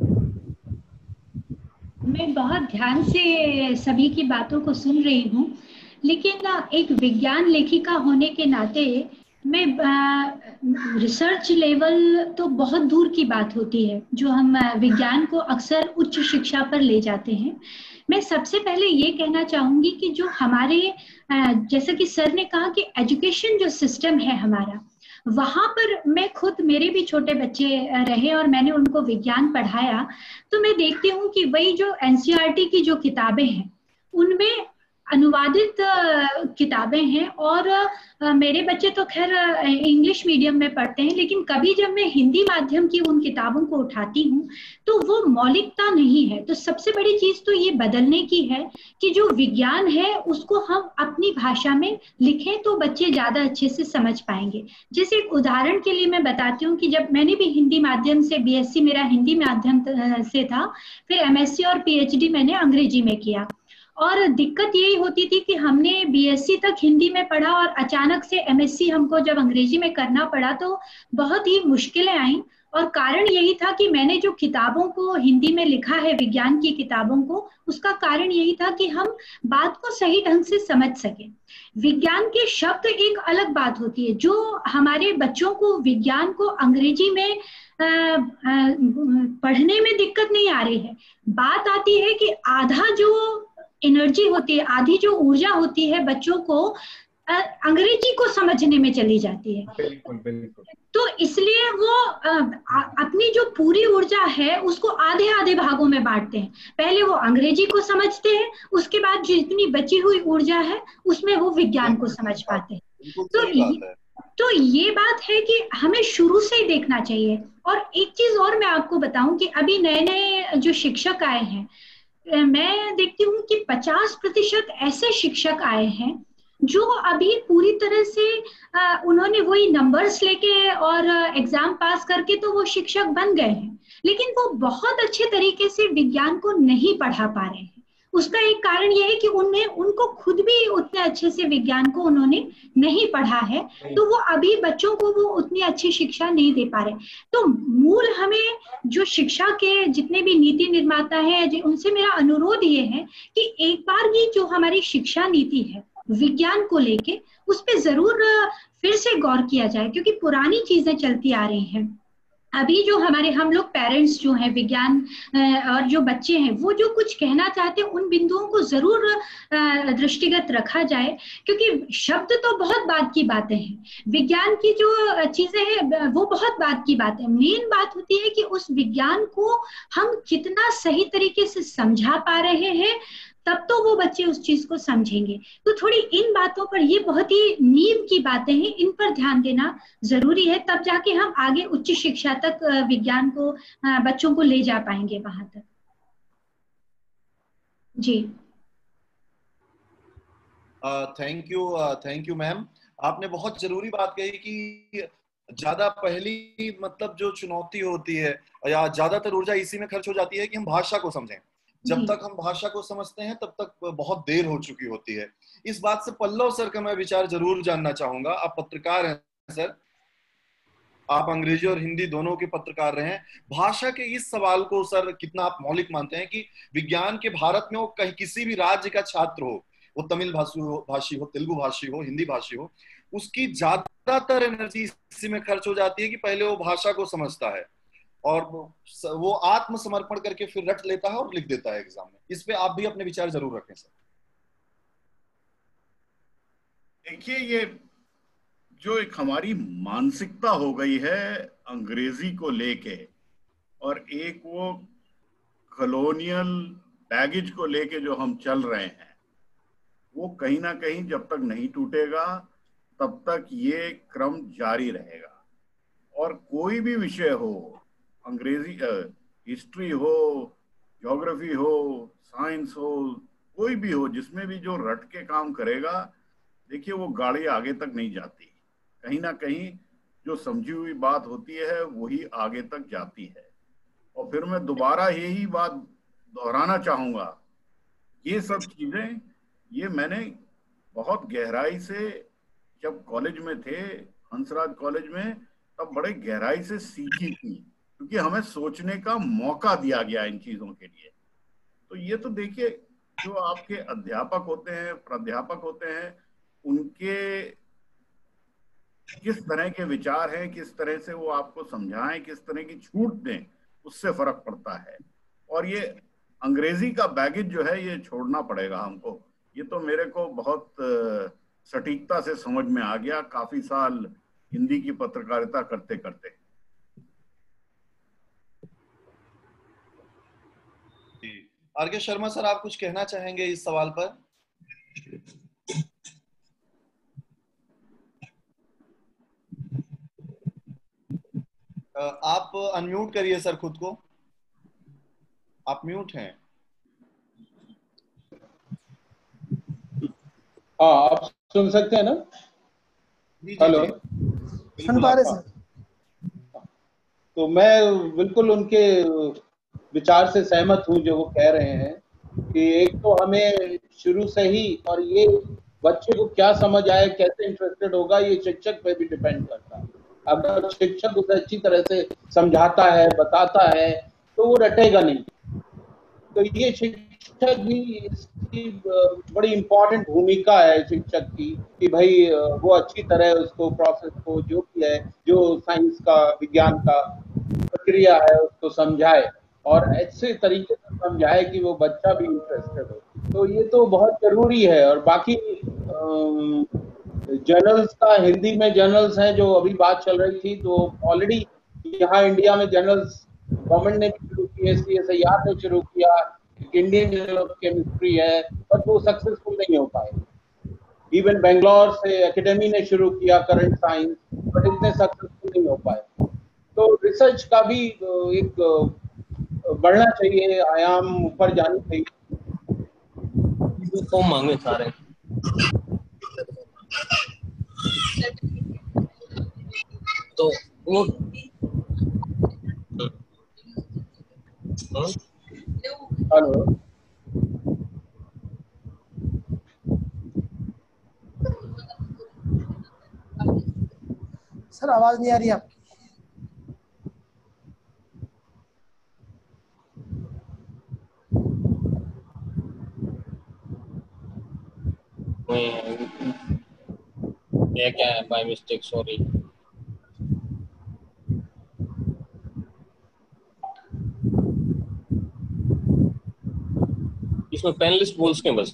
मैं बहुत ध्यान से सभी की बातों को सुन रही हूँ, लेकिन एक विज्ञान लेखिका होने के नाते मैं रिसर्च लेवल तो बहुत दूर की बात होती है जो हम विज्ञान को अक्सर उच्च शिक्षा पर ले जाते हैं। मैं सबसे पहले ये कहना चाहूंगी कि जो हमारे जैसा कि सर ने कहा कि एजुकेशन जो सिस्टम है हमारा, वहां पर मैं खुद, मेरे भी छोटे बच्चे रहे और मैंने उनको विज्ञान पढ़ाया, तो मैं देखती हूँ कि वही जो एनसीईआरटी की जो किताबें हैं उनमें अनुवादित किताबें हैं, और मेरे बच्चे तो खैर इंग्लिश मीडियम में पढ़ते हैं, लेकिन कभी जब मैं हिंदी माध्यम की उन किताबों को उठाती हूँ तो वो मौलिकता नहीं है। तो सबसे बड़ी चीज तो ये बदलने की है कि जो विज्ञान है उसको हम अपनी भाषा में लिखें तो बच्चे ज्यादा अच्छे से समझ पाएंगे। जैसे एक उदाहरण के लिए मैं बताती हूँ कि जब मैंने भी हिंदी माध्यम से, बीएससी मेरा हिंदी माध्यम से था, फिर एमएससी और पीएचडी मैंने अंग्रेजी में किया, और दिक्कत यही होती थी कि हमने बीएससी तक हिंदी में पढ़ा और अचानक से एमएससी हमको जब अंग्रेजी में करना पड़ा तो बहुत ही मुश्किलें आईं। और कारण यही था कि मैंने जो किताबों को हिंदी में लिखा है, विज्ञान की किताबों को, उसका कारण यही था कि हम बात को सही ढंग से समझ सकें। विज्ञान के शब्द एक अलग बात होती है। जो हमारे बच्चों को विज्ञान को अंग्रेजी में आ, आ, पढ़ने में दिक्कत नहीं आ रही है, बात आती है कि आधा जो एनर्जी होती है, आधी जो ऊर्जा होती है बच्चों को अंग्रेजी को समझने में चली जाती है। बिल्कुल बिल्कुल। तो इसलिए वो आ, अपनी जो पूरी ऊर्जा है उसको आधे आधे भागों में बांटते हैं। पहले वो अंग्रेजी को समझते हैं, उसके बाद जितनी बची हुई ऊर्जा है उसमें वो विज्ञान को समझ पाते हैं। तो ये, तो ये बात है कि हमें शुरू से ही देखना चाहिए। और एक चीज और मैं आपको बताऊं कि अभी नए नए जो शिक्षक आए हैं, मैं देखती हूँ कि पचास प्रतिशत ऐसे शिक्षक आए हैं जो अभी पूरी तरह से आ, उन्होंने वही नंबर्स लेके और एग्जाम पास करके तो वो शिक्षक बन गए हैं, लेकिन वो बहुत अच्छे तरीके से विज्ञान को नहीं पढ़ा पा रहे हैं। उसका एक कारण यह है कि उन्हें उनको खुद भी उतने अच्छे से विज्ञान को उन्होंने नहीं पढ़ा है, तो वो अभी बच्चों को वो उतनी अच्छी शिक्षा नहीं दे पा रहे। तो मूल हमें जो शिक्षा के जितने भी नीति निर्माता हैं उनसे मेरा अनुरोध ये है कि एक बार ये जो हमारी शिक्षा नीति है विज्ञान को लेके, उस पर जरूर फिर से गौर किया जाए, क्योंकि पुरानी चीजें चलती आ रही हैं। अभी जो हमारे हम लोग पेरेंट्स जो हैं विज्ञान और जो बच्चे हैं वो जो कुछ कहना चाहते हैं उन बिंदुओं को जरूर दृष्टिगत रखा जाए, क्योंकि शब्द तो बहुत बात की बातें हैं, विज्ञान की जो चीजें हैं वो बहुत बात की बातें, मेन बात होती है कि उस विज्ञान को हम कितना सही तरीके से समझा पा रहे हैं, तब तो वो बच्चे उस चीज को समझेंगे। तो थोड़ी इन बातों पर, ये बहुत ही नींव की बातें हैं, इन पर ध्यान देना जरूरी है, तब जाके हम आगे उच्च शिक्षा तक विज्ञान को बच्चों को ले जा पाएंगे वहां तक। जी thank you thank you ma'am, आपने बहुत जरूरी बात कही कि ज्यादा पहली मतलब जो चुनौती होती है या ज्यादातर ऊर्जा इसी में खर्च हो जाती है कि हम भाषा को समझें। जब तक हम भाषा को समझते हैं तब तक बहुत देर हो चुकी होती है। इस बात से पल्लव सर का मैं विचार जरूर जानना चाहूंगा। आप पत्रकार हैं सर, आप अंग्रेजी और हिंदी दोनों के पत्रकार रहे हैं। भाषा के इस सवाल को सर कितना आप मौलिक मानते हैं कि विज्ञान के भारत में वो कहीं किसी भी राज्य का छात्र हो, वो तमिल भाषी हो भाषी हो तेलुगु भाषी हो हिंदी भाषी हो, उसकी ज्यादातर एनर्जी इसी में खर्च हो जाती है कि पहले वो भाषा को समझता है और वो आत्मसमर्पण करके फिर रट लेता है और लिख देता है एग्जाम में। इस पे आप भी अपने विचार जरूर रखें सर। देखिए, ये जो एक हमारी मानसिकता हो गई है अंग्रेजी को लेके, और एक वो कॉलोनियल बैगेज को लेके जो हम चल रहे हैं, वो कहीं ना कहीं जब तक नहीं टूटेगा तब तक ये क्रम जारी रहेगा। और कोई भी विषय हो, अंग्रेजी हिस्ट्री हो, ज्योग्राफी हो, साइंस हो, कोई भी हो, जिसमें भी जो रट के काम करेगा, देखिए वो गाड़ी आगे तक नहीं जाती। कहीं ना कहीं जो समझी हुई बात होती है वही आगे तक जाती है। और फिर मैं दोबारा यही बात दोहराना चाहूंगा, ये सब चीजें ये मैंने बहुत गहराई से जब कॉलेज में थे, हंसराज कॉलेज में, तब बड़े गहराई से सीखी थी, क्योंकि हमें सोचने का मौका दिया गया इन चीजों के लिए। तो ये तो देखिए, जो आपके अध्यापक होते हैं, प्राध्यापक होते हैं, उनके किस तरह के विचार हैं, किस तरह से वो आपको समझाएं, किस तरह की छूट दें, उससे फर्क पड़ता है। और ये अंग्रेजी का बैगेज जो है ये छोड़ना पड़ेगा हमको। ये तो मेरे को बहुत सटीकता से समझ में आ गया काफी साल हिंदी की पत्रकारिता करते करते। आर के शर्मा सर, आप कुछ कहना चाहेंगे इस सवाल पर? आप अनम्यूट करिए सर खुद को, आप म्यूट हैं। हाँ, आप सुन सकते हैं ना? हेलो, सुन पा रहे सर? तो मैं बिल्कुल उनके विचार से सहमत हूँ जो वो कह रहे हैं कि एक तो हमें शुरू से ही, और ये बच्चे को क्या समझ आए, कैसे इंटरेस्टेड होगा, ये शिक्षक पे भी डिपेंड करता है। अगर शिक्षक उसे अच्छी तरह से समझाता है, बताता है, तो वो रटेगा नहीं। तो ये शिक्षक भी, इसकी बड़ी इम्पोर्टेंट भूमिका है शिक्षक की कि भाई वो अच्छी तरह उसको प्रोसेस को, जो भी है, जो साइंस का, विज्ञान का प्रक्रिया है, उसको समझाए और ऐसे तरीके से समझाए कि वो बच्चा भी इंटरेस्टेड हो। तो ये तो बहुत जरूरी है। और बाकी जर्नल्स का, हिंदी में जर्नल्स हैं जो अभी बात चल रही थी, तो ऑलरेडी यहाँ इंडिया में जर्नल्स गवर्नमेंट ने भी शुरू किए, सी एस आई आर ने शुरू किया, इंडियन जर्नल ऑफ केमिस्ट्री है, बट वो सक्सेसफुल नहीं हो पाए। इवन बेंगलोर से एकेडमी ने शुरू किया करंट साइंस, बट इतने सक्सेसफुल नहीं हो पाए। तो रिसर्च का भी एक बढ़ना चाहिए, आयाम ऊपर जानी चाहिए। तो मांगे सारे तो वो हेलो, सर आवाज नहीं आ रही आपकी। ये क्या है, बाय मिस्टेक, सॉरी। उसमें पैनलिस्ट बोल सकें बस।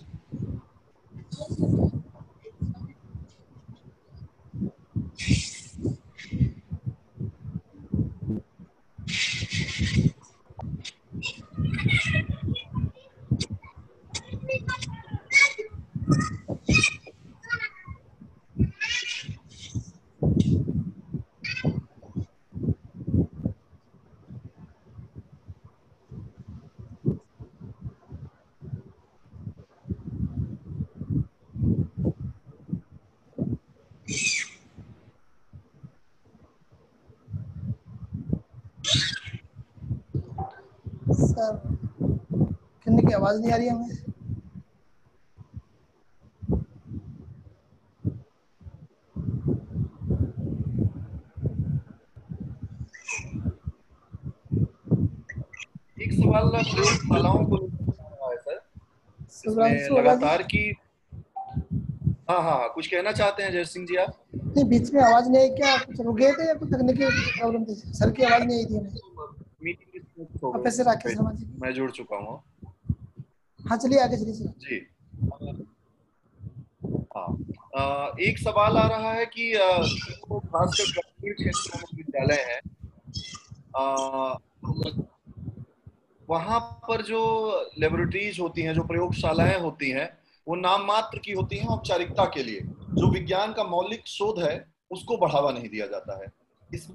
सर कहने की आवाज नहीं आ रही है हमें। एक सवाल प्रयोगशालाओं को है सर, इसमें लगातार की हाँ हाँ हाँ कुछ कहना चाहते हैं जय सिंह जी आप? नहीं, बीच में आवाज नहीं आई क्या? कुछ रुक गए थे या कुछ तकनीकी प्रॉब्लम थी? सर की आवाज नहीं आई थी हमें। प्रोफेसर राकेश शर्मा जी मैं जुड़ चुका हूँ। हाँ चलिए आगे चलिए सर जी। हाँ, एक सवाल आ रहा है कि खासकर ग्रामीण क्षेत्रों में विद्यालय है, वहां पर जो लेबोरेटरीज होती हैं, जो प्रयोगशालाएं होती हैं, वो नाम मात्र की होती हैं, औपचारिकता के लिए। जो विज्ञान का मौलिक शोध है उसको बढ़ावा नहीं दिया जाता है। इस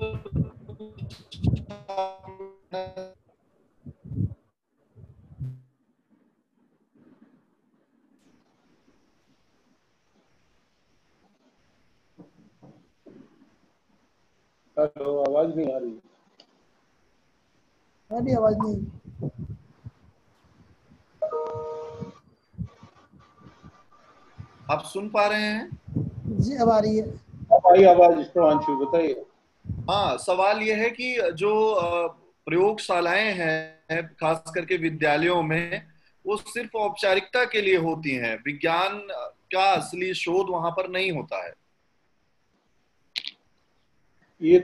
हेलो, आवाज नहीं आ रही। अभी आवाज नहीं। आप सुन पा रहे हैं? जी अब आ रही है। अब आई आवाज। प्रवांशु बताइए। हाँ, सवाल यह है कि जो प्रयोगशालाएं हैं खास करके विद्यालयों में, वो सिर्फ औपचारिकता के लिए होती हैं, विज्ञान का असली शोध वहां पर नहीं होता है। ये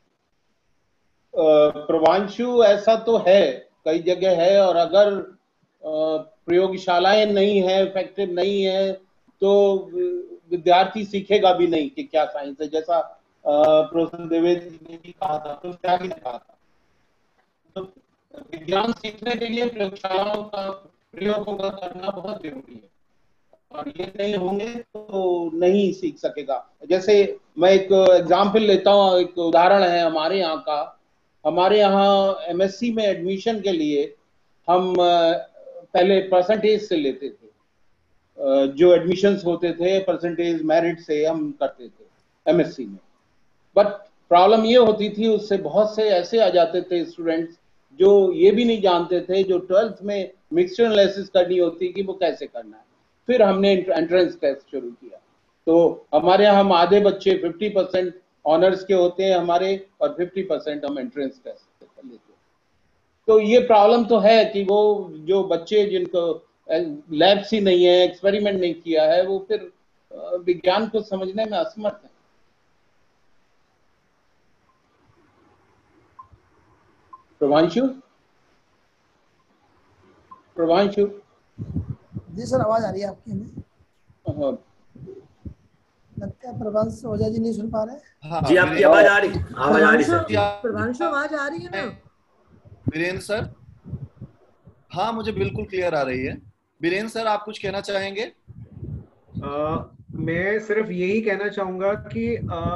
प्रवांशु ऐसा तो है, कई जगह है, और अगर प्रयोगशालाएं नहीं है, इफेक्टिव नहीं है, तो विद्यार्थी सीखेगा भी नहीं कि क्या साइंस है। जैसा प्रोफेसर देवेंद्र ने भी कहा था, तो क्या ही कहा था, तो विज्ञान सीखने के लिए प्रयोगशालाओं का प्रयोगों का करना बहुत जरूरी है, और ये नहीं होंगे तो नहीं सीख सकेगा। जैसे मैं एक एग्जाम्पल लेता हूँ, एक उदाहरण है हमारे यहाँ का। हमारे यहाँ एमएससी में एडमिशन के लिए हम पहले परसेंटेज से लेते थे, जो एडमिशन्स होते थे परसेंटेज मेरिट से हम करते थे एमएससी में। बट प्रॉब्लम ये होती थी, उससे बहुत से ऐसे आ जाते थे स्टूडेंट्स जो ये भी नहीं जानते थे, जो ट्वेल्थ में मिक्सचर एनालिसिस करनी होती कि वो कैसे करना है। फिर हमने एंट्रेंस टेस्ट शुरू किया, तो हमारे यहाँ हम आधे बच्चे पचास परसेंट ऑनर्स के होते हैं हमारे, और पचास परसेंट हम एंट्रेंस टेस्ट लेते हैं। तो ये प्रॉब्लम तो है कि वो जो बच्चे जिनको लैब्स ही नहीं है, एक्सपेरिमेंट नहीं किया है, वो फिर विज्ञान को समझने में असमर्थ है। प्रभांशु प्रभांशु जी सर, आवाज आ रही है आपकी हमें। हाँ, लगता है प्रभांशु ओझा जी नहीं सुन पा रहे। हाँ, जी आपकी आवाज आ रही आवाज आ रही सर। प्रभांशु आवाज आ रही है ना वीरेंद्र सर? हाँ, मुझे बिल्कुल क्लियर आ रही है। वीरेंद्र सर, आप कुछ कहना चाहेंगे? आ, मैं सिर्फ यही कहना चाहूंगा कि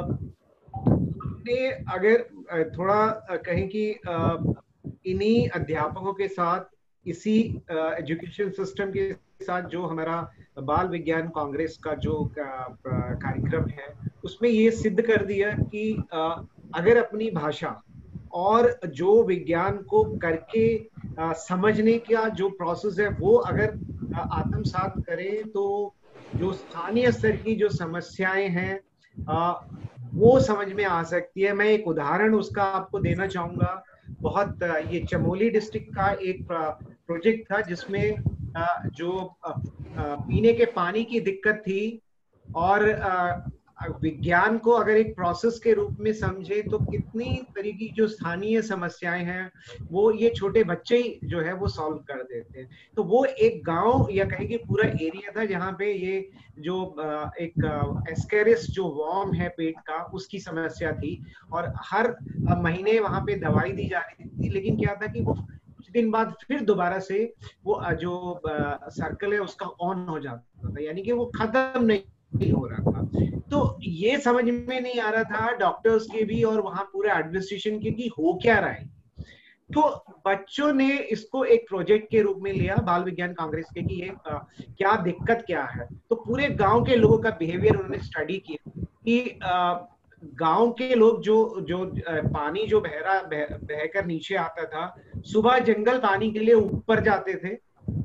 हमने अगर थोड़ा कहें कि इन्हीं अध्यापकों के साथ, इसी एजुकेशन सिस्टम के साथ जो हमारा बाल विज्ञान कांग्रेस का जो कार्यक्रम है, उसमें ये सिद्ध कर दिया कि अगर अपनी भाषा और जो विज्ञान को करके आ, समझने का जो प्रोसेस है वो अगर आत्मसात करें, तो जो स्थानीय स्तर की जो समस्याएं हैं आ, वो समझ में आ सकती है। मैं एक उदाहरण उसका आपको देना चाहूंगा। बहुत ये चमोली डिस्ट्रिक्ट का एक प्रोजेक्ट था जिसमें जो पीने के पानी की दिक्कत थी, और विज्ञान को अगर एक प्रोसेस के रूप में समझे तो कितनी तरह की जो स्थानीय समस्याएं हैं वो ये छोटे बच्चे ही जो है वो सॉल्व कर देते हैं। तो वो एक गांव या कहें कि पूरा एरिया था जहाँ पे ये जो एक एस्केरिस जो वॉर्म है पेट का उसकी समस्या थी और हर महीने वहां पे दवाई दी जा रही थी, लेकिन क्या था कि वो कुछ दिन बाद फिर दोबारा से वो जो सर्कल है उसका ऑन हो जाता था, यानी कि वो खत्म नहीं नहीं हो रहा था। तो ये समझ में नहीं आ रहा था डॉक्टर्स के भी और वहां पूरे एडमिनिस्ट्रेशन के कि हो क्या रहा है। तो बच्चों ने इसको एक प्रोजेक्ट के रूप में लिया बाल विज्ञान कांग्रेस के कि ये आ, क्या दिक्कत क्या है। तो पूरे गांव के लोगों का बिहेवियर उन्होंने स्टडी किया कि गांव के लोग जो जो आ, पानी जो बह रहा बह, बहकर नीचे आता था, सुबह जंगल पानी के लिए ऊपर जाते थे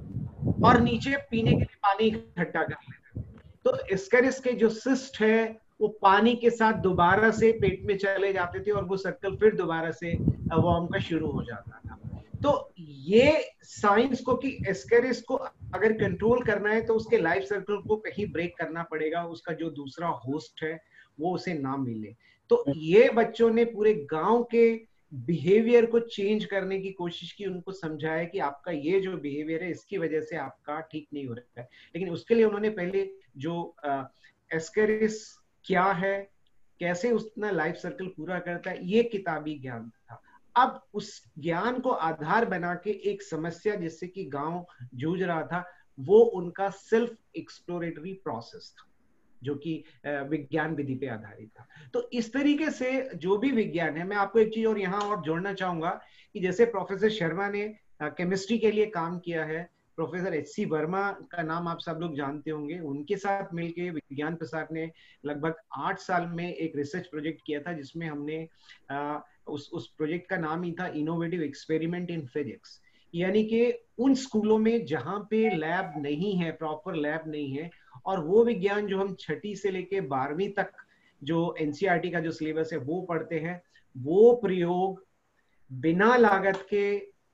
और नीचे पीने के लिए पानी इकट्ठा कर लेते। तो एस्केरिस के जो सिस्ट है वो पानी के साथ दोबारा से पेट में चले जाते थे और वो सर्कल फिर दोबारा से वॉर्म का शुरू हो जाता था। तो ये साइंस को कि एस्केरिस को अगर कंट्रोल करना है तो उसके लाइफ सर्कल को कहीं ब्रेक करना पड़ेगा, उसका जो दूसरा होस्ट है वो उसे ना मिले। तो ये बच्चों ने पूरे गांव के बिहेवियर को चेंज करने की कोशिश की, उनको समझाया कि आपका ये जो बिहेवियर है इसकी वजह से आपका ठीक नहीं हो रहा है। लेकिन उसके लिए उन्होंने पहले जो एस्केरिस क्या है, कैसे उसका लाइफ सर्कल पूरा करता है, ये किताबी ज्ञान था। अब उस ज्ञान को आधार बना के एक समस्या जिससे कि गांव जूझ रहा था वो उनका सेल्फ एक्सप्लोरेटरी प्रोसेस था जो कि विज्ञान विधि पे आधारित था। तो इस तरीके से जो भी विज्ञान है, मैं आपको एक चीज और यहाँ और जोड़ना चाहूंगा कि जैसे प्रोफेसर शर्मा ने केमिस्ट्री के लिए काम किया है, प्रोफेसर एच सी वर्मा का नाम आप सब लोग जानते होंगे, उनके साथ मिलके विज्ञान प्रसार ने लगभग आठ साल में एक रिसर्च प्रोजेक्ट किया था जिसमें हमने आ, उस उस प्रोजेक्ट का नाम ही था इनोवेटिव एक्सपेरिमेंट इन फिजिक्स। यानी कि उन स्कूलों में जहाँ पे लैब नहीं है, प्रॉपर लैब नहीं है, और वो विज्ञान जो हम छठी से लेके बारहवीं तक जो एनसीईआरटी का जो सिलेबस है वो पढ़ते हैं, वो प्रयोग बिना लागत के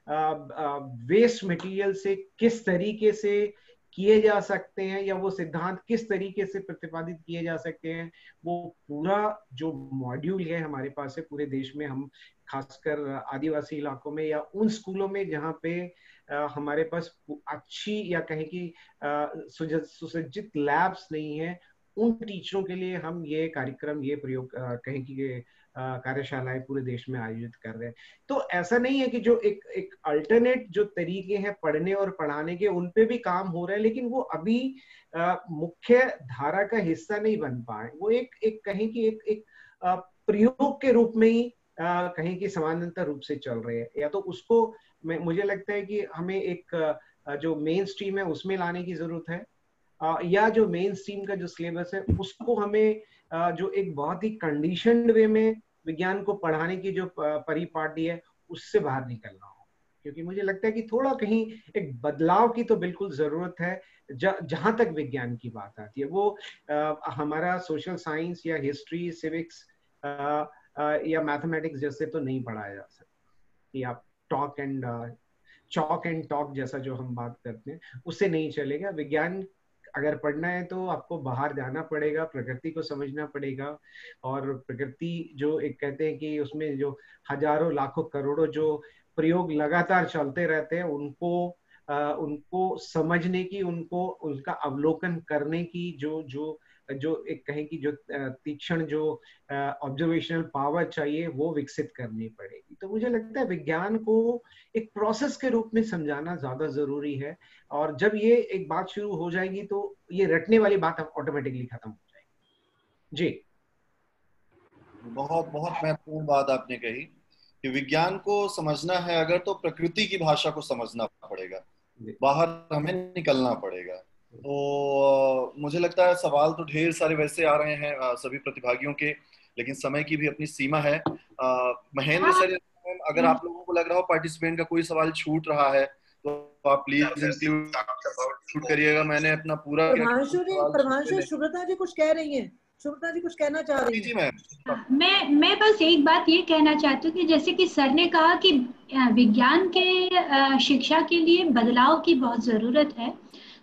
वेस्ट मटेरियल से किस तरीके से किए जा सकते हैं या वो सिद्धांत किस तरीके से प्रतिपादित किए जा सकते हैं, वो पूरा जो मॉड्यूल है हमारे पास है पूरे देश में। हम खासकर आदिवासी इलाकों में या उन स्कूलों में जहाँ पे आ, हमारे पास अच्छी या कहें कि सुसज्जित लैब्स नहीं है, उन टीचरों के लिए हम ये कार्यक्रम, ये प्रयोग कहें कि ये कार्यशालाएं पूरे देश में आयोजित कर रहे हैं। तो ऐसा नहीं है कि जो एक एक अल्टरनेट जो तरीके हैं पढ़ने और पढ़ाने के, उन पे भी काम हो रहा है, लेकिन वो अभी आ, मुख्य धारा का हिस्सा नहीं बन पाए। वो एक एक कहें कि एक एक आ, प्रयोग के रूप में ही आ, कहें कि समानांतर रूप से चल रहे हैं। या तो उसको मैं मुझे लगता है कि हमें एक आ, जो मेन स्ट्रीम है उसमें लाने की जरूरत है, आ, या जो मेन स्ट्रीम का जो सिलेबस है उसको हमें आ, जो एक बहुत ही कंडीशनड वे में विज्ञान को पढ़ाने की जो परिपाटी है उससे बाहर निकलना हो। क्योंकि मुझे लगता है कि थोड़ा कहीं एक बदलाव की तो बिल्कुल जरूरत है। जहां तक विज्ञान की बात आती है वो आ, हमारा सोशल साइंस या हिस्ट्री, सिविक्स या मैथमेटिक्स जैसे तो नहीं पढ़ाया जा सकता, या talk and chalk and talk जैसा जो हम बात करते हैं उससे नहीं चलेगा। विज्ञान अगर पढ़ना है तो आपको बाहर जाना पड़ेगा, प्रकृति को समझना पड़ेगा, और प्रकृति जो एक कहते हैं कि उसमें जो हजारों लाखों करोड़ों जो प्रयोग लगातार चलते रहते हैं उनको आ, उनको समझने की, उनको उनका अवलोकन करने की जो जो जो एक कहें कि जो तीक्ष्ण जो ऑब्जर्वेशनल पावर चाहिए वो विकसित करनी पड़ेगी। तो मुझे लगता है विज्ञान को एक प्रोसेस के रूप में समझाना ज्यादा जरूरी है, और जब ये एक बात शुरू हो जाएगी तो ये रटने वाली बात ऑटोमेटिकली खत्म हो जाएगी। जी, बहुत बहुत महत्वपूर्ण बात आपने कही कि विज्ञान को समझना है अगर तो प्रकृति की भाषा को समझना पड़ेगा, बाहर हमें निकलना पड़ेगा। तो मुझे लगता है सवाल तो ढेर सारे वैसे आ रहे हैं सभी प्रतिभागियों के, लेकिन समय की भी अपनी सीमा है। महेंद्र सर, अगर आप लोगों को लग रहा हो पार्टिसिपेंट का कोई सवाल छूट रहा है तो आप प्लीज इंक्लूड करिएगा। मैंने अपना पूरा प्रभांशु जी प्रभांशु सुब्रता जी कुछ कह रही हैं, सुब्रता जी कुछ कहना चाह रही जी। मैं मैं मैं बस एक बात ये कहना चाहती हूँ कि जैसे कि सर ने कहा कि विज्ञान के शिक्षा के लिए बदलाव की बहुत जरूरत है,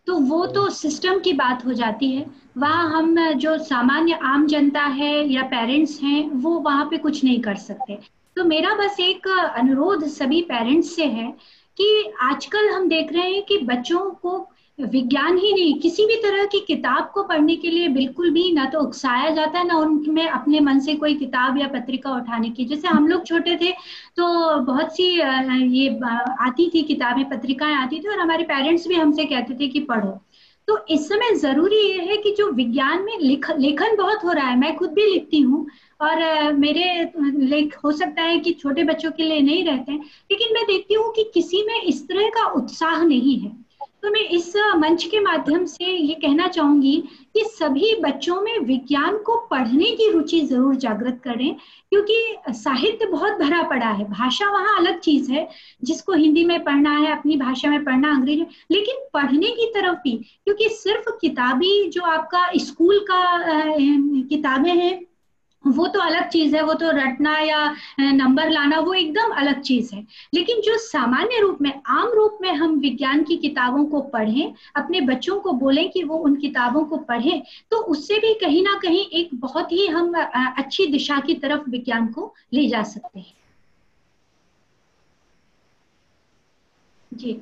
तो वो तो सिस्टम की बात हो जाती है। वहाँ हम जो सामान्य आम जनता है या पेरेंट्स हैं वो वहाँ पे कुछ नहीं कर सकते। तो मेरा बस एक अनुरोध सभी पेरेंट्स से है कि आजकल हम देख रहे हैं कि बच्चों को विज्ञान ही नहीं, किसी भी तरह की किताब को पढ़ने के लिए बिल्कुल भी ना तो उकसाया जाता है, ना उनमें अपने मन से कोई किताब या पत्रिका उठाने की। जैसे हम लोग छोटे थे तो बहुत सी ये आती थी किताबें, पत्रिकाएं आती थी और हमारे पेरेंट्स भी हमसे कहते थे कि पढ़ो। तो इस समय जरूरी ये है कि जो विज्ञान में लिख, लेखन बहुत हो रहा है, मैं खुद भी लिखती हूँ और मेरे लेख हो सकता है कि छोटे बच्चों के लिए नहीं रहते हैं, लेकिन मैं देखती हूँ कि किसी में इस तरह का उत्साह नहीं है। तो मैं इस मंच के माध्यम से ये कहना चाहूंगी कि सभी बच्चों में विज्ञान को पढ़ने की रुचि जरूर जागृत करें, क्योंकि साहित्य बहुत भरा पड़ा है। भाषा वहाँ अलग चीज है, जिसको हिंदी में पढ़ना है, अपनी भाषा में पढ़ना, अंग्रेजी, लेकिन पढ़ने की तरफ भी, क्योंकि सिर्फ किताबी जो आपका स्कूल का किताबें हैं वो तो अलग चीज है, वो तो रटना या नंबर लाना वो एकदम अलग चीज है। लेकिन जो सामान्य रूप में, आम रूप में हम विज्ञान की किताबों को पढ़ें, अपने बच्चों को बोलें कि वो उन किताबों को पढ़ें, तो उससे भी कहीं ना कहीं एक बहुत ही हम अच्छी दिशा की तरफ विज्ञान को ले जा सकते हैं। जी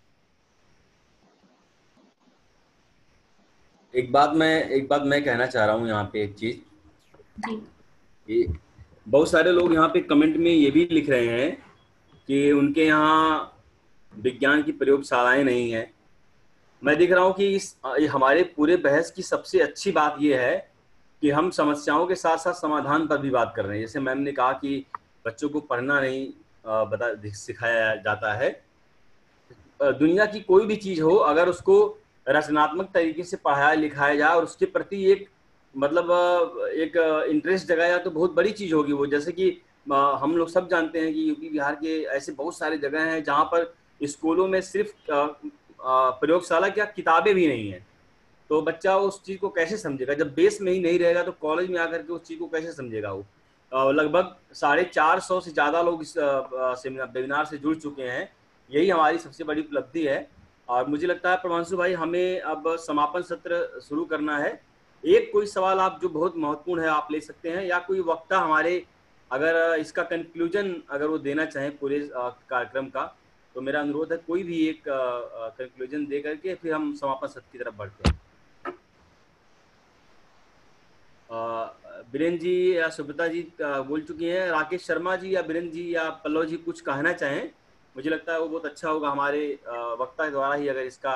एक बात मैं एक बात मैं कहना चाह रहा हूँ यहाँ पे एक चीज। जी ये बहुत सारे लोग यहाँ पे कमेंट में ये भी लिख रहे हैं कि उनके यहाँ विज्ञान की प्रयोगशालाएं नहीं है। मैं देख रहा हूँ कि इस हमारे पूरे बहस की सबसे अच्छी बात ये है कि हम समस्याओं के साथ साथ समाधान पर भी बात कर रहे हैं। जैसे मैम ने कहा कि बच्चों को पढ़ना नहीं बता सिखाया जाता है। दुनिया की कोई भी चीज हो, अगर उसको रचनात्मक तरीके से पढ़ाया लिखाया जाए और उसके प्रति एक मतलब एक इंटरेस्ट जगाया तो बहुत बड़ी चीज होगी वो। जैसे कि हम लोग सब जानते हैं कि यूपी बिहार के ऐसे बहुत सारे जगह हैं जहाँ पर स्कूलों में सिर्फ प्रयोगशाला क्या किताबें भी नहीं है। तो बच्चा उस चीज को कैसे समझेगा? जब बेस में ही नहीं रहेगा तो कॉलेज में आकर के उस चीज को कैसे समझेगा वो? लगभग साढ़े चार सौ से ज्यादा लोग इस सेमिनार वेबिनार से जुड़ चुके हैं। यही हमारी सबसे बड़ी उपलब्धि है। और मुझे लगता है प्रभांशु भाई, हमें अब समापन सत्र शुरू करना है। एक कोई सवाल आप जो बहुत महत्वपूर्ण है आप ले सकते हैं, या कोई वक्ता हमारे अगर इसका कंक्लूजन अगर वो देना चाहें पूरे कार्यक्रम का, तो मेरा अनुरोध है कोई भी एक कंक्लूजन दे करके फिर हम समापन सत्र की तरफ बढ़ते हैं। बीरेन जी या सुब्रता जी बोल चुकी हैं। राकेश शर्मा जी या बीरेन जी या पल्लव जी कुछ कहना चाहें, मुझे लगता है वो बहुत अच्छा होगा हमारे वक्ता द्वारा ही अगर इसका।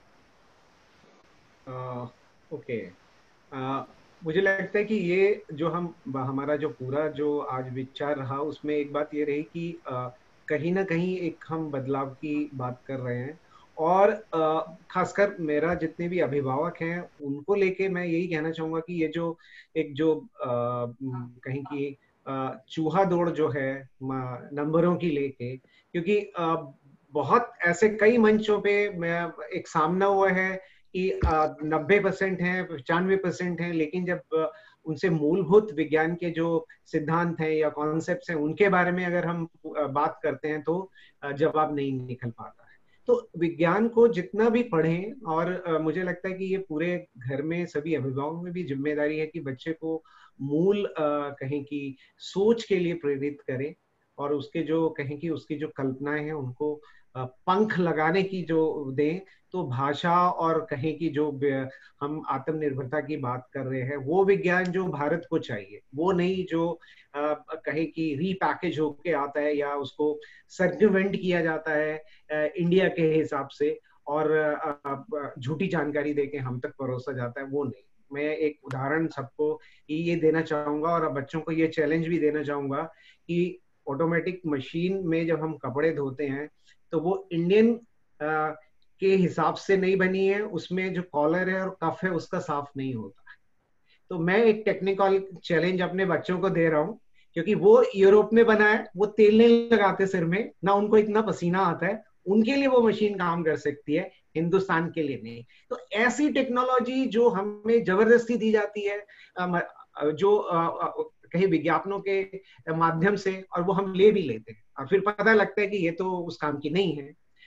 ओके, आ, मुझे लगता है कि ये जो हम हमारा जो पूरा जो आज विचार रहा उसमें एक बात ये रही कि आ, कहीं ना कहीं एक हम बदलाव की बात कर रहे हैं। और आ, खासकर मेरा जितने भी अभिभावक हैं उनको लेके मैं यही कहना चाहूँगा कि ये जो एक जो आ, कहीं की चूहा दौड़ जो है नंबरों की लेके, क्योंकि आ, बहुत ऐसे कई मंचों पे मैं एक सामना हुआ है कि नब्बे परसेंट है, पचानवे परसेंट है, लेकिन जब उनसे मूलभूत विज्ञान के जो सिद्धांत हैं या कॉन्सेप्ट्स हैं उनके बारे में अगर हम बात करते हैं तो जवाब नहीं निकल पाता है। तो विज्ञान को जितना भी पढ़ें, और मुझे लगता है कि ये पूरे घर में सभी अभिभावकों में भी जिम्मेदारी है कि बच्चे को मूल कहें कि सोच के लिए प्रेरित करें, और उसके जो कहें कि उसकी जो कल्पनाएं हैं उनको पंख लगाने की जो दें। तो भाषा और कहें कि जो हम आत्मनिर्भरता की बात कर रहे हैं वो विज्ञान जो भारत को चाहिए, वो नहीं जो कहें कि रीपैकेज होके आता है या उसको सर्कुलेट किया जाता है इंडिया के हिसाब से और झूठी जानकारी देके हम तक परोसा जाता है, वो नहीं। मैं एक उदाहरण सबको ये देना चाहूंगा और बच्चों को ये चैलेंज भी देना चाहूंगा कि ऑटोमेटिक मशीन में जब हम कपड़े धोते हैं तो वो इंडियन आ, के हिसाब से नहीं बनी है, उसमें जो कॉलर है और कफ है उसका साफ नहीं होता है। तो मैं एक टेक्निकल चैलेंज अपने बच्चों को दे रहा हूँ, क्योंकि वो यूरोप में बना है, वो तेल नहीं लगाते सिर में, ना उनको इतना पसीना आता है, उनके लिए वो मशीन काम कर सकती है, हिंदुस्तान के लिए नहीं। तो ऐसी टेक्नोलॉजी जो हमें जबरदस्ती दी जाती है जो कहीं विज्ञापनों के माध्यम से, और वो हम ले भी लेते हैं और फिर पता लगता है कि ये तो उस काम की नहीं है।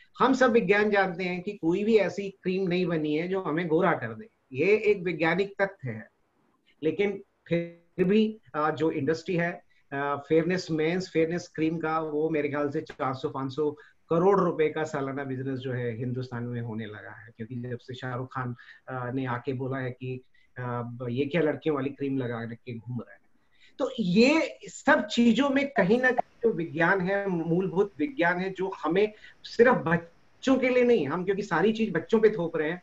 हम सब विज्ञान जानते हैं कि कोई भी ऐसी क्रीम नहीं बनी है जो हमें गोरा कर दे, ये एक वैज्ञानिक तथ्य है। लेकिन फिर भी जो इंडस्ट्री है फेयरनेस मेंस फेयरनेस क्रीम का, वो मेरे ख्याल से चार सौ पाँच सौ करोड़ रुपए का सालाना बिजनेस जो है हिंदुस्तान में होने लगा है, क्योंकि जब से शाहरुख खान ने आके बोला है कि ये क्या लड़कियों वाली क्रीम लगा के घूम रहा है। तो ये सब चीजों में कहीं ना कहीं जो विज्ञान है, मूलभूत विज्ञान है, जो हमें सिर्फ बच्चों के लिए नहीं, हम क्योंकि सारी चीज बच्चों पे थोप रहे हैं,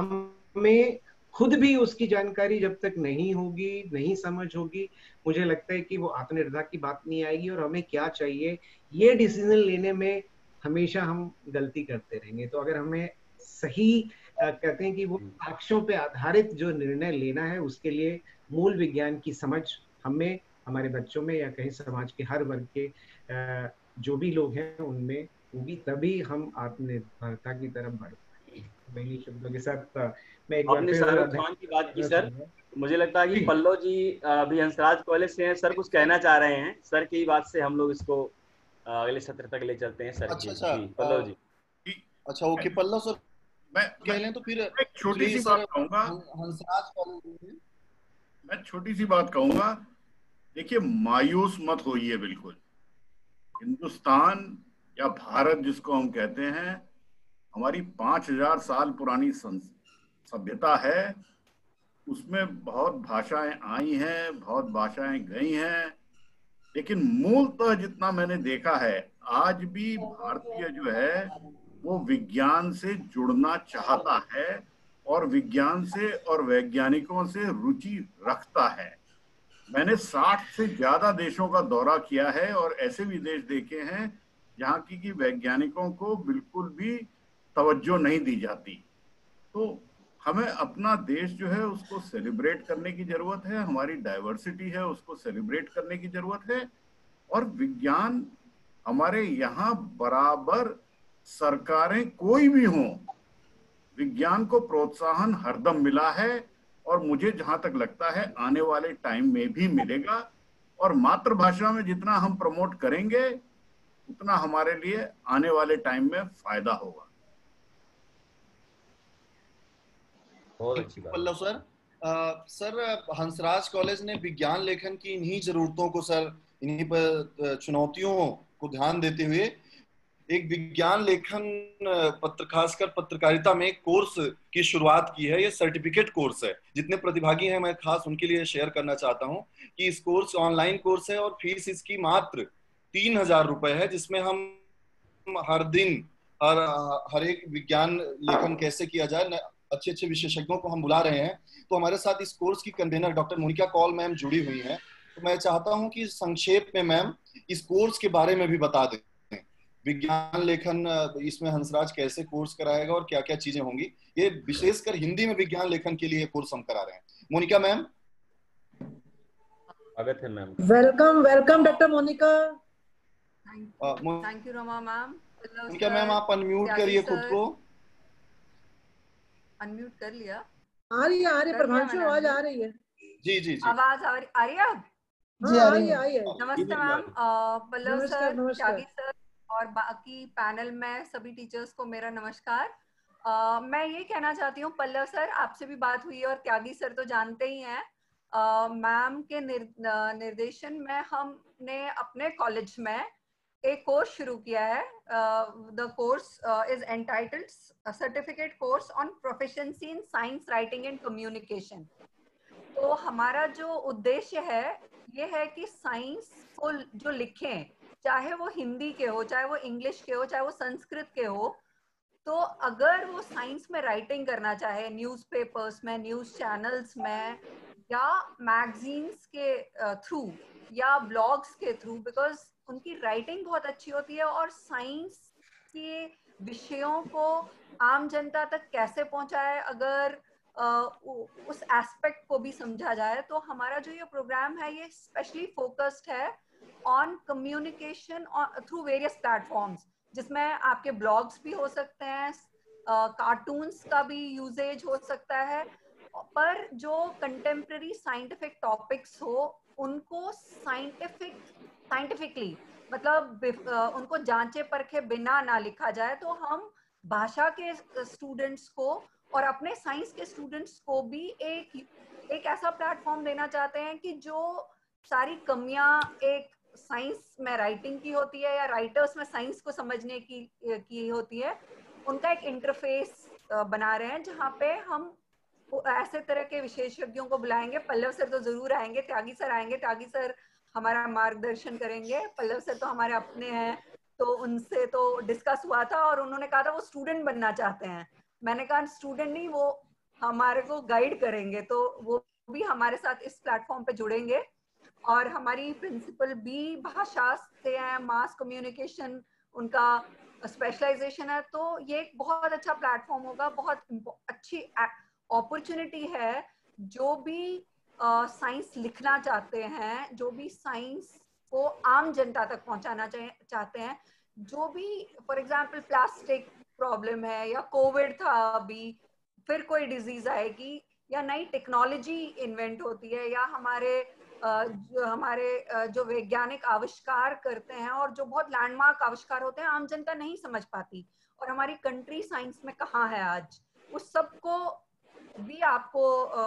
हमें खुद भी उसकी जानकारी जब तक नहीं होगी, नहीं समझ होगी, मुझे लगता है कि वो आत्मनिर्भरता की बात नहीं आएगी और हमें क्या चाहिए ये डिसीजन लेने में हमेशा हम गलती करते रहेंगे। तो अगर हमें सही कहते हैं कि वो साक्ष्यों पे आधारित जो निर्णय लेना है, उसके लिए मूल विज्ञान की समझ हमें, हमारे बच्चों में या कहीं समाज के हर वर्ग के जो भी लोग हैं उनमें होगी, तभी हम आत्मनिर्भरता की तरफ बढ़ पाएंगे। इन्हीं शब्दों के साथ मैं एक बार आपने शाहरुख खान की बात की सर, मुझे लगता है कि पल्लव जी अभी हंसराज कॉलेज से हैं, सर कुछ कहना चाह रहे हैं। सर की बात से हम लोग इसको अगले सत्र तक ले चलते हैं। सर अच्छा, जी, अच्छा, जी पल्लव जी। अच्छा ओके पल्लव सर, मैं कह लें तो फिर एक छोटी सी बात कहूंगा, हंसराज कॉलेज मैं छोटी सी बात कहूंगा। देखिए, मायूस मत होइए बिल्कुल। हिंदुस्तान या भारत जिसको हम कहते हैं, हमारी पांच हजार साल पुरानी सभ्यता है, उसमें बहुत भाषाएं आई हैं, बहुत भाषाएं गई हैं, लेकिन मूलतः जितना मैंने देखा है, आज भी भारतीय जो है वो विज्ञान से जुड़ना चाहता है और विज्ञान से और वैज्ञानिकों से रुचि रखता है। मैंने साठ से ज्यादा देशों का दौरा किया है और ऐसे भी देश देखे हैं जहाँ की कि वैज्ञानिकों को बिल्कुल भी तवज्जो नहीं दी जाती। तो हमें अपना देश जो है उसको सेलिब्रेट करने की जरूरत है, हमारी डाइवर्सिटी है उसको सेलिब्रेट करने की जरूरत है। और विज्ञान हमारे यहाँ बराबर, सरकारें कोई भी हों, विज्ञान को प्रोत्साहन हरदम मिला है और मुझे जहां तक लगता है आने वाले टाइम में भी मिलेगा। और मातृभाषा में जितना हम प्रमोट करेंगे उतना हमारे लिए आने वाले टाइम में फायदा होगा। बहुत अच्छी बात पल्लव सर। आ, सर हंसराज कॉलेज ने विज्ञान लेखन की इन्हीं जरूरतों को सर, इन्हीं पर चुनौतियों को ध्यान देते हुए एक विज्ञान लेखन पत्र खासकर पत्रकारिता में कोर्स की शुरुआत की है। ये सर्टिफिकेट कोर्स है। जितने प्रतिभागी हैं मैं खास उनके लिए शेयर करना चाहता हूं कि इस कोर्स ऑनलाइन कोर्स है और फीस इसकी मात्र तीन हजार रुपए है, जिसमें हम हर दिन हर हर एक विज्ञान लेखन कैसे किया जाए, अच्छे अच्छे विशेषज्ञों को हम बुला रहे हैं। तो हमारे साथ इस कोर्स की convener doctor Monika Kaul ma'am जुड़ी हुई हैं। तो मैं चाहता हूं कि संक्षेप में मैम इस कोर्स के बारे में भी बता दें, विज्ञान लेखन इसमें हंसराज कैसे कोर्स कराएगा और क्या क्या चीजें होंगी। ये विशेषकर हिंदी में विज्ञान लेखन के लिए कोर्स हम करा रहे हैं। मोनिका मैम। स्वागत है ma'am. Welcome welcome doctor Monika. Thank you Rama ma'am. Monika ma'am आप अनम्यूट करिए खुद को। अनम्यूट कर लिया। आ रही है आ रही है प्रभांशु, आवाज आ रही है। जी जी जी आवाज आ रही है अब? जी आ रही है आ रही है। नमस्ते ma'am, Pallav sir, Tyagi sir और बाकी पैनल में सभी टीचर्स को मेरा नमस्कार। uh, मैं ये कहना चाहती हूँ पल्लव सर, आपसे भी बात हुई और त्यागी सर तो जानते ही हैं, मैम uh, के निर, निर्देशन में हमने अपने कॉलेज में एक कोर्स शुरू किया है। The course is entitled certificate course on proficiency in science writing and communication. तो हमारा जो उद्देश्य है ये है कि साइंस को जो लिखें, चाहे वो हिंदी के हो, चाहे वो इंग्लिश के हो, चाहे वो संस्कृत के हो, तो अगर वो साइंस में राइटिंग करना चाहे, न्यूज़पेपर्स में, न्यूज़ चैनल्स में या मैगजीन्स के थ्रू या ब्लॉग्स के थ्रू, बिकॉज उनकी राइटिंग बहुत अच्छी होती है और साइंस के विषयों को आम जनता तक कैसे पहुंचाए, अगर uh, उस एस्पेक्ट को भी समझा जाए। तो हमारा जो ये प्रोग्राम है ये स्पेशली फोकस्ड है on communication through various platforms, जिसमें आपके ब्लॉग्स भी हो सकते हैं, कार्टून्स uh, का भी यूजेज हो सकता है, पर जो कंटेम्प्रेरी साइंटिफिक टॉपिक्स हो उनको साइंटिफिक साइंटिफिकली मतलब उनको जांचे परखे बिना ना लिखा जाए। तो हम भाषा के स्टूडेंट्स को और अपने साइंस के स्टूडेंट्स को भी एक एक ऐसा प्लेटफॉर्म देना चाहते हैं कि जो सारी कमियां एक साइंस में राइटिंग की होती है या राइटर्स में साइंस को समझने की की होती है, उनका एक इंटरफेस बना रहे हैं जहाँ पे हम ऐसे तरह के विशेषज्ञों को बुलाएंगे। पल्लव सर तो जरूर आएंगे, त्यागी सर आएंगे, त्यागी सर हमारा मार्गदर्शन करेंगे। पल्लव सर तो हमारे अपने हैं, तो उनसे तो डिस्कस हुआ था और उन्होंने कहा था वो स्टूडेंट बनना चाहते हैं। मैंने कहा स्टूडेंट नहीं, वो हमारे को गाइड करेंगे, तो वो भी हमारे साथ इस प्लेटफॉर्म पे जुड़ेंगे। और हमारी प्रिंसिपल भी भाषा से है, मास कम्युनिकेशन उनका स्पेशलाइजेशन है, तो ये एक बहुत अच्छा प्लेटफॉर्म होगा, बहुत अच्छी अपॉर्चुनिटी है। जो भी साइंस uh, लिखना चाहते हैं, जो भी साइंस को आम जनता तक पहुंचाना चाहते हैं, जो भी फॉर एग्जांपल प्लास्टिक प्रॉब्लम है या कोविड था, अभी फिर कोई डिजीज आएगी या नई टेक्नोलॉजी इन्वेंट होती है या हमारे जो हमारे जो वैज्ञानिक आविष्कार करते हैं और जो बहुत लैंडमार्क आविष्कार होते हैं, आम जनता नहीं समझ पाती और हमारी कंट्री साइंस में कहाँ है आज, उस सब को भी आपको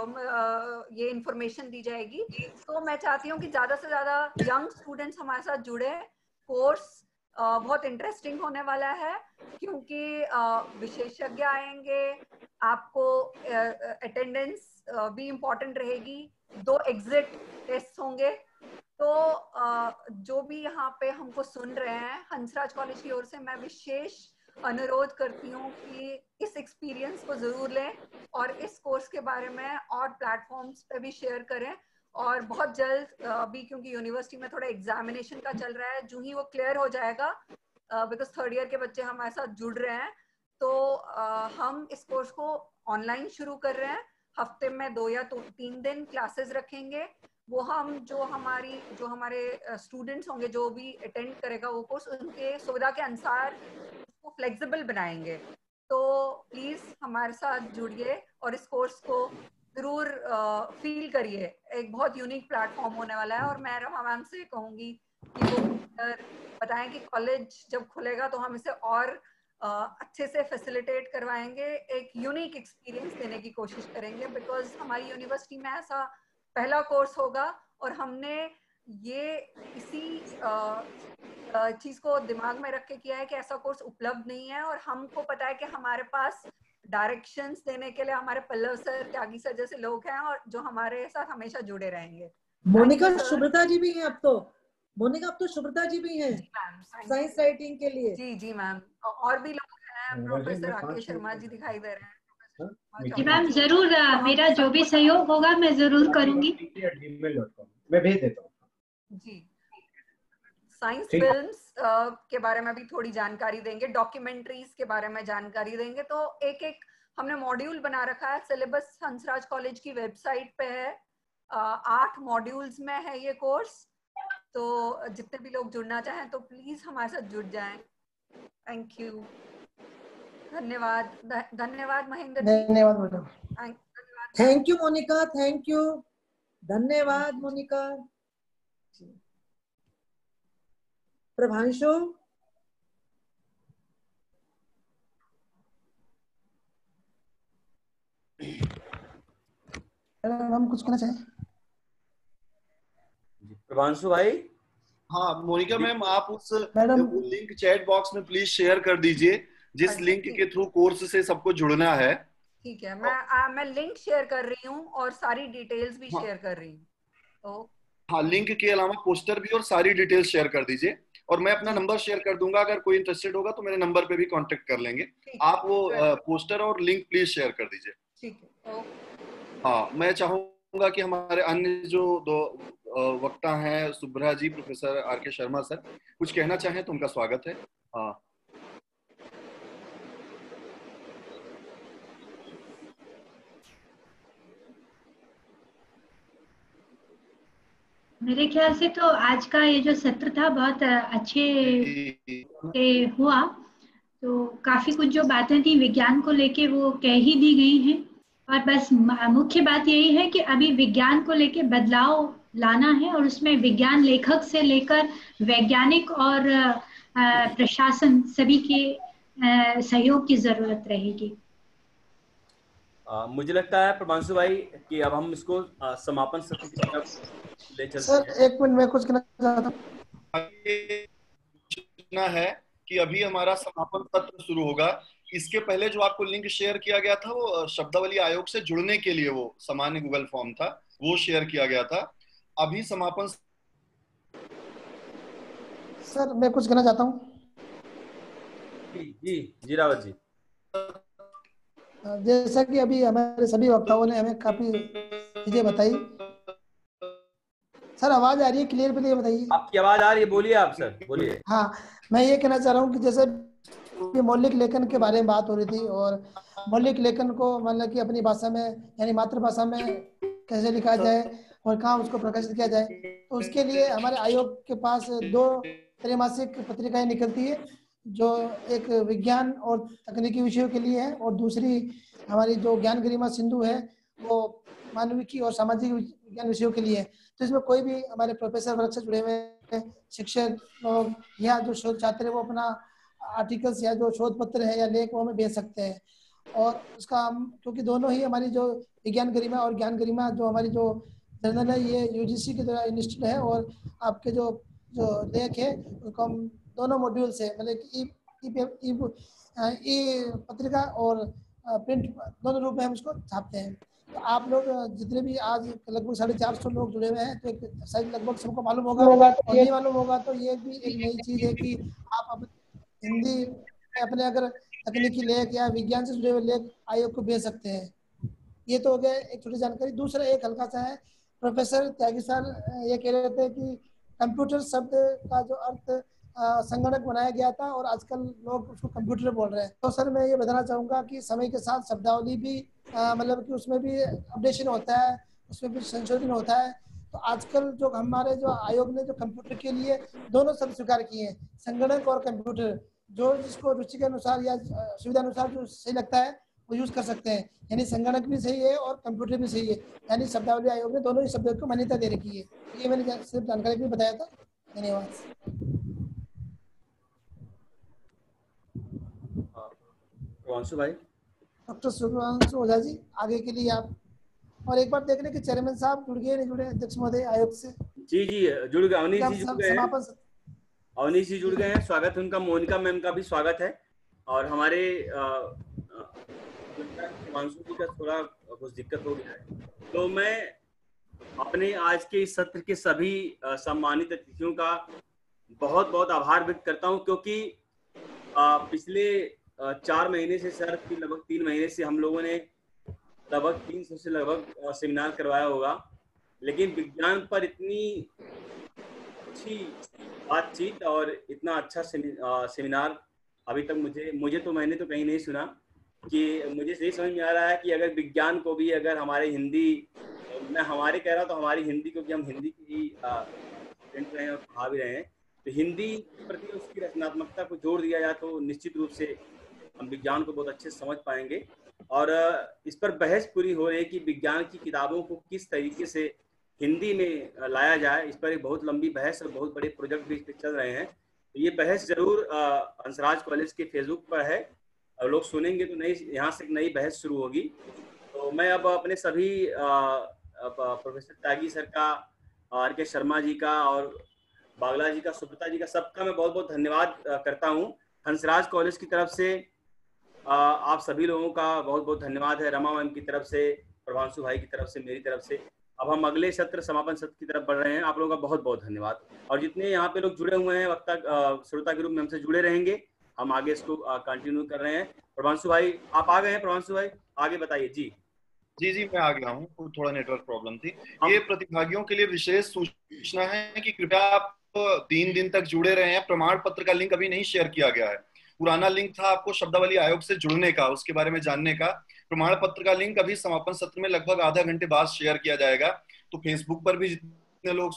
ये इंफॉर्मेशन दी जाएगी। तो मैं चाहती हूँ कि ज्यादा से ज्यादा यंग स्टूडेंट्स हमारे साथ जुड़े। कोर्स बहुत इंटरेस्टिंग होने वाला है क्योंकि विशेषज्ञ आएंगे, आपको अटेंडेंस भी इम्पोर्टेंट रहेगी, दो एग्जिट टेस्ट होंगे। तो जो भी यहाँ पे हमको सुन रहे हैं, हंसराज कॉलेज की ओर से मैं विशेष अनुरोध करती हूँ कि इस एक्सपीरियंस को जरूर लें और इस कोर्स के बारे में और प्लेटफॉर्म्स पे भी शेयर करें। और बहुत जल्द अभी क्योंकि यूनिवर्सिटी में थोड़ा एग्जामिनेशन का चल रहा है, जो ही वो क्लियर हो जाएगा, बिकॉज थर्ड ईयर के बच्चे हमारे साथ जुड़ रहे हैं, तो uh, हम इस कोर्स को ऑनलाइन शुरू कर रहे हैं। हफ्ते में दो या तो तीन दिन क्लासेस रखेंगे। वो हम जो हमारी जो हमारे स्टूडेंट्स होंगे, जो भी अटेंड करेगा वो कोर्स, उनके सुविधा के अनुसार उसको फ्लेक्सिबल बनाएंगे। तो प्लीज हमारे साथ जुड़िए और इस कोर्स को जरूर फील करिए। एक बहुत यूनिक प्लेटफॉर्म होने वाला है और मैं रमा मैम से कहूँगी कि वो बताएं कि कॉलेज जब खुलेगा तो हम इसे और Uh, अच्छे से फैसिलिटेट करवाएंगे, एक यूनिक एक्सपीरियंस देने की कोशिश करेंगे, बिकॉज हमारी यूनिवर्सिटी में ऐसा पहला कोर्स होगा और हमने ये इसी uh, uh, चीज को दिमाग में रख के किया है कि ऐसा कोर्स उपलब्ध नहीं है। और हमको पता है कि हमारे पास डायरेक्शंस देने के लिए हमारे पल्लव सर, त्यागी सर जैसे लोग हैं और जो हमारे साथ हमेशा जुड़े रहेंगे। मोनिका शुभ्रता जी भी हैं अब तो मोनिका अब तो शुभ्रता जी भी हैं साइंस राइटिंग के लिए। जी जी मैम, और भी लोग हैं, प्रोफेसर राकेश शर्मा जी दिखाई दे रहे हैं। जी मैम, जरूर मेरा जो भी सहयोग होगा मैं जरूर करूंगी। मैं भेज देता हूँ। जी, साइंस फिल्म्स के बारे में भी थोड़ी जानकारी देंगे, डॉक्यूमेंट्रीज के बारे में जानकारी देंगे। तो एक एक हमने मॉड्यूल बना रखा है, सिलेबस हंसराज कॉलेज की वेबसाइट पे है, आठ मॉड्यूल्स में है ये कोर्स। तो जितने भी लोग जुड़ना चाहें तो प्लीज हमारे साथ जुड़ जाएं। थैंक यू, धन्यवाद धन्यवाद महेंद्र जी। धन्यवाद madam. Thank you Monika, thank you, धन्यवाद मोनिका। प्रभांशु, हम कुछ कहना चाहें? प्रभांशु भाई। हाँ मोनिका मैम, आप उस लिंक चैट बॉक्स में प्लीज शेयर कर दीजिए जिस लिंक के थ्रू कोर्स से सबको जुड़ना है। ठीक है, मैं आ, मैं लिंक शेयर कर रही हूँ और सारी डिटेल्स भी शेयर कर रही हूँ। तो हाँ, लिंक के अलावा पोस्टर भी और सारी डिटेल्स शेयर कर दीजिए और मैं अपना नंबर शेयर कर दूंगा। अगर कोई इंटरेस्टेड होगा तो मेरे नंबर पे भी कांटेक्ट कर लेंगे। आप वो पोस्टर और लिंक प्लीज शेयर कर दीजिए। ठीक है। हाँ, मैं चाहूंगा कि हमारे अन्य जो दो वक्ता हैं, सुब्रा जी, professor R K Sharma sir, कुछ कहना चाहें तो उनका स्वागत है। हाँ, मेरे ख्याल से तो आज का ये जो सत्र था बहुत अच्छे से हुआ। तो काफी कुछ जो बातें थी विज्ञान को लेके वो कह ही दी गई हैं और बस मुख्य बात यही है कि अभी विज्ञान को लेके बदलाव लाना है और उसमें विज्ञान लेखक से लेकर वैज्ञानिक और प्रशासन सभी के सहयोग की जरूरत रहेगी। आ, मुझे लगता है प्रभांशु भाई कि अब हम इसको आ, समापन सत्र की तरफ ले चलते सर, हैं। एक मिनट में कुछ कहना चाहता हूँ है कि अभी हमारा समापन सत्र शुरू होगा। इसके पहले जो आपको लिंक शेयर किया गया था वो शब्दावली आयोग से जुड़ने के लिए वो सामान्य गूगल फॉर्म था, वो शेयर किया गया था। अभी समापन सर मैं कुछ कहना चाहता हूँ। जी जी रावत जी, जैसा कि अभी हमारे सभी वक्ताओं ने हमें काफी चीजें बताई। सर आवाज आ रही है? क्लियर प्लीज बताइए। आपकी आवाज आ रही है, बोलिए आप सर, बोलिए। हाँ, मैं ये कहना चाह रहा हूँ कि जैसे मौलिक लेखन के बारे में बात हो रही थी और मौलिक लेखन को मतलब कि अपनी भाषा में यानी मातृभाषा में कैसे लिखा जाए और कहाँ उसको प्रकाशित किया जाए, तो उसके लिए हमारे आयोग के पास दो त्रैमासिक पत्रिकाएं निकलती है, जो एक विज्ञान और तकनीकी विषयों के लिए है और दूसरी हमारी जो ज्ञान गरिमा सिंधु है वो मानविकी और सामाजिक विज्ञान विषयों के लिए है। तो इसमें कोई भी हमारे प्रोफेसर वर्ग से जुड़े हुए शिक्षक लोग या जो शोध छात्र है वो अपना आर्टिकल्स या जो शोध पत्र है या लेख वो हमें भेज सकते हैं। और उसका हम क्योंकि दोनों ही हमारी जो विज्ञान गरिमा और ज्ञान गरिमा जो हमारी जो जर्नल है ये यूजीसी के द्वारा इंस्टीट्यूट है और आपके जो जो लेख है उसको हम दोनों मॉड्यूल से मतलब ई ई ई पत्रिका और प्रिंट दोनों रूप में हम उसको छापते हैं। तो आप लोग जितने भी आज लगभग साढ़े चार सौ लोग जुड़े हुए हैं तो एक शायद लगभग सबको मालूम होगा और नहीं मालूम होगा तो ये भी एक नई चीज़ है कि आप अपने हिंदी में अपने अगर तकनीकी लेख या विज्ञान से जुड़े हुए लेख आयोग को भेज सकते हैं। ये तो हो गया एक छोटी जानकारी। दूसरा एक हल्का सा है, प्रोफेसर त्यागी सर ये कह रहे थे कि कंप्यूटर शब्द का जो अर्थ संगणक बनाया गया था और आजकल लोग उसको कंप्यूटर बोल रहे हैं। तो सर मैं ये बताना चाहूँगा कि समय के साथ शब्दावली भी मतलब कि उसमें भी अपडेशन होता है, उसमें भी संशोधन होता है। तो आजकल जो हमारे जो आयोग ने जो कंप्यूटर के लिए दोनों शब्द स्वीकार किए हैं, संगणक और कंप्यूटर, जो जिसको रुचि के अनुसार या सुविधा अनुसार जो सही लगता है वो यूज कर सकते हैं। यानी संगणक भी सही है और कंप्यूटर भी सही है, यानी शब्दावली आयोग ने दोनों ही शब्दों को मान्यता दे रखी है। ये मैंने सिर्फ जानकारी भी बताया था। धन्यवाद। सुधांशु भाई, डॉक्टर सुधांशु ओझा जी आगे के लिए आप और एक बार देखने के चेयरमैन साहब जुड़ गए नहीं जुड़े अध्यक्ष महोदय आयोग से? जी जी जुड़ गए, अवनीश जी जुड़ गए हैं, अवनीश जी जुड़ गए हैं, स्वागत है उनका। मोनिका मैम का भी स्वागत है। और हमारे सुधांशु जी का थोड़ा कुछ दिक्कत हो गया है, तो मैं अपने आज के इस सत्र के सभी सम्मानित अतिथियों का बहुत बहुत आभार व्यक्त करता हूं, क्योंकि पिछले चार महीने से सर लगभग तीन महीने से हम लोगों ने लगभग तीन सौ से लगभग सेमिनार करवाया होगा, लेकिन विज्ञान पर इतनी अच्छी बातचीत और इतना अच्छा सेमिनार अभी तक मुझे मुझे तो मैंने तो कहीं नहीं सुना। कि मुझे सही समझ में आ रहा है कि अगर विज्ञान को भी अगर हमारे हिंदी, मैं हमारे कह रहा हूँ तो हमारी हिंदी, क्योंकि हम हिंदी की ही स्टूडेंट रहे हैं और पढ़ा भी रहे हैं, तो हिंदी के प्रति उसकी रचनात्मकता को जोड़ दिया जाए तो निश्चित रूप से हम विज्ञान को बहुत अच्छे से समझ पाएंगे। और इस पर बहस पूरी हो रही है कि विज्ञान की किताबों को किस तरीके से हिंदी में लाया जाए। इस पर एक बहुत लंबी बहस और बहुत बड़े प्रोजेक्ट भी इस पर चल रहे हैं। तो ये बहस जरूर हंसराज कॉलेज के फेसबुक पर है और लोग सुनेंगे तो नई यहाँ से एक नई बहस शुरू होगी। तो मैं अब अपने सभी प्रोफेसर त्यागी सर का, आर के शर्मा जी का और बागला जी का, सुब्रता जी का, सबका मैं बहुत बहुत धन्यवाद करता हूँ। हंसराज कॉलेज की तरफ से आप सभी लोगों का बहुत बहुत धन्यवाद है, रमा मैम की तरफ से, प्रभांशु भाई की तरफ से, मेरी तरफ से। अब हम अगले सत्र समापन सत्र की तरफ बढ़ रहे हैं। आप लोगों का बहुत बहुत धन्यवाद। और जितने यहाँ पे लोग जुड़े हुए हैं वक्ता श्रोता के रूप में हमसे जुड़े रहेंगे, हम आगे इसको कंटिन्यू कर रहे हैं। प्रभांशु भाई आप आ गए हैं? प्रभांशु भाई आगे बताइए। जी जी जी मैं आ गया हूँ, थोड़ा नेटवर्क प्रॉब्लम थी। ये प्रतिभागियों के लिए विशेष सूचना है कि कृपया आप तीन दिन तक जुड़े रहे हैं। प्रमाण पत्र का लिंक अभी नहीं शेयर किया गया है। पुराना लिंक था आपको शब्दावली आयोग से जुड़ने का, उसके बारे में जानने का। प्रमाण पत्र का लिंक अभी समापन सत्र में लगभग आधा घंटे बाद शेयर किया जाएगा। तो फेसबुक पर भी जितने लोग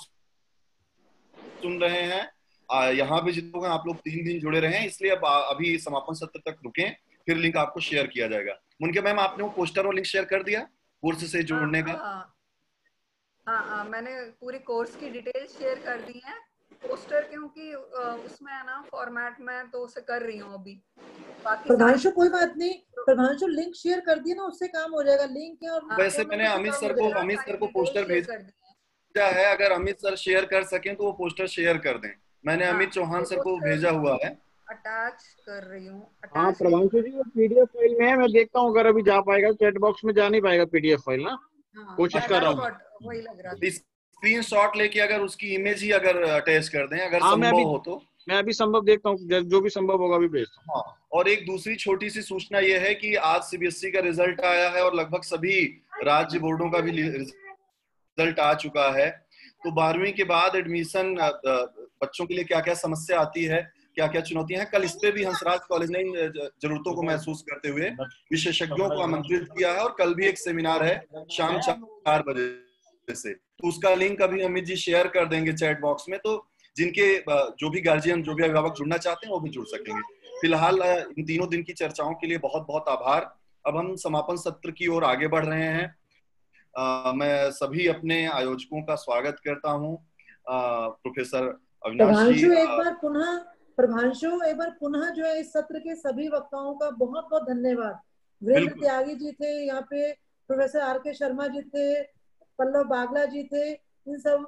सुन रहे हैं, यहाँ भी जितने लोग आप लोग तीन दिन जुड़े रहे हैं, इसलिए अब अभी समापन सत्र तक रुकें, फिर लिंक आपको शेयर किया जाएगा। मुनके मैम आपने वो पोस्टर और लिंक शेयर कर दिया कोर्स से जुड़ने का? हाँ हाँ, मैंने पूरी कोर्स की डिटेल शेयर कर दी है। पोस्टर क्योंकि उसमें है ना फॉर्मेट में, तो उसे कर रही हूँ अभी। बाकी प्रभांशु कोई बात नहीं, प्रभांशु लिंक शेयर कर दिए ना, उससे काम हो जाएगा। लिंक है और वैसे मैंने अमित सर को अमित सर को पोस्टर भेजा है, अगर अमित सर शेयर कर सकें तो वो पोस्टर शेयर कर दें। मैंने अमित चौहान सर को भेजा हुआ है, अटैच कर रही हूँ। हाँ प्रभांशु जी, वो पीडीएफ फाइल में है, मैं देखता हूँ अगर अभी जा पाएगा। चैट बॉक्स में जा नहीं पाएगा पीडीएफ फाइल ना, कोशिश कर रहा हूँ। वही लग रहा है। स्क्रीन शॉट लेके अगर उसकी इमेज ही अगर अटैच कर दें, अगर संभव हो तो। मैं अभी संभव देखता हूँ, जो भी संभव होगा अभी भेजता हूँ। हाँ, और एक दूसरी छोटी सी सूचना ये है कि आज सीबीएसई का रिजल्ट आया है और लगभग सभी राज्य बोर्डों का भी रिजल्ट आ चुका है। तो बारहवीं के बाद एडमिशन बच्चों के लिए क्या क्या समस्या आती है, क्या क्या चुनौतियां हैं, कल इस पे भी हंसराज कॉलेज ने जरूरतों को महसूस करते हुए विशेषज्ञों को आमंत्रित किया है। और कल भी एक सेमिनार है शाम चार बजे से, तो उसका लिंक अभी अमित जी शेयर कर देंगे चैट बॉक्स में। तो जिनके जो भी गार्जियन, जो भी अभिभावक जुड़ना चाहते हैं वो भी जुड़ सकेंगे। फिलहाल इन तीनों दिन की चर्चाओं के लिए बहुत बहुत आभार। अब हम समापन सत्र की ओर आगे बढ़ रहे हैं। आ, मैं सभी अपने आयोजकों का स्वागत करता हूँ। प्रोफेसर अविनाश जी, एक बार पुनः प्रभांशु एक बार पुनः जो है इस सत्र के सभी वक्ताओं का बहुत बहुत धन्यवाद। वीरेंद्र त्यागी जी थे यहाँ पे, प्रोफेसर आर के शर्मा जी थे, पल्लव बागला जी थे, इन सब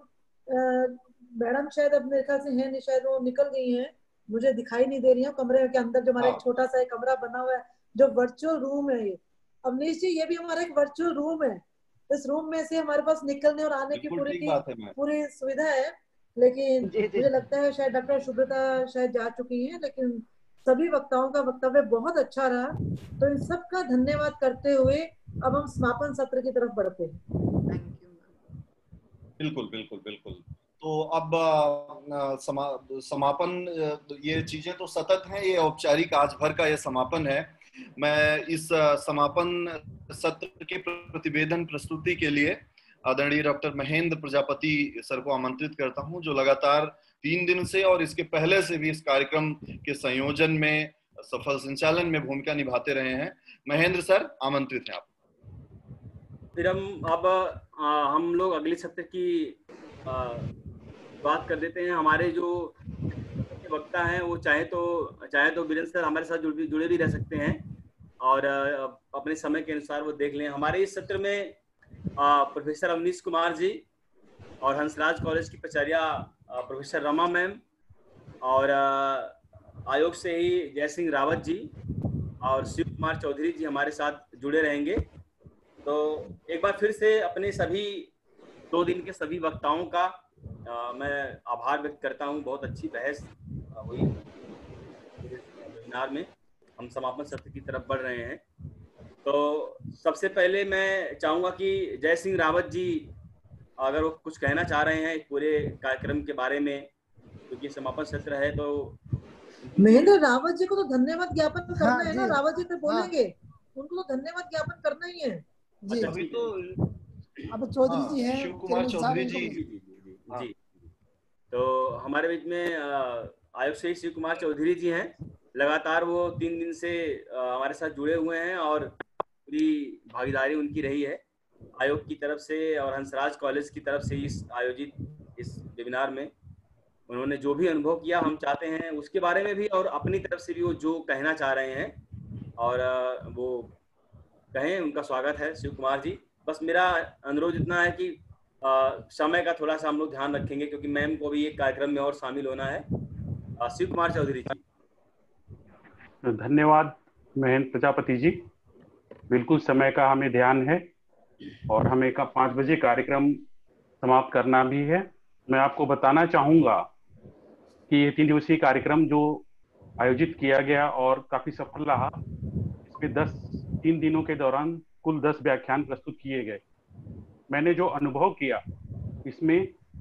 मैडम शायद अब मेरे ख्याल से है नहीं, शायद वो निकल गई हैं, मुझे दिखाई नहीं दे रही है। कमरे के अंदर जो हमारा एक छोटा सा एक कमरा बना हुआ है, जो वर्चुअल रूम है, ये अवनीश जी, ये भी हमारा एक वर्चुअल रूम है। इस रूम में से हमारे पास निकलने और आने की पूरी की पूरी सुविधा है। लेकिन मुझे लगता है शायद डॉक्टर शुभ्रता शायद जा चुकी हैं, लेकिन सभी वक्ताओं का वक्तव्य बहुत अच्छा रहा। तो इन सब का धन्यवाद करते हुए अब हम समापन सत्र की तरफ बढ़ते हैं। बिल्कुल बिल्कुल बिल्कुल। तो अब समा, समापन, ये चीजें तो सतत हैं, ये औपचारिक आज भर का ये समापन है। मैं इस समापन सत्र के प्रतिवेदन प्रस्तुति के लिए आदरणीय डॉक्टर महेंद्र प्रजापति सर को आमंत्रित करता हूं, जो लगातार तीन दिन से और इसके पहले से भी इस कार्यक्रम के संयोजन में, सफल संचालन में भूमिका निभाते रहे हैं। महेंद्र सर, आमंत्रित हैं आप। फिर हम अब आ, हम लोग अगले सत्र की आ, बात कर देते हैं। हमारे जो वक्ता हैं वो चाहे तो चाहे तो वीरेंद्र सर हमारे साथ जुड़े जुड़े भी रह सकते हैं और अपने समय के अनुसार वो देख लें। हमारे इस सत्र में प्रोफेसर अवनीश कुमार जी और हंसराज कॉलेज की प्राचार्य प्रोफेसर रमा मैम और आयोग से ही जय सिंह रावत जी और शिव कुमार चौधरी जी हमारे साथ जुड़े रहेंगे। तो एक बार फिर से अपने सभी दो दिन के सभी वक्ताओं का आ, मैं आभार व्यक्त करता हूं। बहुत अच्छी बहस हुई वेबिनार में। हम समापन सत्र की तरफ बढ़ रहे हैं। तो सबसे पहले मैं चाहूंगा कि जय सिंह रावत जी अगर वो कुछ कहना चाह रहे हैं पूरे कार्यक्रम के बारे में, क्योंकि समापन सत्र है। तो महेंद्र, रावत जी को तो धन्यवाद ज्ञापन करना हाँ, है ना, रावत जी तो बोलेंगे। हाँ। उनको तो धन्यवाद ज्ञापन करना ही है जी। अभी तो अब चौधरी जी हैं, शिव कुमार चौधरी जी जी जी जी। तो हमारे बीच में आयोग से शिव कुमार चौधरी जी हैं। लगातार वो तीन दिन से हमारे साथ जुड़े हुए हैं और पूरी भागीदारी उनकी रही है आयोग की तरफ से और हंसराज कॉलेज की तरफ से इस आयोजित इस वेबिनार में। उन्होंने जो भी अनुभव किया, हम चाहते हैं उसके बारे में भी और अपनी तरफ से भी वो जो कहना चाह रहे हैं और वो कहें। उनका स्वागत है शिव कुमार जी। बस मेरा अनुरोध इतना है कि आ, समय का थोड़ा सा हम लोग ध्यान रखेंगे, क्योंकि मैम को भी एक कार्यक्रम में और शामिल होना है। आ, शिव कुमार चौधरी जी। धन्यवाद महेंद्र प्रजापति जी। बिल्कुल समय का हमें ध्यान है और हमें का पाँच बजे कार्यक्रम समाप्त करना भी है। मैं आपको बताना चाहूँगा कि ये तीन दिवसीय कार्यक्रम जो आयोजित किया गया और काफ़ी सफल रहा, इसमें दस तीन दिनों के दौरान कुल दस व्याख्यान प्रस्तुत किए गए। मैंने जो अनुभव किया इसमें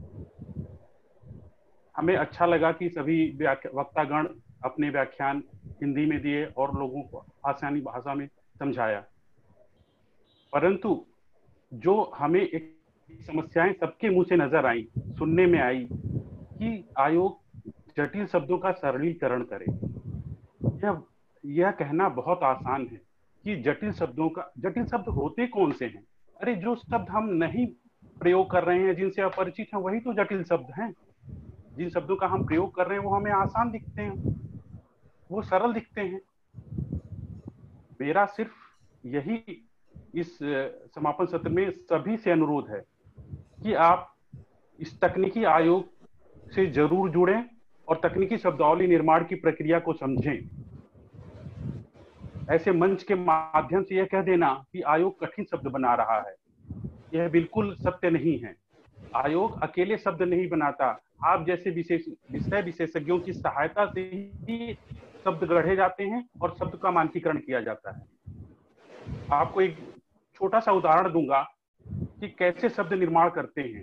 हमें अच्छा लगा कि सभी वक्तागण अपने व्याख्यान हिंदी में दिए और लोगों को आसानी भाषा में समझाया। परंतु जो हमें एक समस्याएं सबके मुंह से नजर आई, सुनने में आई कि आयोग जटिल शब्दों का सरलीकरण करे। यह यह कहना बहुत आसान है कि जटिल शब्दों का, जटिल शब्द होते कौन से हैं? अरे जो शब्द हम नहीं प्रयोग कर रहे हैं, जिनसे अपरिचित हैं, वही तो जटिल शब्द हैं। जिन शब्दों का हम प्रयोग कर रहे हैं वो हमें आसान दिखते हैं, वो सरल दिखते हैं। मेरा सिर्फ यही इस समापन सत्र में सभी से अनुरोध है कि आप इस तकनीकी आयोग से जरूर जुड़ें और तकनीकी शब्दावली निर्माण की प्रक्रिया को समझें। ऐसे मंच के माध्यम से यह कह देना कि आयोग कठिन शब्द बना रहा है, यह बिल्कुल सत्य नहीं है। आयोग अकेले शब्द नहीं बनाता, आप जैसे विशेष विषय विशेषज्ञों की सहायता से ही शब्द गढ़े जाते हैं और शब्द का मानकीकरण किया जाता है। आपको एक छोटा सा उदाहरण दूंगा कि कैसे शब्द निर्माण करते हैं।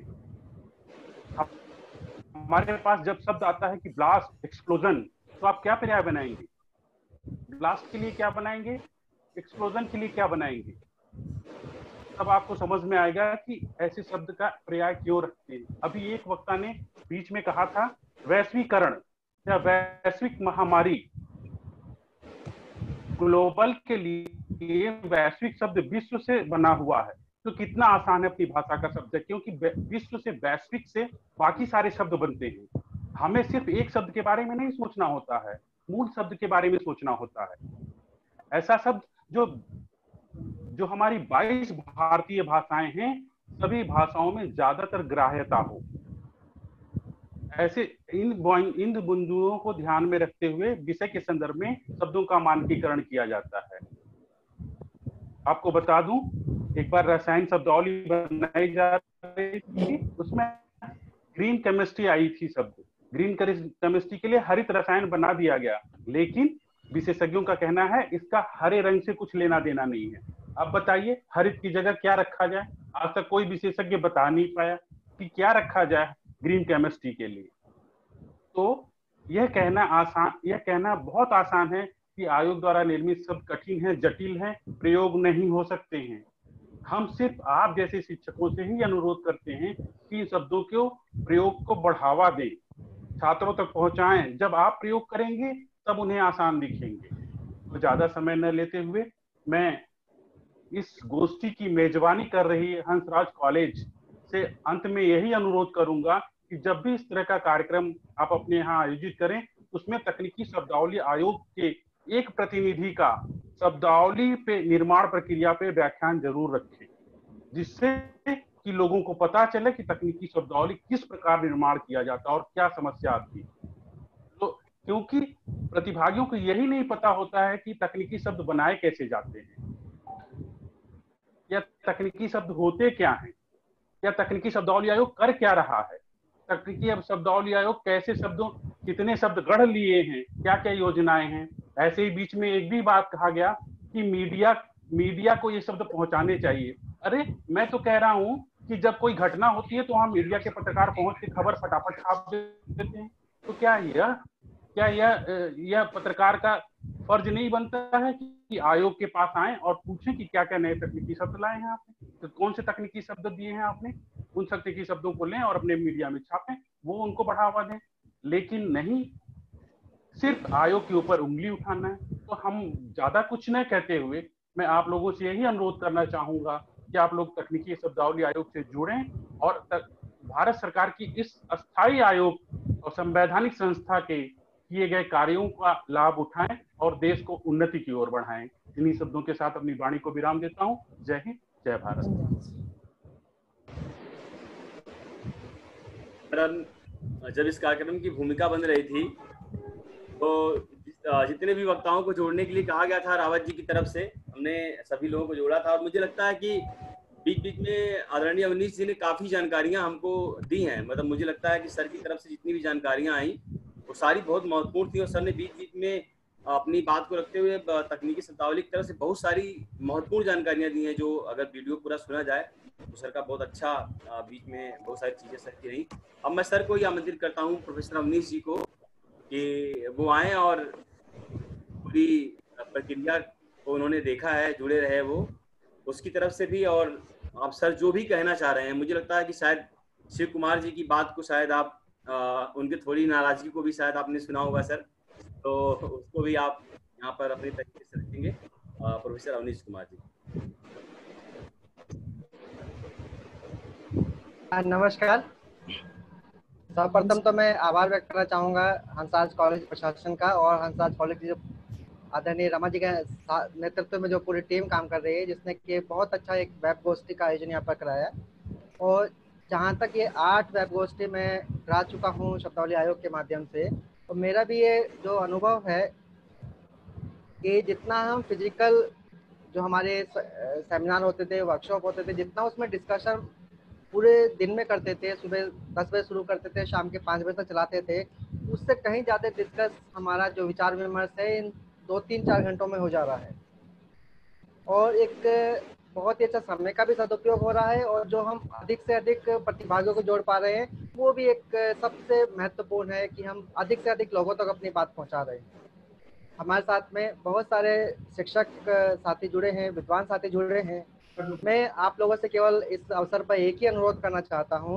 हमारे पास जब शब्द आता है कि ब्लास्ट, एक्सप्लोजन, तो आप क्या पर्याय बनाएंगे? ब्लास्ट के लिए क्या बनाएंगे, एक्सप्लोजन के लिए क्या बनाएंगे? तब आपको समझ में आएगा कि ऐसे शब्द का पर्याय क्यों रखते हैं। अभी एक वक्ता ने बीच में कहा था वैश्वीकरण या वैश्विक महामारी। ग्लोबल के लिए वैश्विक शब्द विश्व से बना हुआ है, तो कितना आसान है अपनी भाषा का शब्द है, क्योंकि विश्व से, वैश्विक से बाकी सारे शब्द बनते हैं। हमें सिर्फ एक शब्द के बारे में नहीं सोचना होता है, मूल शब्द के बारे में सोचना होता है। ऐसा शब्द जो जो हमारी बाईस भारतीय भाषाएं हैं, सभी भाषाओं में ज्यादातर ग्राह्यता हो। ऐसे इन इन बिंदुओं को ध्यान में रखते हुए विषय के संदर्भ में शब्दों का मानकीकरण किया जाता है। आपको बता दूं, एक बार रसायन शब्दावली बनाई जा रही थी, उसमें ग्रीन केमिस्ट्री आई थी शब्द। ग्रीन केमिस्ट्री के लिए हरित रसायन बना दिया गया, लेकिन विशेषज्ञों का कहना है इसका हरे रंग से कुछ लेना देना नहीं है। अब बताइए हरित की जगह क्या रखा जाए? आज तक कोई विशेषज्ञ बता नहीं पाया कि क्या रखा जाए ग्रीन केमिस्ट्री के लिए। तो यह कहना आसान, यह कहना बहुत आसान है कि आयोग द्वारा निर्मित शब्द कठिन है, जटिल है, प्रयोग नहीं हो सकते हैं। हम सिर्फ आप जैसे शिक्षकों से ही अनुरोध करते हैं कि इन शब्दों के प्रयोग को बढ़ावा दें, छात्रों तक पहुंचाएं। जब आप प्रयोग करेंगे तब उन्हें आसान दिखेंगे। तो ज्यादा समय न लेते हुए मैं इस गोष्ठी की मेजबानी कर रही हंसराज कॉलेज से अंत में यही अनुरोध करूंगा कि जब भी इस तरह का कार्यक्रम आप अपने यहाँ आयोजित करें, उसमें तकनीकी शब्दावली आयोग के एक प्रतिनिधि का शब्दावली पे निर्माण प्रक्रिया पे व्याख्यान जरूर रखें, जिससे कि लोगों को पता चले कि तकनीकी शब्दावली किस प्रकार निर्माण किया जाता है और क्या समस्या आती है। तो क्योंकि प्रतिभागियों को यही नहीं पता होता है कि तकनीकी शब्द बनाए कैसे जाते हैं, या तकनीकी शब्द होते क्या हैं, या तकनीकी शब्दावली आयोग कर क्या रहा है, तकनीकी शब्दावली आयोग कैसे शब्दों, कितने शब्द गढ़ लिए हैं, क्या क्या योजनाएं हैं। ऐसे ही बीच में एक भी बात कहा गया कि मीडिया मीडिया को ये शब्द पहुंचाने चाहिए। अरे मैं तो कह रहा हूं कि जब कोई घटना होती है तो वहां मीडिया के पत्रकार पहुंच के खबर फटाफट छाप देते हैं। तो क्या यह क्या यह यह पत्रकार का फर्ज नहीं बनता है कि आयोग के पास आए और पूछें कि क्या क्या नए तकनीकी शब्द लाए हैं आपने, तो कौन से तकनीकी शब्द दिए हैं आपने, उन तकनीकी शब्दों को लें और अपने मीडिया में छापें, वो उनको बढ़ावा दें। लेकिन नहीं, सिर्फ आयोग के ऊपर उंगली उठाना है। तो हम ज्यादा कुछ न कहते हुए मैं आप लोगों से यही अनुरोध करना चाहूंगा कि आप लोग तकनीकी शब्दावली आयोग से जुड़ें और भारत सरकार की इस अस्थायी आयोग और संवैधानिक संस्था के किए गए कार्यों का लाभ उठाएं और देश को उन्नति की ओर बढ़ाएं। इन्हीं शब्दों के साथ अपनी वाणी को विराम देता हूं। जय हिंद, जय भारत। जब इस कार्यक्रम की भूमिका बन रही थी तो जितने भी वक्ताओं को जोड़ने के लिए कहा गया था रावत जी की तरफ से, हमने सभी लोगों को जोड़ा था। और मुझे लगता है कि बीच बीच में आदरणीय अवनीश जी ने काफी जानकारियां हमको दी हैं। मतलब मुझे लगता है कि सर की तरफ से जितनी भी जानकारियां आई वो सारी बहुत महत्वपूर्ण थी, और सर ने बीच बीच में अपनी बात को रखते हुए तकनीकी शब्दावली की तरफ से बहुत सारी महत्वपूर्ण जानकारियां दी हैं, जो अगर वीडियो पूरा सुना जाए तो सर का बहुत अच्छा बीच में बहुत सारी चीजें सर की रही। अब मैं सर को ही आमंत्रित करता हूँ, प्रोफेसर अवनीश जी को, कि वो आए और पूरी प्रक्रिया को उन्होंने देखा है, जुड़े रहे वो, उसकी तरफ से भी। और आप सर जो भी कहना चाह रहे हैं, मुझे लगता है कि शायद शिव कुमार जी की बात को शायद आप आ, उनकी थोड़ी नाराजगी को भी शायद आपने सुना होगा सर, तो उसको भी आप यहाँ पर अपने तरीके से रखेंगे। प्रोफेसर अवनीश कुमार जी। नमस्कार। सर्वप्रथम तो मैं आभार व्यक्त करना चाहूँगा हंसराज कॉलेज प्रशासन का और हंसराज कॉलेज की जो आदरणीय रमा जी के नेतृत्व में जो पूरी टीम काम कर रही है, जिसने कि बहुत अच्छा एक वेब गोष्ठी का आयोजन यहाँ पर कराया। और जहाँ तक ये आठ वेब गोष्ठी मैं करा चुका हूँ शब्दावली आयोग के माध्यम से, तो मेरा भी ये जो अनुभव है कि जितना हम फिजिकल जो हमारे सेमिनार होते थे, वर्कशॉप होते थे, जितना उसमें डिस्कशन पूरे दिन में करते थे, सुबह दस बजे शुरू करते थे, शाम के पाँच बजे तक चलाते थे, उससे कहीं ज़्यादा डिस्कस हमारा जो विचार विमर्श है इन दो तीन चार घंटों में हो जा रहा है। और एक बहुत ही अच्छा समय का भी सदुपयोग हो रहा है और जो हम अधिक से अधिक प्रतिभागियों को जोड़ पा रहे हैं वो भी एक सबसे महत्वपूर्ण है कि हम अधिक से अधिक लोगों तक अपनी बात पहुंचा रहे हैं। हमारे साथ में बहुत सारे शिक्षक साथी जुड़े हैं, विद्वान साथी जुड़े हैं। मैं आप लोगों से केवल इस अवसर पर एक ही अनुरोध करना चाहता हूँ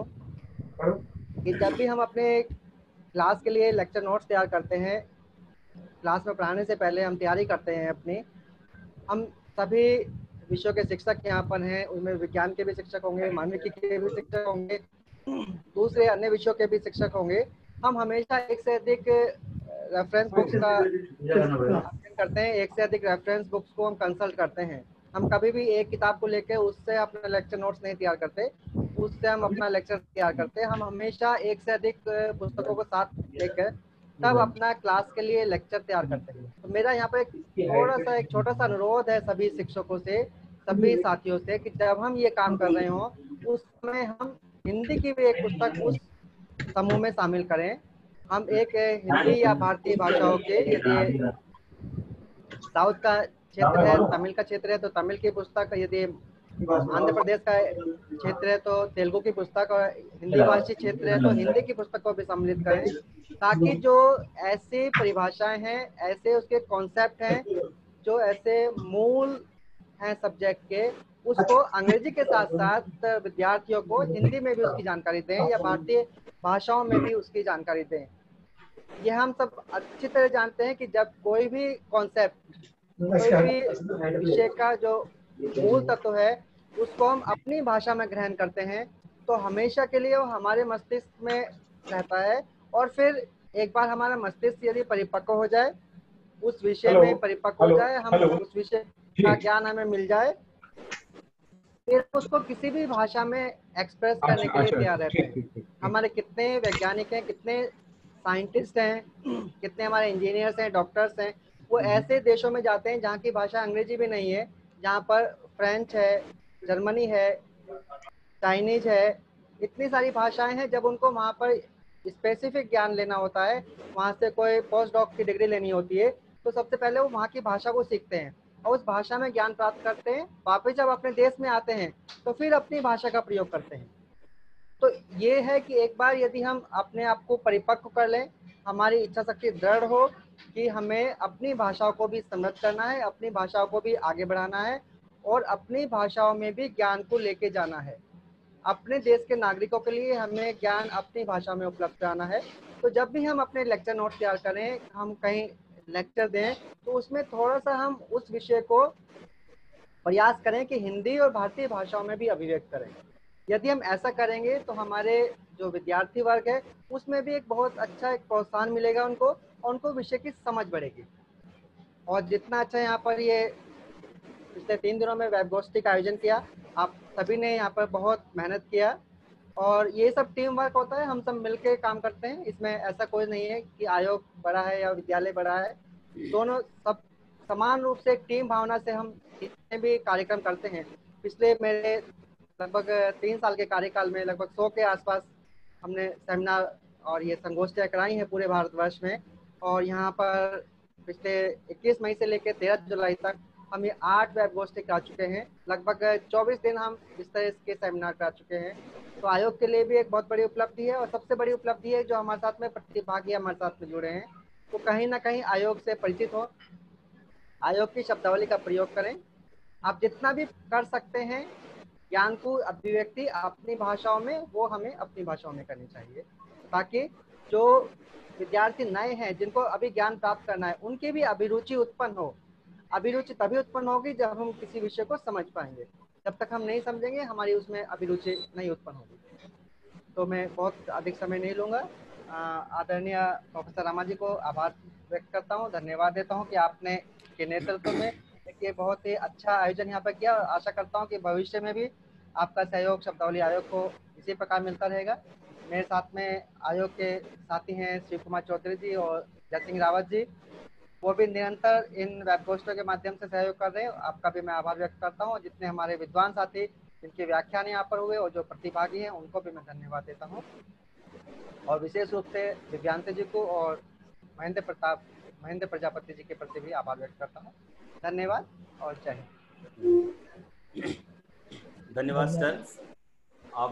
कि जब भी हम अपने क्लास के लिए लेक्चर नोट्स तैयार करते हैं, क्लास में पढ़ाने से पहले हम तैयारी करते हैं अपनी, हम सभी विषयों के शिक्षक यहाँ पर हैं, उनमें विज्ञान के भी शिक्षक होंगे, मानविकी के भी शिक्षक होंगे, दूसरे अन्य विषयों के भी शिक्षक होंगे। हम हमेशा एक से अधिक रेफरेंस बुक्स का अध्ययन करते हैं, एक से अधिक रेफरेंस बुक्स को हम कंसल्ट करते हैं। हम कभी भी एक किताब को लेकर उससे अपना लेक्चर नोट्स नहीं तैयार करते, उससे हम अपना लेक्चर तैयार करते हैं। हम हमेशा एक से अधिक पुस्तकों को साथ लेकर तब अपना क्लास के लिए लेक्चर तैयार करते हैं। तो मेरा यहाँ पर एक थोड़ा सा एक छोटा सा अनुरोध है सभी शिक्षकों से, सभी साथियों से, कि जब हम ये काम कर रहे हों उस समय हम हिंदी की भी एक पुस्तक उस समूह में शामिल करें। हम एक हिंदी या भारतीय भाषाओं के, यदि साउथ का क्षेत्र है, तमिल का क्षेत्र है तो तमिल की पुस्तक, यदि आंध्र प्रदेश का क्षेत्र है तो तेलुगु की पुस्तक, और हिंदी भाषी क्षेत्र है तो हिंदी की पुस्तक को भी सम्मिलित करें, ताकि जो ऐसी परिभाषाएं हैं, ऐसे उसके कॉन्सेप्ट हैं, जो ऐसे मूल हैं सब्जेक्ट के, उसको अंग्रेजी के साथ साथ विद्यार्थियों को हिंदी में भी उसकी जानकारी दें या भारतीय भाषाओं में भी उसकी जानकारी दें। ये हम सब अच्छी तरह जानते हैं कि जब कोई भी कॉन्सेप्ट, कोई भी विषय का जो मूल तत्व है उसको हम अपनी भाषा में ग्रहण करते हैं तो हमेशा के लिए वो हमारे मस्तिष्क में रहता है। और फिर एक बार हमारा मस्तिष्क यदि परिपक्व हो जाए, उस विषय में परिपक्व हो जाए, हम उस विषय का ज्ञान हमें मिल जाए, फिर उसको किसी भी भाषा में एक्सप्रेस करने के लिए तैयार रहते हैं। हमारे कितने वैज्ञानिक हैं, कितने साइंटिस्ट हैं, कितने हमारे इंजीनियर्स हैं, डॉक्टर्स हैं, वो ऐसे देशों में जाते हैं जहाँ की भाषा अंग्रेजी भी नहीं है, जहाँ पर फ्रेंच है, जर्मनी है, चाइनीज है, इतनी सारी भाषाएं हैं। जब उनको वहाँ पर स्पेसिफिक ज्ञान लेना होता है, वहाँ से कोई पोस्ट डॉक की डिग्री लेनी होती है, तो सबसे पहले वो वहाँ की भाषा को सीखते हैं और उस भाषा में ज्ञान प्राप्त करते हैं। वापस जब अपने देश में आते हैं तो फिर अपनी भाषा का प्रयोग करते हैं। तो ये है कि एक बार यदि हम अपने आप को परिपक्व कर लें, हमारी इच्छा शक्ति दृढ़ हो कि हमें अपनी भाषाओं को भी समृद्ध करना है, अपनी भाषाओं को भी आगे बढ़ाना है और अपनी भाषाओं में भी ज्ञान को लेके जाना है। अपने देश के नागरिकों के लिए हमें ज्ञान अपनी भाषा में उपलब्ध कराना है। तो जब भी हम अपने लेक्चर नोट तैयार करें, हम कहीं लेक्चर दें, तो उसमें थोड़ा सा हम उस विषय को प्रयास करें कि हिंदी और भारतीय भाषाओं में भी अभिव्यक्त करें। यदि हम ऐसा करेंगे तो हमारे जो विद्यार्थी वर्ग है उसमें भी एक बहुत अच्छा एक प्रोत्साहन मिलेगा उनको, और उनको विषय की समझ बढ़ेगी। और जितना अच्छा यहाँ पर ये पिछले तीन दिनों में वेब गोष्ठी का आयोजन किया, आप सभी ने यहाँ पर बहुत मेहनत किया और ये सब टीम वर्क होता है, हम सब मिलके काम करते हैं। इसमें ऐसा कोई नहीं है कि आयोग बड़ा है या विद्यालय बड़ा है, दोनों सब समान रूप से एक टीम भावना से हम जितने भी कार्यक्रम करते हैं। पिछले मेरे लगभग तीन साल के कार्यकाल में लगभग सौ के आसपास हमने सेमिनार और ये संगोष्ठियाँ कराई हैं पूरे भारतवर्ष में। और यहाँ पर पिछले इक्कीस मई से लेकर तेरह जुलाई तक हम ये आठ वेब गोष्ठी करा चुके हैं। लगभग चौबीस दिन हम इस तरह के सेमिनार करा चुके हैं। तो आयोग के लिए भी एक बहुत बड़ी उपलब्धि है और सबसे बड़ी उपलब्धि है जो हमारे साथ में प्रतिभागी हमारे साथ में जुड़े हैं वो कहीं ना कहीं आयोग से परिचित हो, आयोग की शब्दावली का प्रयोग करें। आप जितना भी कर सकते हैं ज्ञान को अभिव्यक्ति अपनी भाषाओं में, वो हमें अपनी भाषाओं में करनी चाहिए, ताकि जो विद्यार्थी नए हैं जिनको अभी ज्ञान प्राप्त करना है उनकी भी अभिरुचि उत्पन्न हो। अभिरुचि तभी उत्पन्न होगी जब हम किसी विषय को समझ पाएंगे। जब तक हम नहीं समझेंगे हमारी उसमें अभिरुचि नहीं उत्पन्न होगी। तो मैं बहुत अधिक समय नहीं लूँगा। आदरणीय प्रोफेसर रमा जी को आभार व्यक्त करता हूँ, धन्यवाद देता हूँ कि आपने के नेतृत्व में ये बहुत ही अच्छा आयोजन यहाँ पर किया। आशा करता हूँ कि भविष्य में भी आपका सहयोग शब्दावली आयोग को इसी प्रकार मिलता रहेगा। मेरे साथ में आयोग के साथी हैं शिव कुमार चौधरी जी और जय सिंह रावत जी, वो भी निरंतर इन वेब गोष्ठियों के माध्यम से सहयोग कर रहे हैं। आपका भी मैं आभार व्यक्त करता हूँ। जितने हमारे विद्वान साथी जिनके व्याख्यान यहाँ पर हुए और जो प्रतिभागी हैं उनको भी मैं धन्यवाद देता हूँ, और विशेष रूप से दिव्यांश जी को और महेंद्र प्रताप महेंद्र प्रजापति जी के प्रति भी आभार व्यक्त करता हूँ। धन्यवाद और जय हिंद। धन्यवाद सर। अब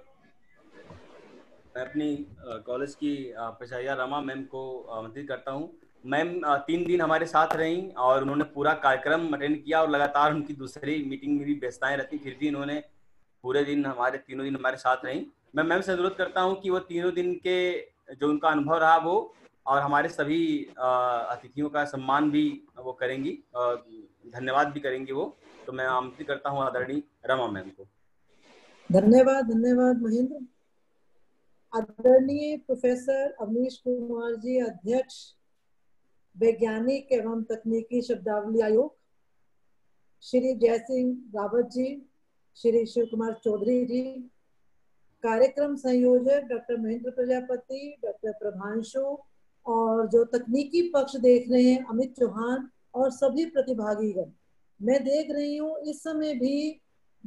मैं अपनी कॉलेज की प्राचार्या रमा मैम को आमंत्रित करता हूँ। मैम तीन दिन हमारे साथ रहीं और उन्होंने पूरा कार्यक्रम अटेंड किया और लगातार उनकी दूसरी मीटिंग में भी व्यस्तताएं रहती, फिर भी इन्होंने पूरे दिन हमारे तीनों दिन हमारे साथ रहीं। मैं मैम से अनुरोध करता हूँ कि वो तीनों दिन के जो उनका अनुभव रहा वो और हमारे सभी अतिथियों का सम्मान भी वो करेंगी, धन्यवाद भी करेंगी वो। तो मैं आमंत्रित करता हूँ आदरणीय रमा मैम को। धन्यवाद धन्यवाद महेंद्र। आदरणीय प्रोफेसर अवनीश कुमार जी, अध्यक्ष वैज्ञानिक एवं तकनीकी शब्दावली आयोग, श्री जय सिंह रावत जी, श्री शिव कुमार चौधरी जी, कार्यक्रम संयोजक डॉक्टर महेंद्र प्रजापति, डॉक्टर प्रभांशु, और जो तकनीकी पक्ष देख रहे हैं अमित चौहान और सभी प्रतिभागीगण। मैं देख रही हूँ इस समय भी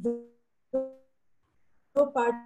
जो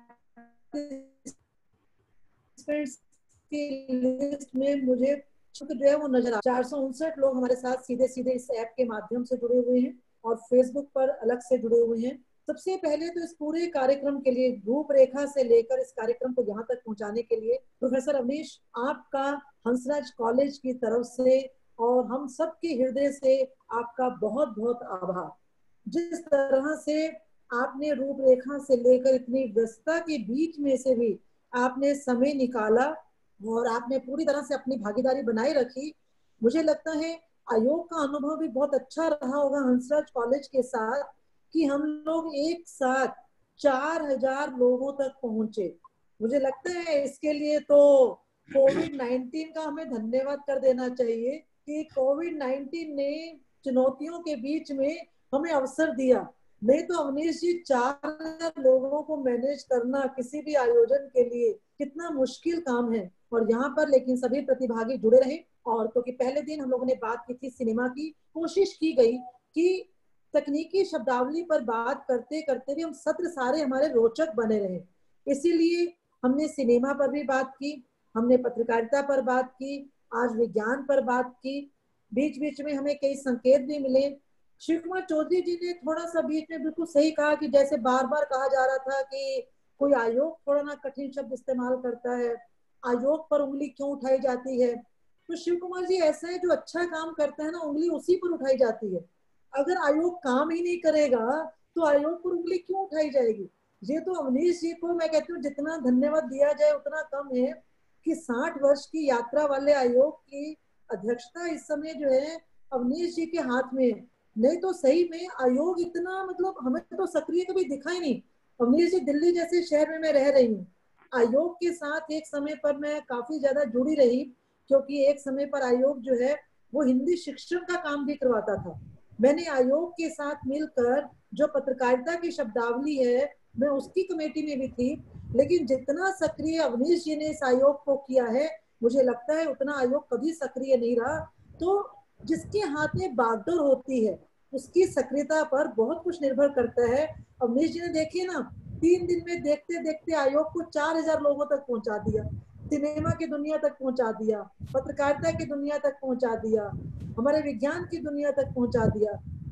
पार्टिसिपेंट्स की लिस्ट में मुझे जो है वो नजर आ चार सौ उनसठ लोग हमारे साथ सीधे सीधे इस ऐप के माध्यम से जुड़े हुए हैं और फेसबुक पर अलग से जुड़े हुए हैं। सबसे पहले तो इस पूरे कार्यक्रम के लिए रूपरेखा से लेकर इस कार्यक्रम को यहाँ तक पहुँचाने के लिए प्रोफेसर अवनीश, आपका हंसराज कॉलेज की तरफ से और हम सबके हृदय से आपका बहुत बहुत आभार। जिस तरह से आपने रूपरेखा से लेकर इतनी व्यस्तता के बीच में से भी आपने समय निकाला और आपने पूरी तरह से अपनी भागीदारी बनाए रखी। मुझे लगता है आयोग का अनुभव भी बहुत अच्छा रहा होगा हंसराज कॉलेज के साथ कि हम लोग एक साथ चार हजार लोगों तक पहुंचे। मुझे लगता है इसके लिए तो कोविड नाइन्टीन का हमें धन्यवाद कर देना चाहिए कि कोविड नाइन्टीन ने चुनौतियों के बीच में हमें अवसर दिया। नहीं तो अवनीश जी, चार हजार लोगों को मैनेज करना किसी भी आयोजन के लिए कितना मुश्किल काम है। और यहाँ पर लेकिन सभी प्रतिभागी जुड़े रहे और क्योंकि तो पहले दिन हम लोगों ने बात की थी सिनेमा की, कोशिश की गई कि तकनीकी शब्दावली पर बात करते करते भी हम सत्र सारे हमारे रोचक बने रहे। इसीलिए हमने सिनेमा पर भी बात की, हमने पत्रकारिता पर बात की, आज विज्ञान पर बात की, बीच बीच में हमें कई संकेत भी मिले। शिव कुमार चौधरी जी ने थोड़ा सा बीच में बिल्कुल सही कहा कि जैसे बार बार कहा जा रहा था कि कोई आयोग थोड़ा ना कठिन शब्द इस्तेमाल करता है, आयोग पर उंगली क्यों उठाई जाती है। तो शिव कुमार जी ऐसा है, जो अच्छा काम करता है ना उंगली उसी पर उठाई जाती है। अगर आयोग काम ही नहीं करेगा तो आयोग पर उंगली क्यों उठाई जाएगी। ये तो अवनीश जी को मैं कहती हूँ जितना धन्यवाद दिया जाए उतना कम है कि साठ वर्ष की यात्रा वाले आयोग की अध्यक्षता इस समय जो है अवनीश जी के हाथ में है। नहीं तो सही में आयोग इतना मतलब हमें तो सक्रिय कभी दिखा ही नहीं। अवनीश जी, दिल्ली जैसे शहर में मैं रह रही हूँ, आयोग के साथ एक समय पर मैं काफी ज्यादा जुड़ी रही क्योंकि एक समय पर आयोग जो है वो हिंदी शिक्षण का काम भी करवाता था। मैंने आयोग के साथ मिलकर जो पत्रकारिता की शब्दावली है मैं उसकी कमेटी में भी थी, लेकिन जितना सक्रिय अवनीश जी ने इस आयोग को किया है मुझे लगता है उतना आयोग कभी सक्रिय नहीं रहा। तो जिसके हाथ में बागडोर होती है उसकी सक्रियता पर बहुत कुछ निर्भर करता है। अवनीश जी ने देखिए ना, तीन दिन में देखते देखते आयोग को चार हजार लोगों तक पहुंचा दिया, सिनेमा की दुनिया तक पहुंचा दिया, पत्रकारिता की दुनिया तक पहुंचा दिया, हमारे विज्ञान की दुनिया तक पहुंचा दिया।